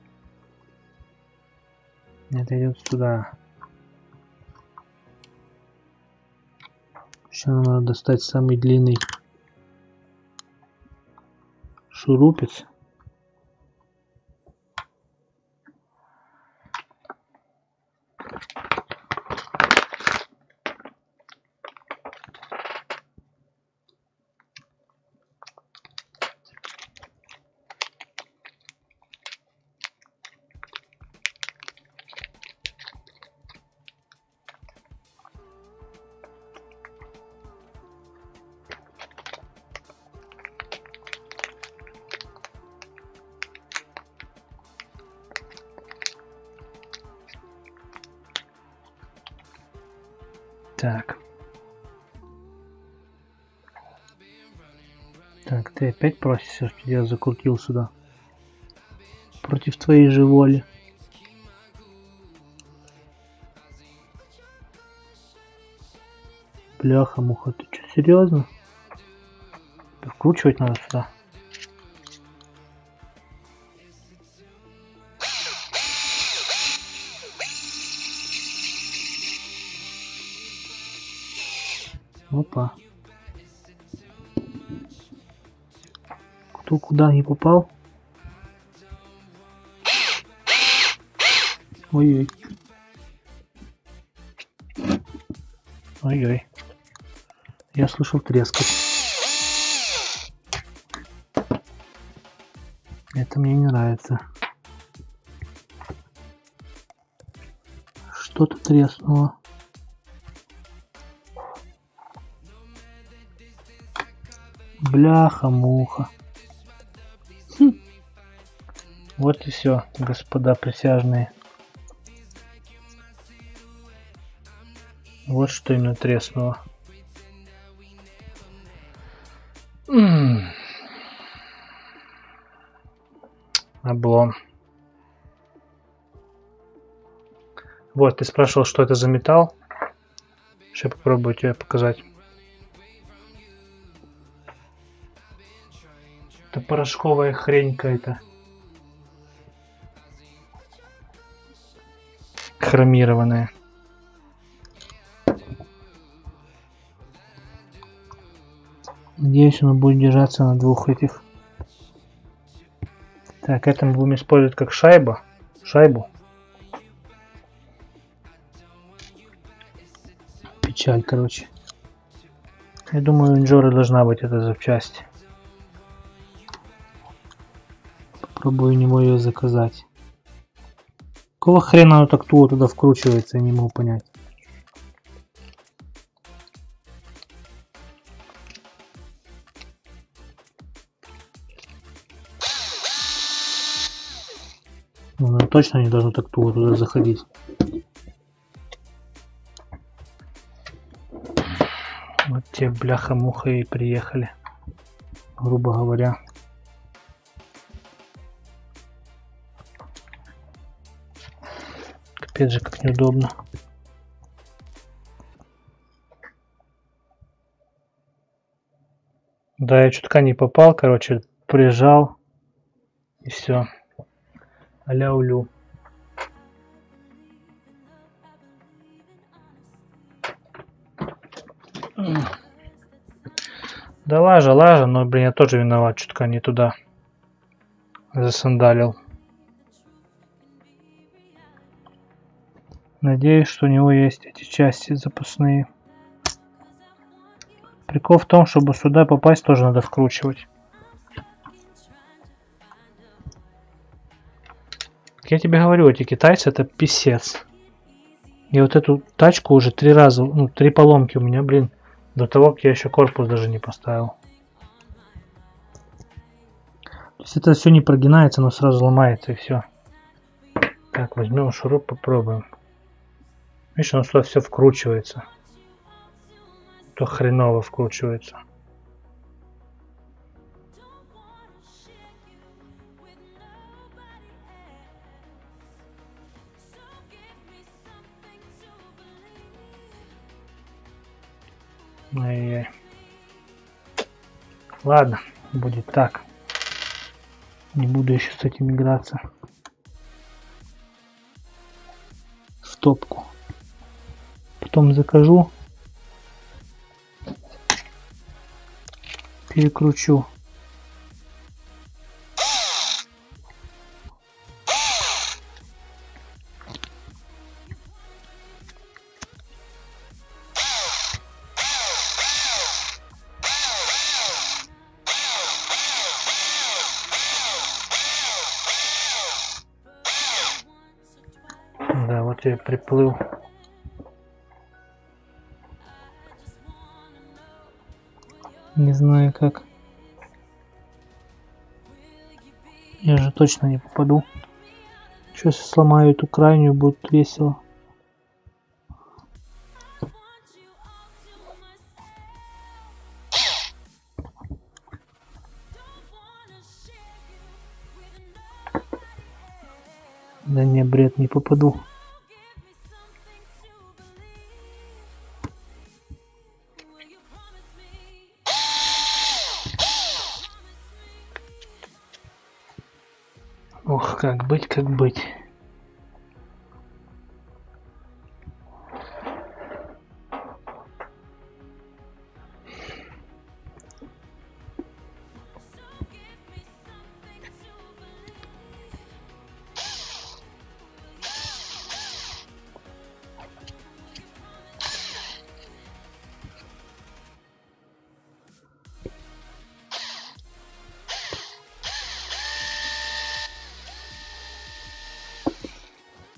Это идет сюда. Сейчас нам надо достать самый длинный шурупец. Так. Так, ты опять просишься, чтобы я закрутил сюда. Против твоей же воли. Бляха-муха, ты что, серьезно? Вкручивать надо сюда. Опа. Кто куда не попал? Ой-ой. Ой-ой. Я слышал трескот. Это мне не нравится. Что-то треснуло. Бляха-муха. Вот и все, господа присяжные. Вот что именно треснуло. Облом. Вот, ты спрашивал, что это за металл. Сейчас я попробую тебе показать. Это порошковая хрень какая-то. Хромированная. Надеюсь, он будет держаться на двух этих. Так, это мы будем использовать как шайбу. Печаль, короче. Я думаю, у Инжоры должна быть эта запчасть. Попробую у него ее заказать. Какого хрена оно так туда вкручивается, я не могу понять. Ну, точно не должно так туда заходить. Вот те бляха-муха и приехали, грубо говоря. Капец же, как неудобно. Да, я чутка не попал, короче, прижал и все. А-ля улю. Да лажа, но, блин, я тоже виноват, чутка не туда засандалил. Надеюсь, что у него есть эти части запасные. Прикол в том, чтобы сюда попасть, тоже надо вкручивать. Я тебе говорю, эти китайцы это писец. И вот эту тачку уже 3 раза, 3 поломки у меня, блин, до того, как я еще корпус даже не поставил. То есть это все не прогинается, но сразу ломается и все. Так, возьмем шуруп, попробуем. Видишь, он сюда все вкручивается. То хреново вкручивается. Ай-яй. Ладно, будет так. Не буду еще с этим играться. В топку. Потом закажу. Перекручу. Да, вот я приплыл. Не знаю как. Я же точно не попаду. Сейчас я сломаю эту крайнюю, будет весело. Да не, бред, не попаду. Ох, как быть, как быть.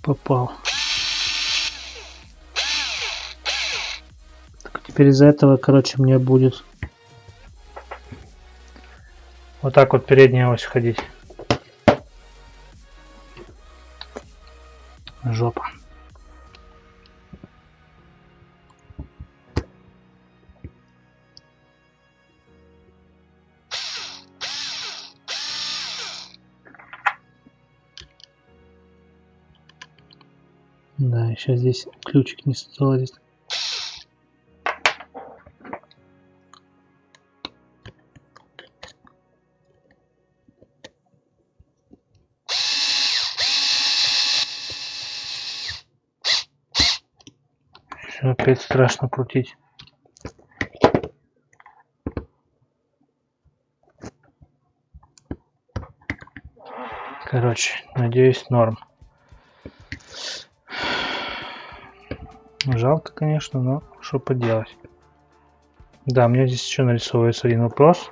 попал. Так, теперь из-за этого, короче, мне будет вот так вот передняя ось ходить. Жопа. Да, еще здесь ключик не залазит. Все, опять страшно крутить. Короче, надеюсь, норм. Жалко, конечно, но что поделать. Да, мне здесь еще нарисовывается один вопрос.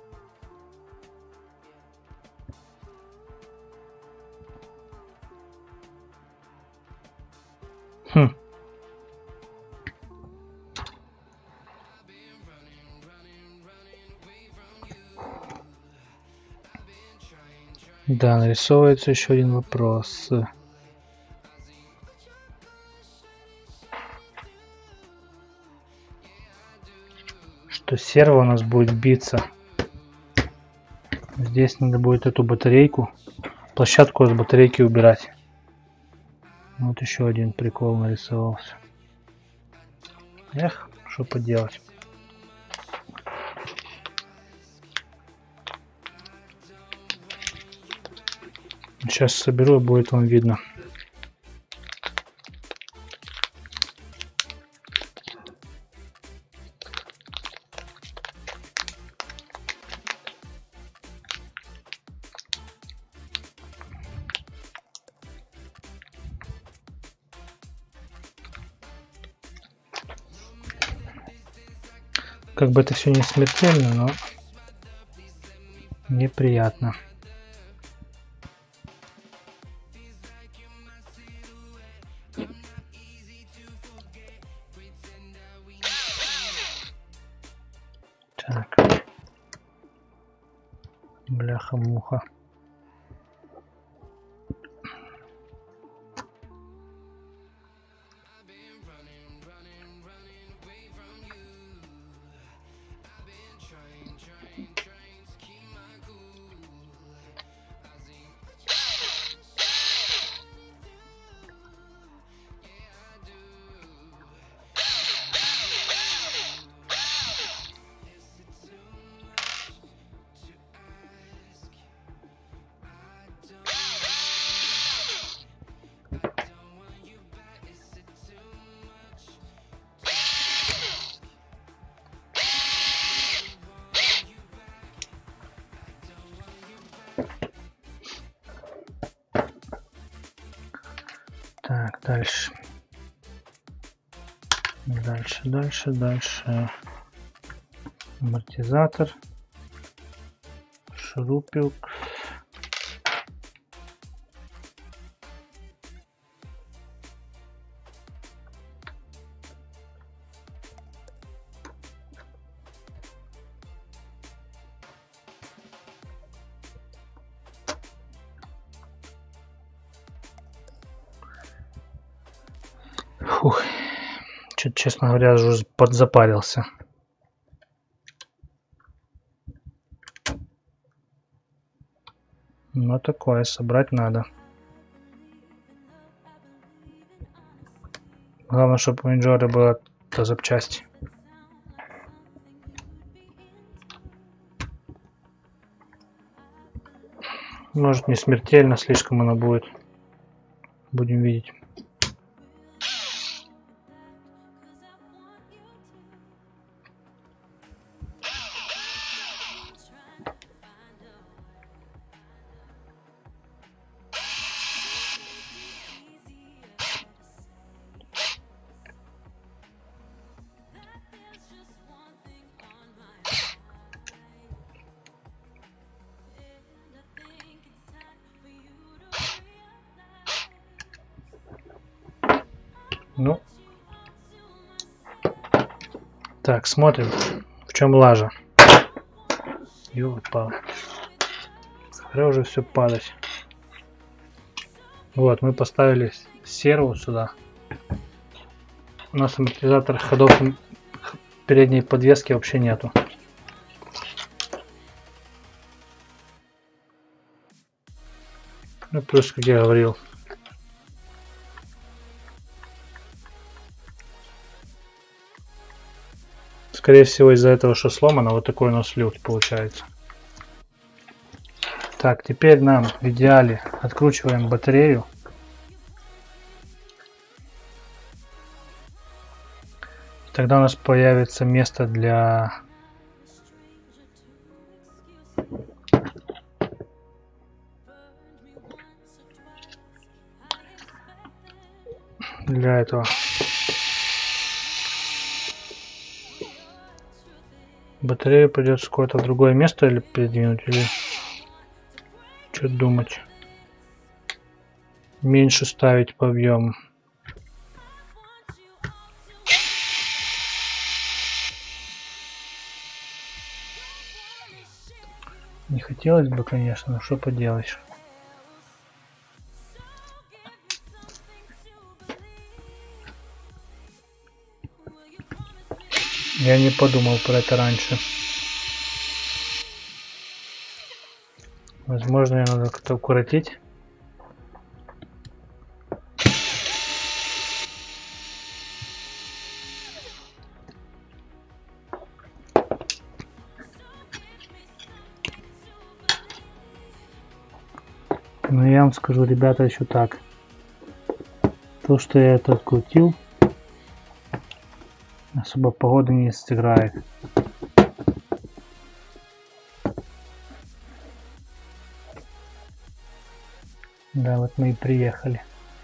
Да, нарисовывается еще один вопрос. Что серво у нас будет биться. Здесь надо будет эту батарейку, площадку с батарейки убирать. Вот еще один прикол нарисовался. Эх, что поделать. Сейчас соберу, и будет вам видно. Как бы это все не смертельно, но неприятно. Так. Бляха-муха. Так, дальше. Дальше. Амортизатор. Шурупик. Фух. Что-то, честно говоря, уже подзапарился. Но такое собрать надо. Главное, чтобы у Инжора была та запчасть. Может, не смертельно, слишком она будет. Будем видеть. Ну. Так, смотрим, в чем лажа. Ёлка-пала. Пора уже все падать. Вот, мы поставили серву сюда. У нас амортизатор ходов передней подвески вообще нету. Ну, плюс, как я говорил, скорее всего, из-за этого, что сломано, вот такой у нас люфт получается. Так, теперь нам в идеале откручиваем батарею. Тогда у нас появится место для этого. Батарею придется какое-то в другое место или передвинуть, или что думать. Меньше ставить по объему. Не хотелось бы, конечно, но что поделаешь. Я не подумал про это раньше. Возможно, ее надо как-то укоротить. Но я вам скажу, ребята, еще так. То, что я это открутил, особо погода не сыграет. Да, вот мы и приехали.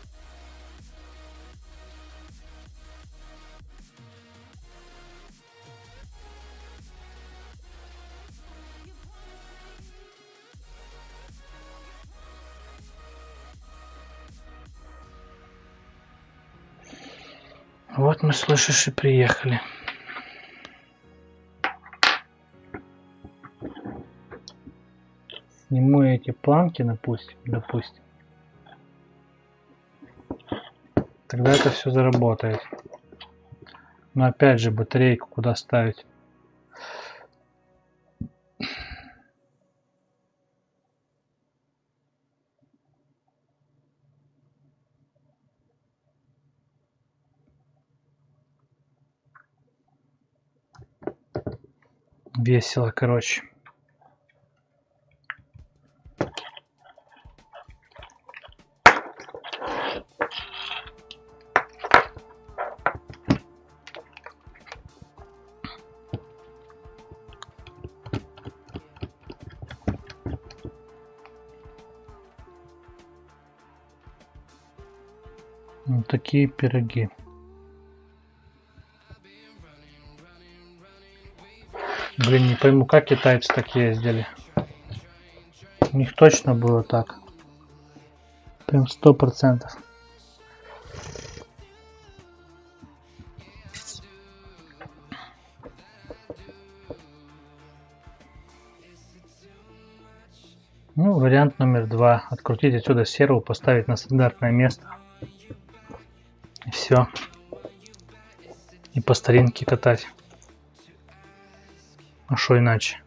Вот мы, слышишь, и приехали. Сниму эти планки, допустим. Тогда это все заработает. Но опять же, батарейку куда ставить? Весело, короче. Вот такие пироги. Блин, не пойму, как китайцы так ездили. У них точно было так. Прям 100%. Ну, вариант номер 2. Открутить отсюда серву, поставить на стандартное место. И все. И по старинке катать. А что иначе?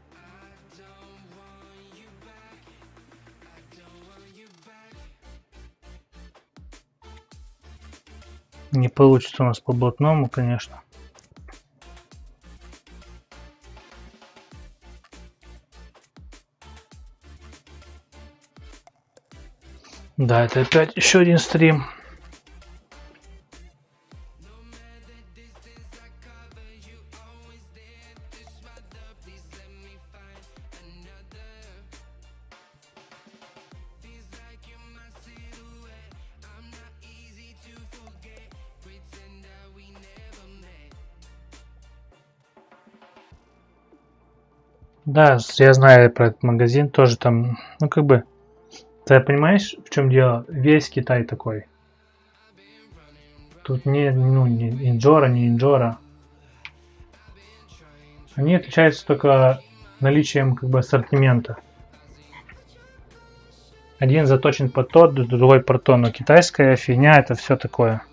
Не получится у нас по блатному, конечно. Да, это опять еще один стрим. Да, я знаю про этот магазин, тоже там, ну как бы, ты понимаешь, в чем дело? Весь Китай такой. Тут не инжора, не инжора. Они отличаются только наличием как бы ассортимента. Один заточен под тот, другой под то, но китайская фигня это все такое.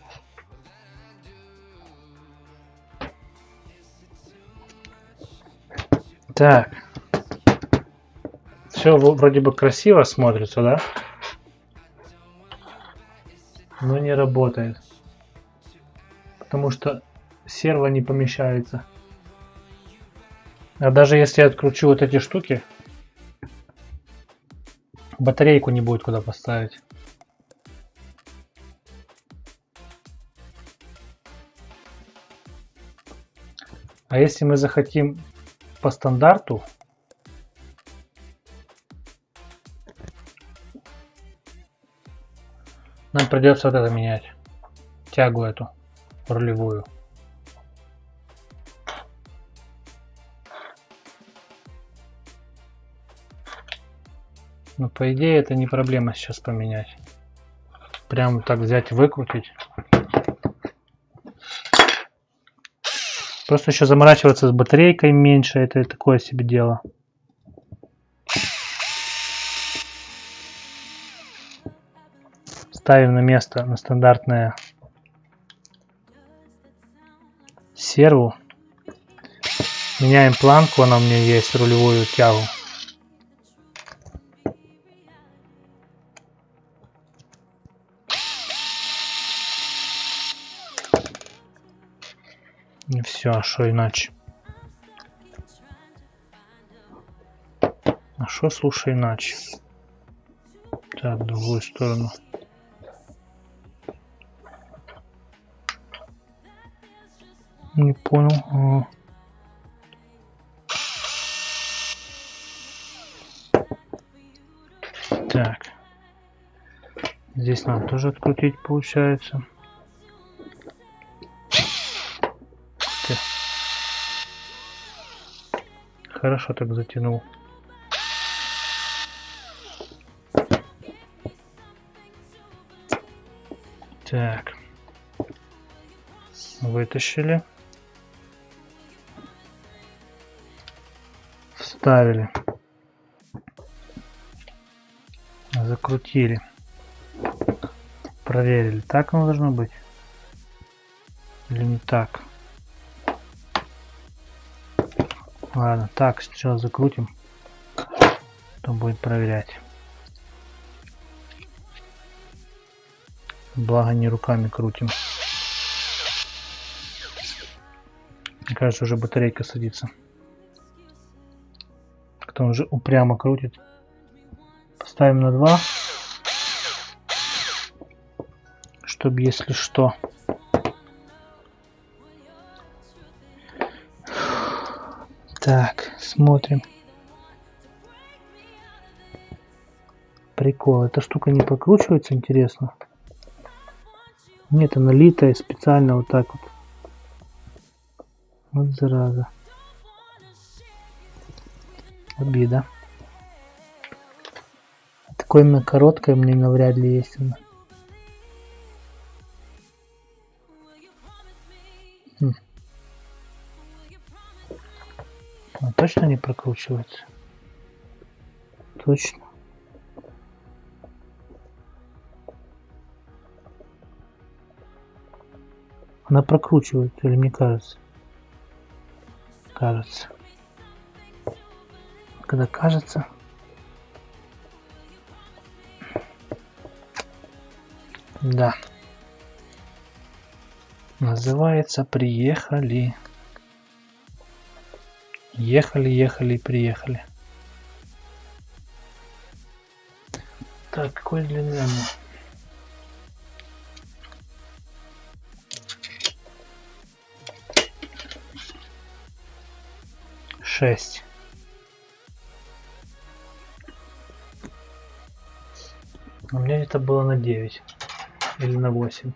Так. Все вроде бы красиво смотрится, да? Но не работает. Потому что серво не помещается. А даже если я откручу вот эти штуки, батарейку не будет куда поставить. А если мы захотим по стандарту, нам придется вот это менять. Тягу эту рулевую. Но по идее это не проблема сейчас поменять. Прямо так взять, выкрутить. Просто еще заморачиваться с батарейкой меньше, это такое себе дело. Ставим на место, на стандартное серву. Меняем планку, она у меня есть, рулевую тягу. И все, а что иначе? А что, слушай, иначе? Так, в другую сторону. Не понял. Так. Здесь надо тоже открутить, получается. Хорошо так затянул. Так. Вытащили. Вставили. Закрутили. Проверили. Так оно должно быть? Или не так? Ладно, так, сначала закрутим. Потом будет проверять. Благо не руками крутим. Мне кажется, уже батарейка садится. Кто он же упрямо крутит. Поставим на 2. Чтобы если что. Так, смотрим. Прикол, эта штука не прокручивается, интересно? Нет, она литая специально вот так вот. Вот зараза. Обида. Такое именно короткое мне навряд ли есть она. Она точно не прокручивается? Точно. Она прокручивается, или мне кажется? Кажется. Когда кажется. Да. Называется «Приехали». Ехали, ехали, приехали. Так, какой длины она? Шесть. У меня это было на 9 или на 8.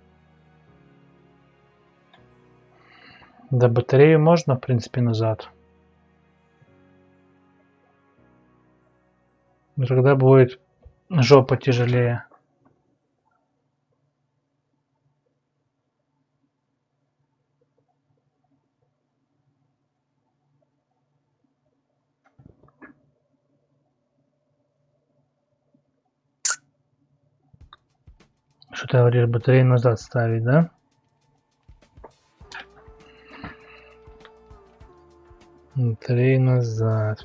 Да, батарею можно, в принципе, назад. Тогда будет жопа тяжелее. Что ты говоришь, батарею назад ставить, да? Батарею назад.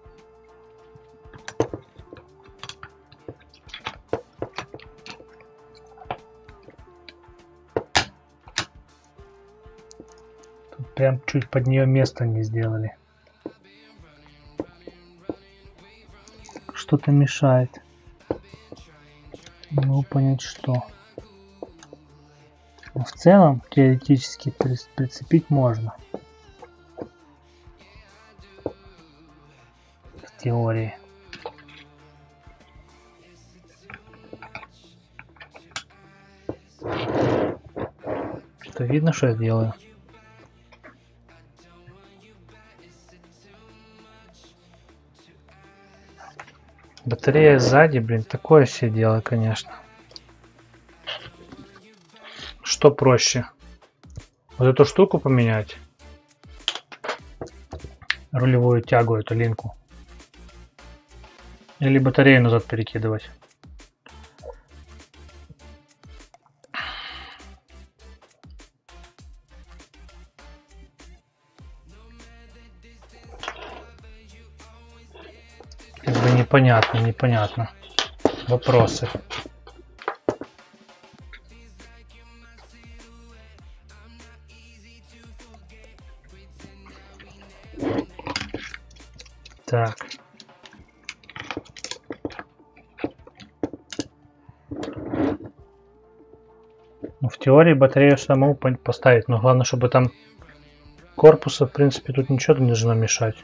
Тут прям чуть под нее место не сделали. Что-то мешает. Не могу понять, что. Но в целом, теоретически прицепить можно. В теории. Что видно, что я делаю? Батарея сзади, блин, такое все дело, конечно. Что проще? Вот эту штуку поменять? Рулевую тягу, эту линку. Или батарею назад перекидывать? Как бы непонятно. Вопросы. Так. Ну, в теории батарею саму поставить, но главное, чтобы там корпуса, в принципе, тут ничего не должно мешать.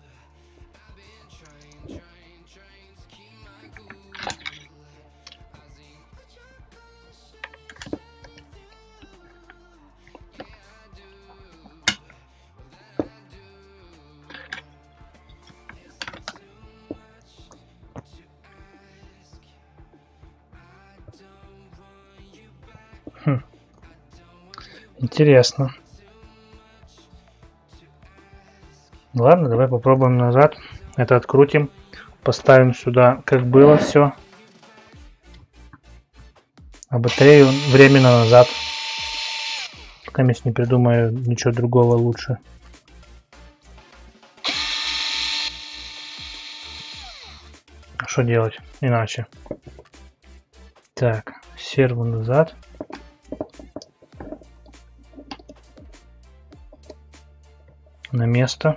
Интересно. Ладно, давай попробуем назад. Это открутим. Поставим сюда, как было все. А батарею временно назад. Пока я не придумаю ничего другого лучше. Что делать иначе? Так, серву назад. На место.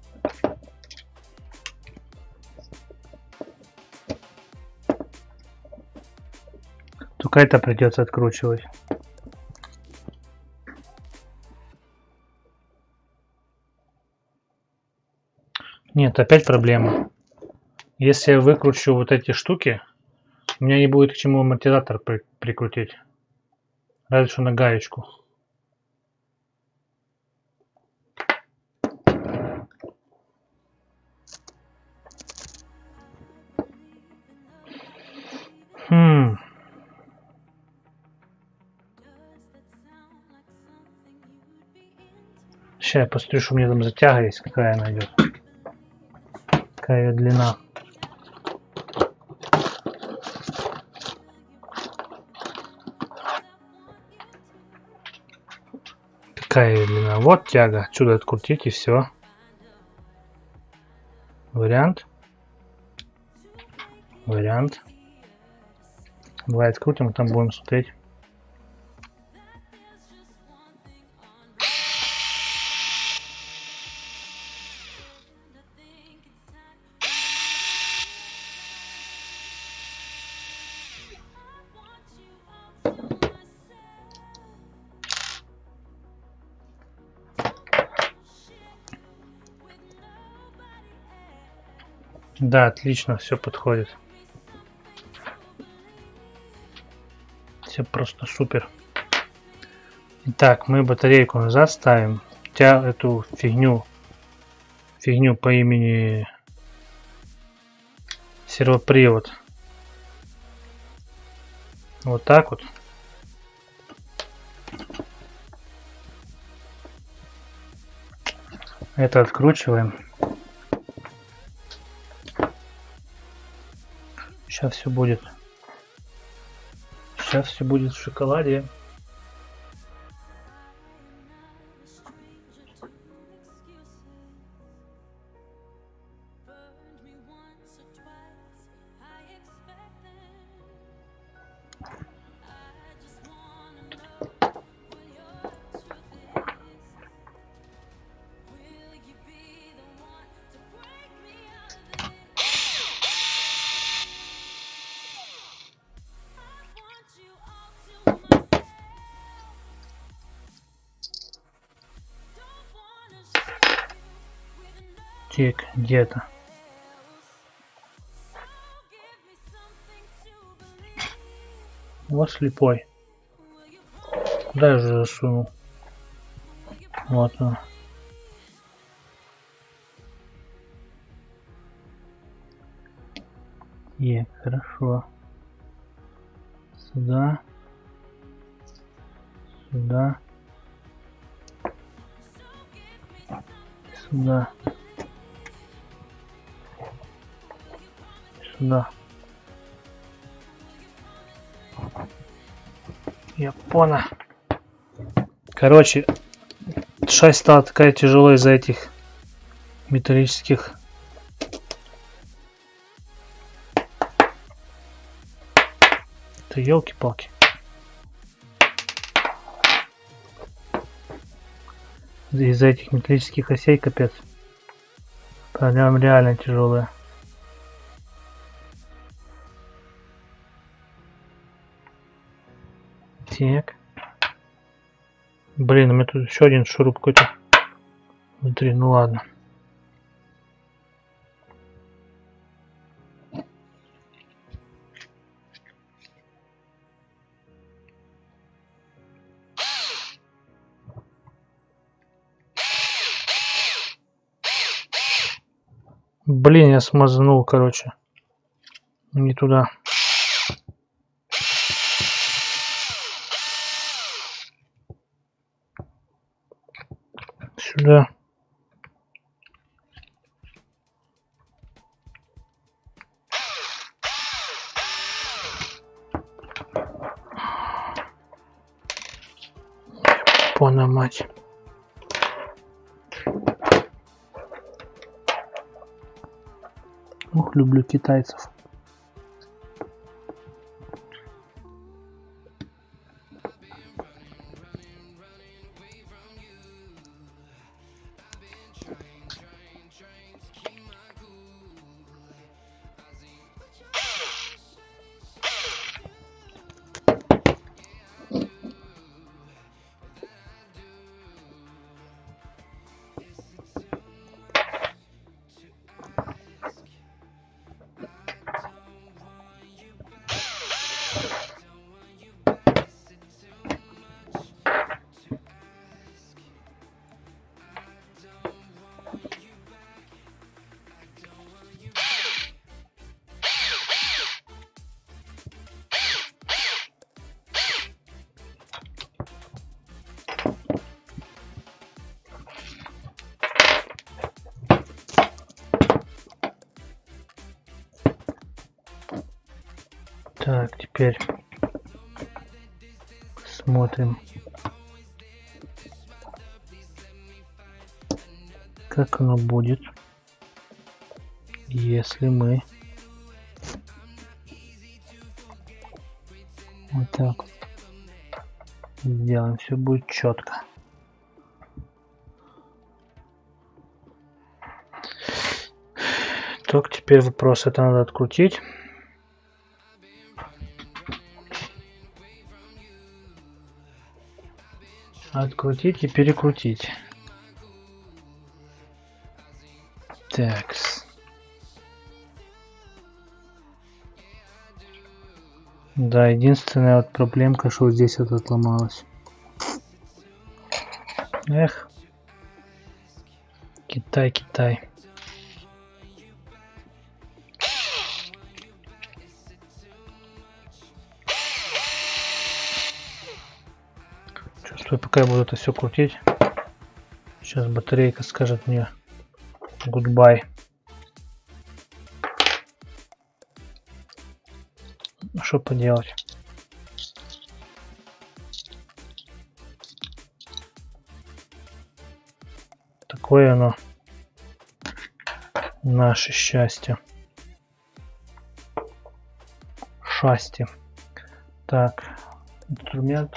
Только это придется откручивать. Нет, опять проблема. Если я выкручу вот эти штуки, у меня не будет к чему амортизатор прикрутить. Разве что на гаечку. Сейчас я посмотрю, что у меня там затяга есть, какая она идет. Какая ее длина. Какая ее длина. Вот тяга. Отсюда открутить и все. Вариант. Вариант. Давай открутим, там будем смотреть. Да, отлично, все подходит. Все просто супер. Итак, мы батарейку назад ставим. Эту фигню по имени сервопривод. Вот так вот. Это откручиваем. Сейчас все будет. Сейчас все будет в шоколаде. Так, где-то. Вот слепой. Куда я же засунул? Вот он. Хорошо. Сюда. Сюда. Сюда. Сюда. Я понял. Короче, шасть стала такая тяжелая из-за этих металлических. Это елки-палки. Из-за этих металлических осей капец. Прям реально тяжелая. Так. Блин, у меня тут еще один шуруп какой-то внутри. Ну ладно. Блин, я смазнул, короче. Не туда. Сюда. Пона мать. Ух, люблю китайцев. Так, теперь смотрим, как оно будет, если мы вот так сделаем, все будет четко. Только теперь вопрос, это надо открутить. Открутить и перекрутить. Такс. Да, единственная вот проблемка, что здесь вот отломалось. Эх. Китай. чувствую, пока я буду это все крутить, сейчас батарейка скажет мне goodbye. Что поделать? Такое оно наше счастье. Счастье. Так, инструмент.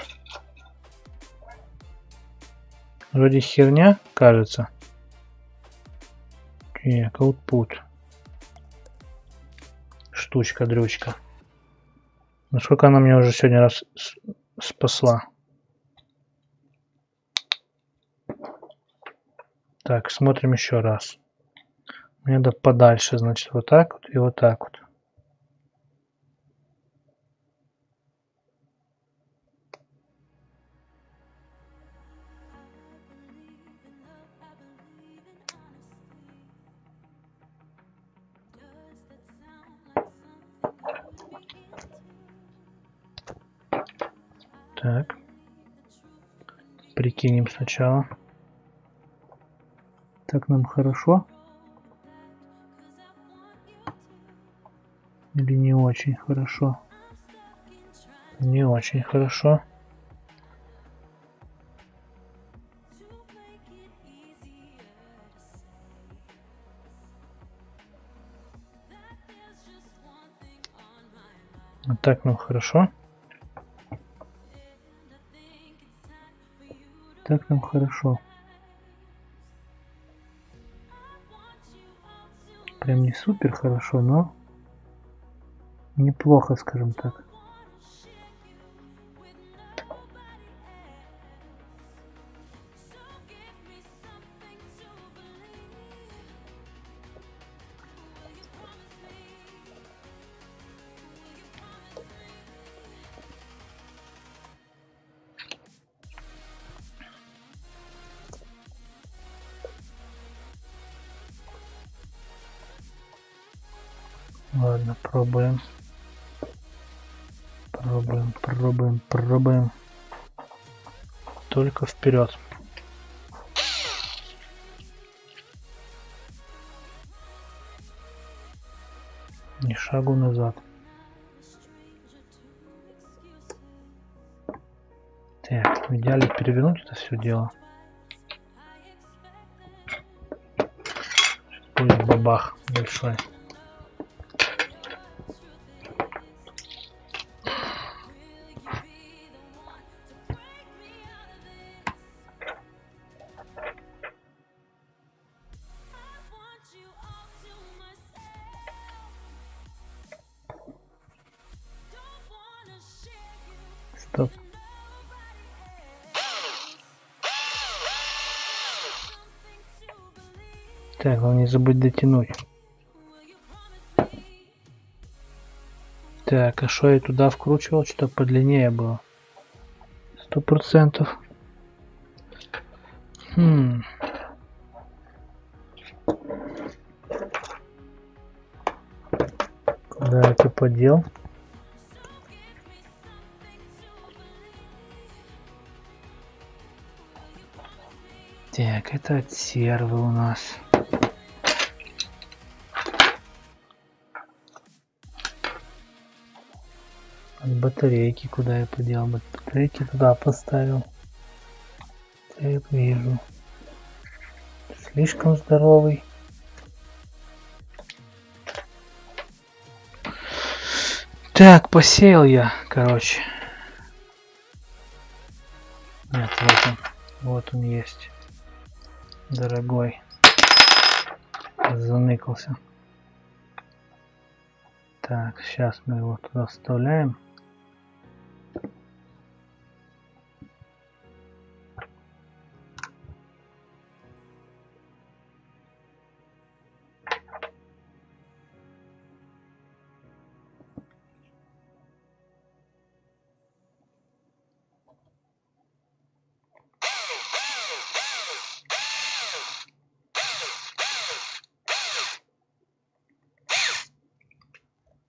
Вроде херня, кажется. Output. Штучка-дрючка. Насколько она мне уже сегодня раз спасла. Так, смотрим еще раз. Мне надо подальше, значит, вот так вот и вот так вот. Так. Прикинем сначала. Так нам хорошо? Или не очень хорошо? Не очень хорошо. Вот так нам хорошо. Так нам хорошо. Прям не супер хорошо, но неплохо, скажем так. Ладно, пробуем. Пробуем. Только вперед. Ни шагу назад. Так, в идеале перевернуть это все дело. Сейчас будет бабах большой. Стоп. Так, главное не забудь дотянуть. Так, а что я туда вкручивал? Что-то подлиннее было. 100%. Куда это подел? Так, это от сервы у нас. От батарейки куда я подел? Батарейки туда поставил. Так, вижу. Слишком здоровый. Так, посеял я, короче. Нет, вот он. Вот он есть. Дорогой. Заныкался. Так, сейчас мы его туда вставляем.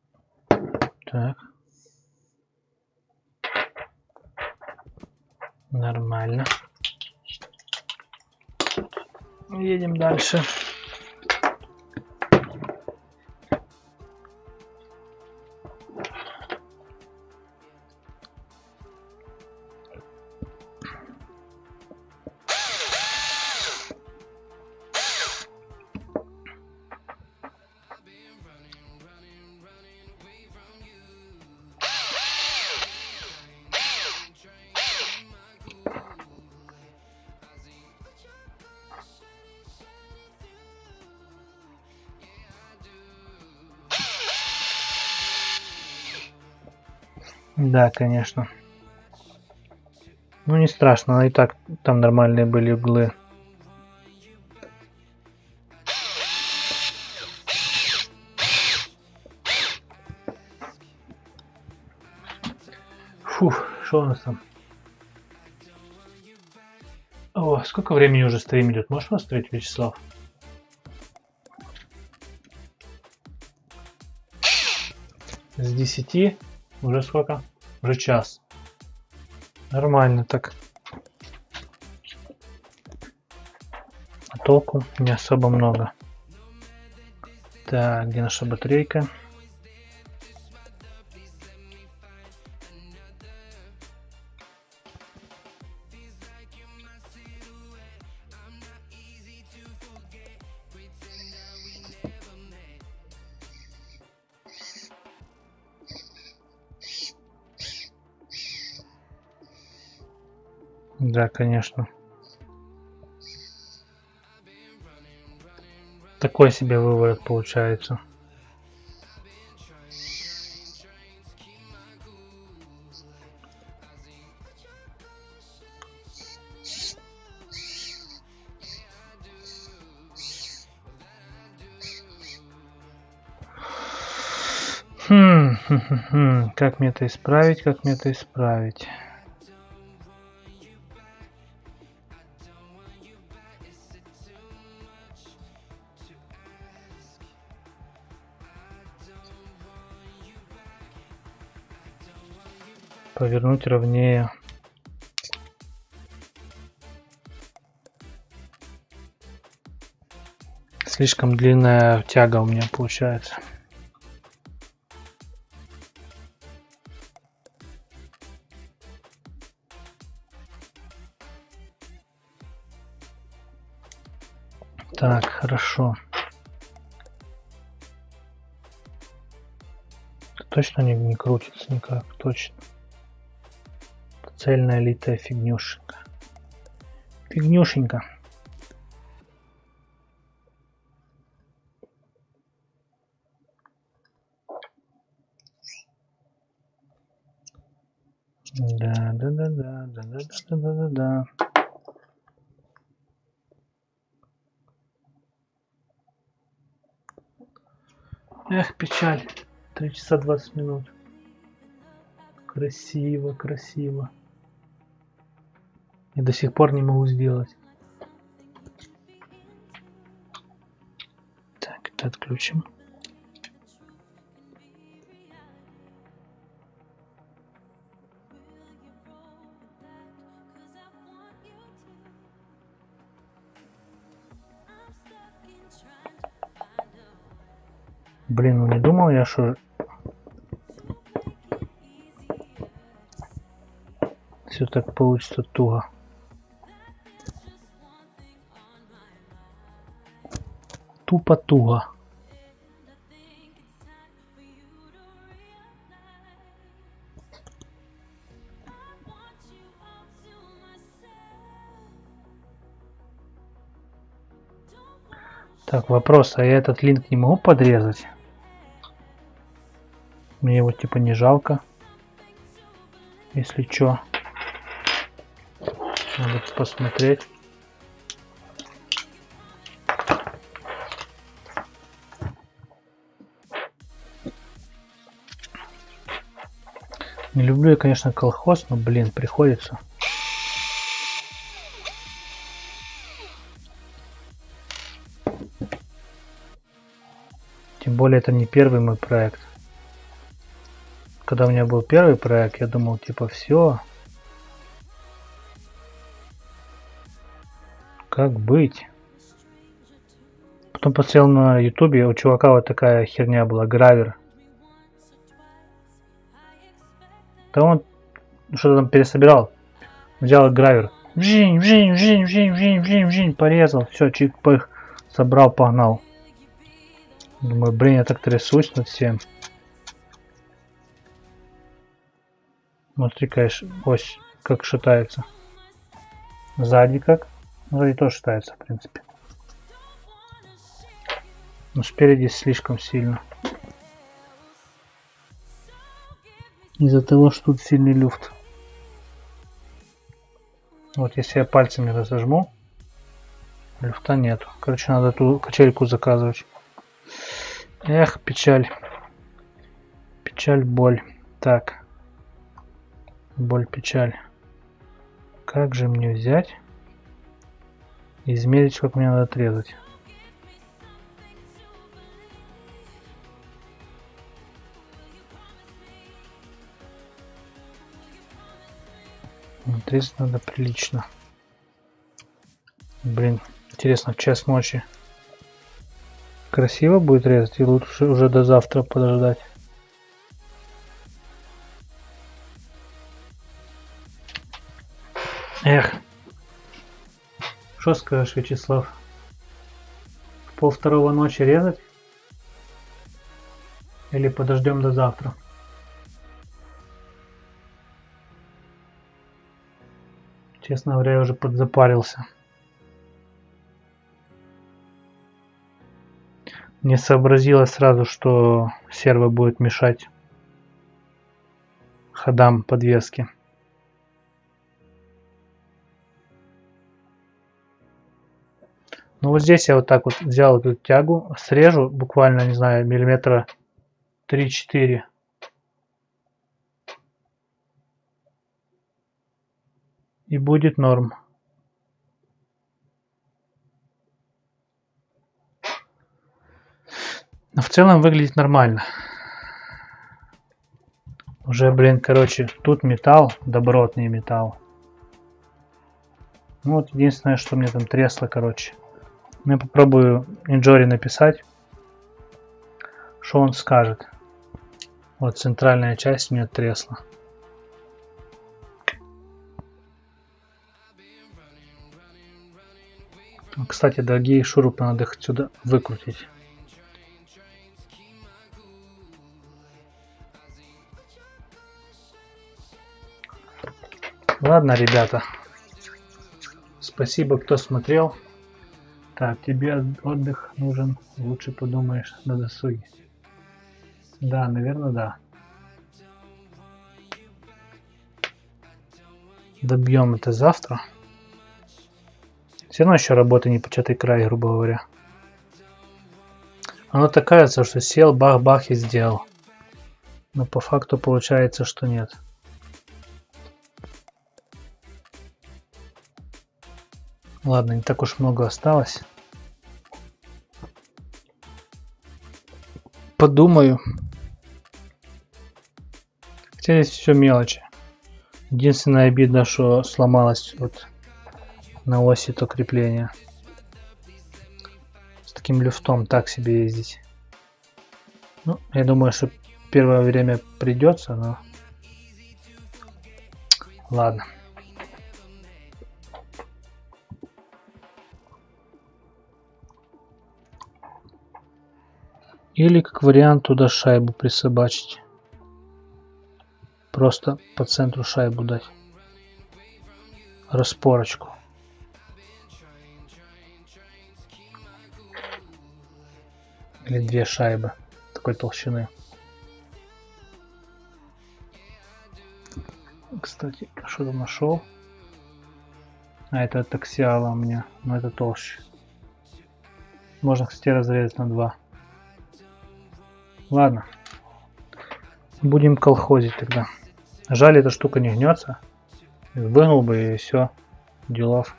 Так. Нормально. Едем дальше. Да, конечно. Ну не страшно, и так там нормальные были углы. Фух, что у нас там? О, сколько времени уже стрим идет? Можешь поставить, Вячеслав? С 10 уже сколько? Уже час. Нормально так. А толку не особо много. Так, где наша батарейка? Да, конечно. Такой себе выворот получается. Как мне это исправить? Как мне это исправить? Повернуть ровнее. Слишком длинная тяга у меня получается. Так, хорошо. Точно не крутится никак, точно. Цельная литая фигнюшенька. Фигнюшенька. Да. Эх, печаль. 3 часа 20 минут. Красиво, красиво. Я до сих пор не могу сделать. Так, это отключим. Блин, ну не думал я, что все так получится туго. Тупо туго. Так, вопрос, а я этот линк не могу подрезать? Мне его типа не жалко. Если чё. Надо посмотреть. Не люблю я, конечно, колхоз, но, блин, приходится. Тем более, это не первый мой проект. Когда у меня был первый проект, я думал, типа, все. Как быть? Потом посмотрел на ютубе, у чувака вот такая херня была, гравер. Да он что-то там пересобирал. Взял гравер. Вжинь, вжинь, вжинь, вжинь, вжинь, вжинь, вжинь, порезал. Все, чик-пых, собрал, погнал. Думаю, блин, я так трясусь над всем. Смотри, конечно, ось как шатается. Сзади как? Сзади тоже шатается, в принципе. Но спереди слишком сильно. Из-за того, что тут сильный люфт. Вот если я пальцами разожму, люфта нету. Короче, надо ту качельку заказывать. Эх, печаль. Печаль, боль. Так. Боль, печаль. Как же мне взять и измерить, как мне надо отрезать? Отрезать надо прилично. Блин, интересно, в час ночи красиво будет резать или лучше уже до завтра подождать? Эх. Что скажешь, Вячеслав? В 1:30 ночи резать? Или подождем до завтра? Честно говоря, я уже подзапарился. Не сообразила сразу, что серво будет мешать ходам подвески. Ну вот здесь я вот так вот взял эту тягу, срежу буквально, не знаю, миллиметра 3-4. И будет норм. Но в целом выглядит нормально. Уже, блин, короче, тут металл, добротный металл. Ну вот единственное, что мне там тресло, короче. Я попробую Инжори написать, что он скажет. Вот центральная часть мне тресла. Кстати, дорогие шурупы надо их отсюда выкрутить. Ладно, ребята. Спасибо, кто смотрел. Так, тебе отдых нужен. Лучше подумаешь на досуге. Да, наверное, да. Добьем это завтра. Все равно еще работа не початый край, грубо говоря. Оно так кажется, что сел, бах-бах и сделал. Но по факту получается, что нет. Ладно, не так уж много осталось. Подумаю. Хотя здесь все мелочи. Единственное обидно, что сломалось вот на оси то крепление. С таким люфтом так себе ездить. Ну, я думаю, что первое время придется, но... Ладно. Или как вариант туда шайбу присобачить. Просто по центру шайбу дать. Распорочку. Или 2 шайбы такой толщины. Кстати, что-то нашел. А это от аксиала у меня, но это толще. Можно, кстати, разрезать на 2. Ладно. Будем колхозить тогда. Жаль, эта штука не гнется. Выгнул бы и все. Делов.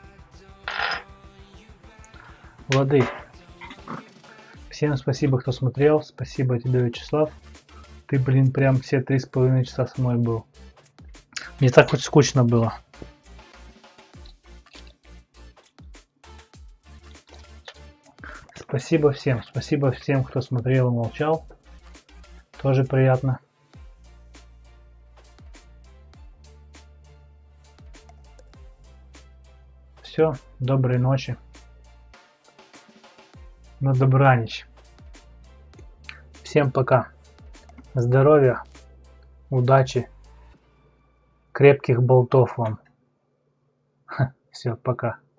Лады. Всем спасибо, кто смотрел. Спасибо тебе, Вячеслав. Ты, блин, прям все 3,5 часа со мной был. Не так хоть скучно было. Спасибо всем, кто смотрел и молчал. Тоже приятно. Все, доброй ночи. На добраніч. Всем пока. Здоровья, удачи, крепких болтов вам. Все, пока.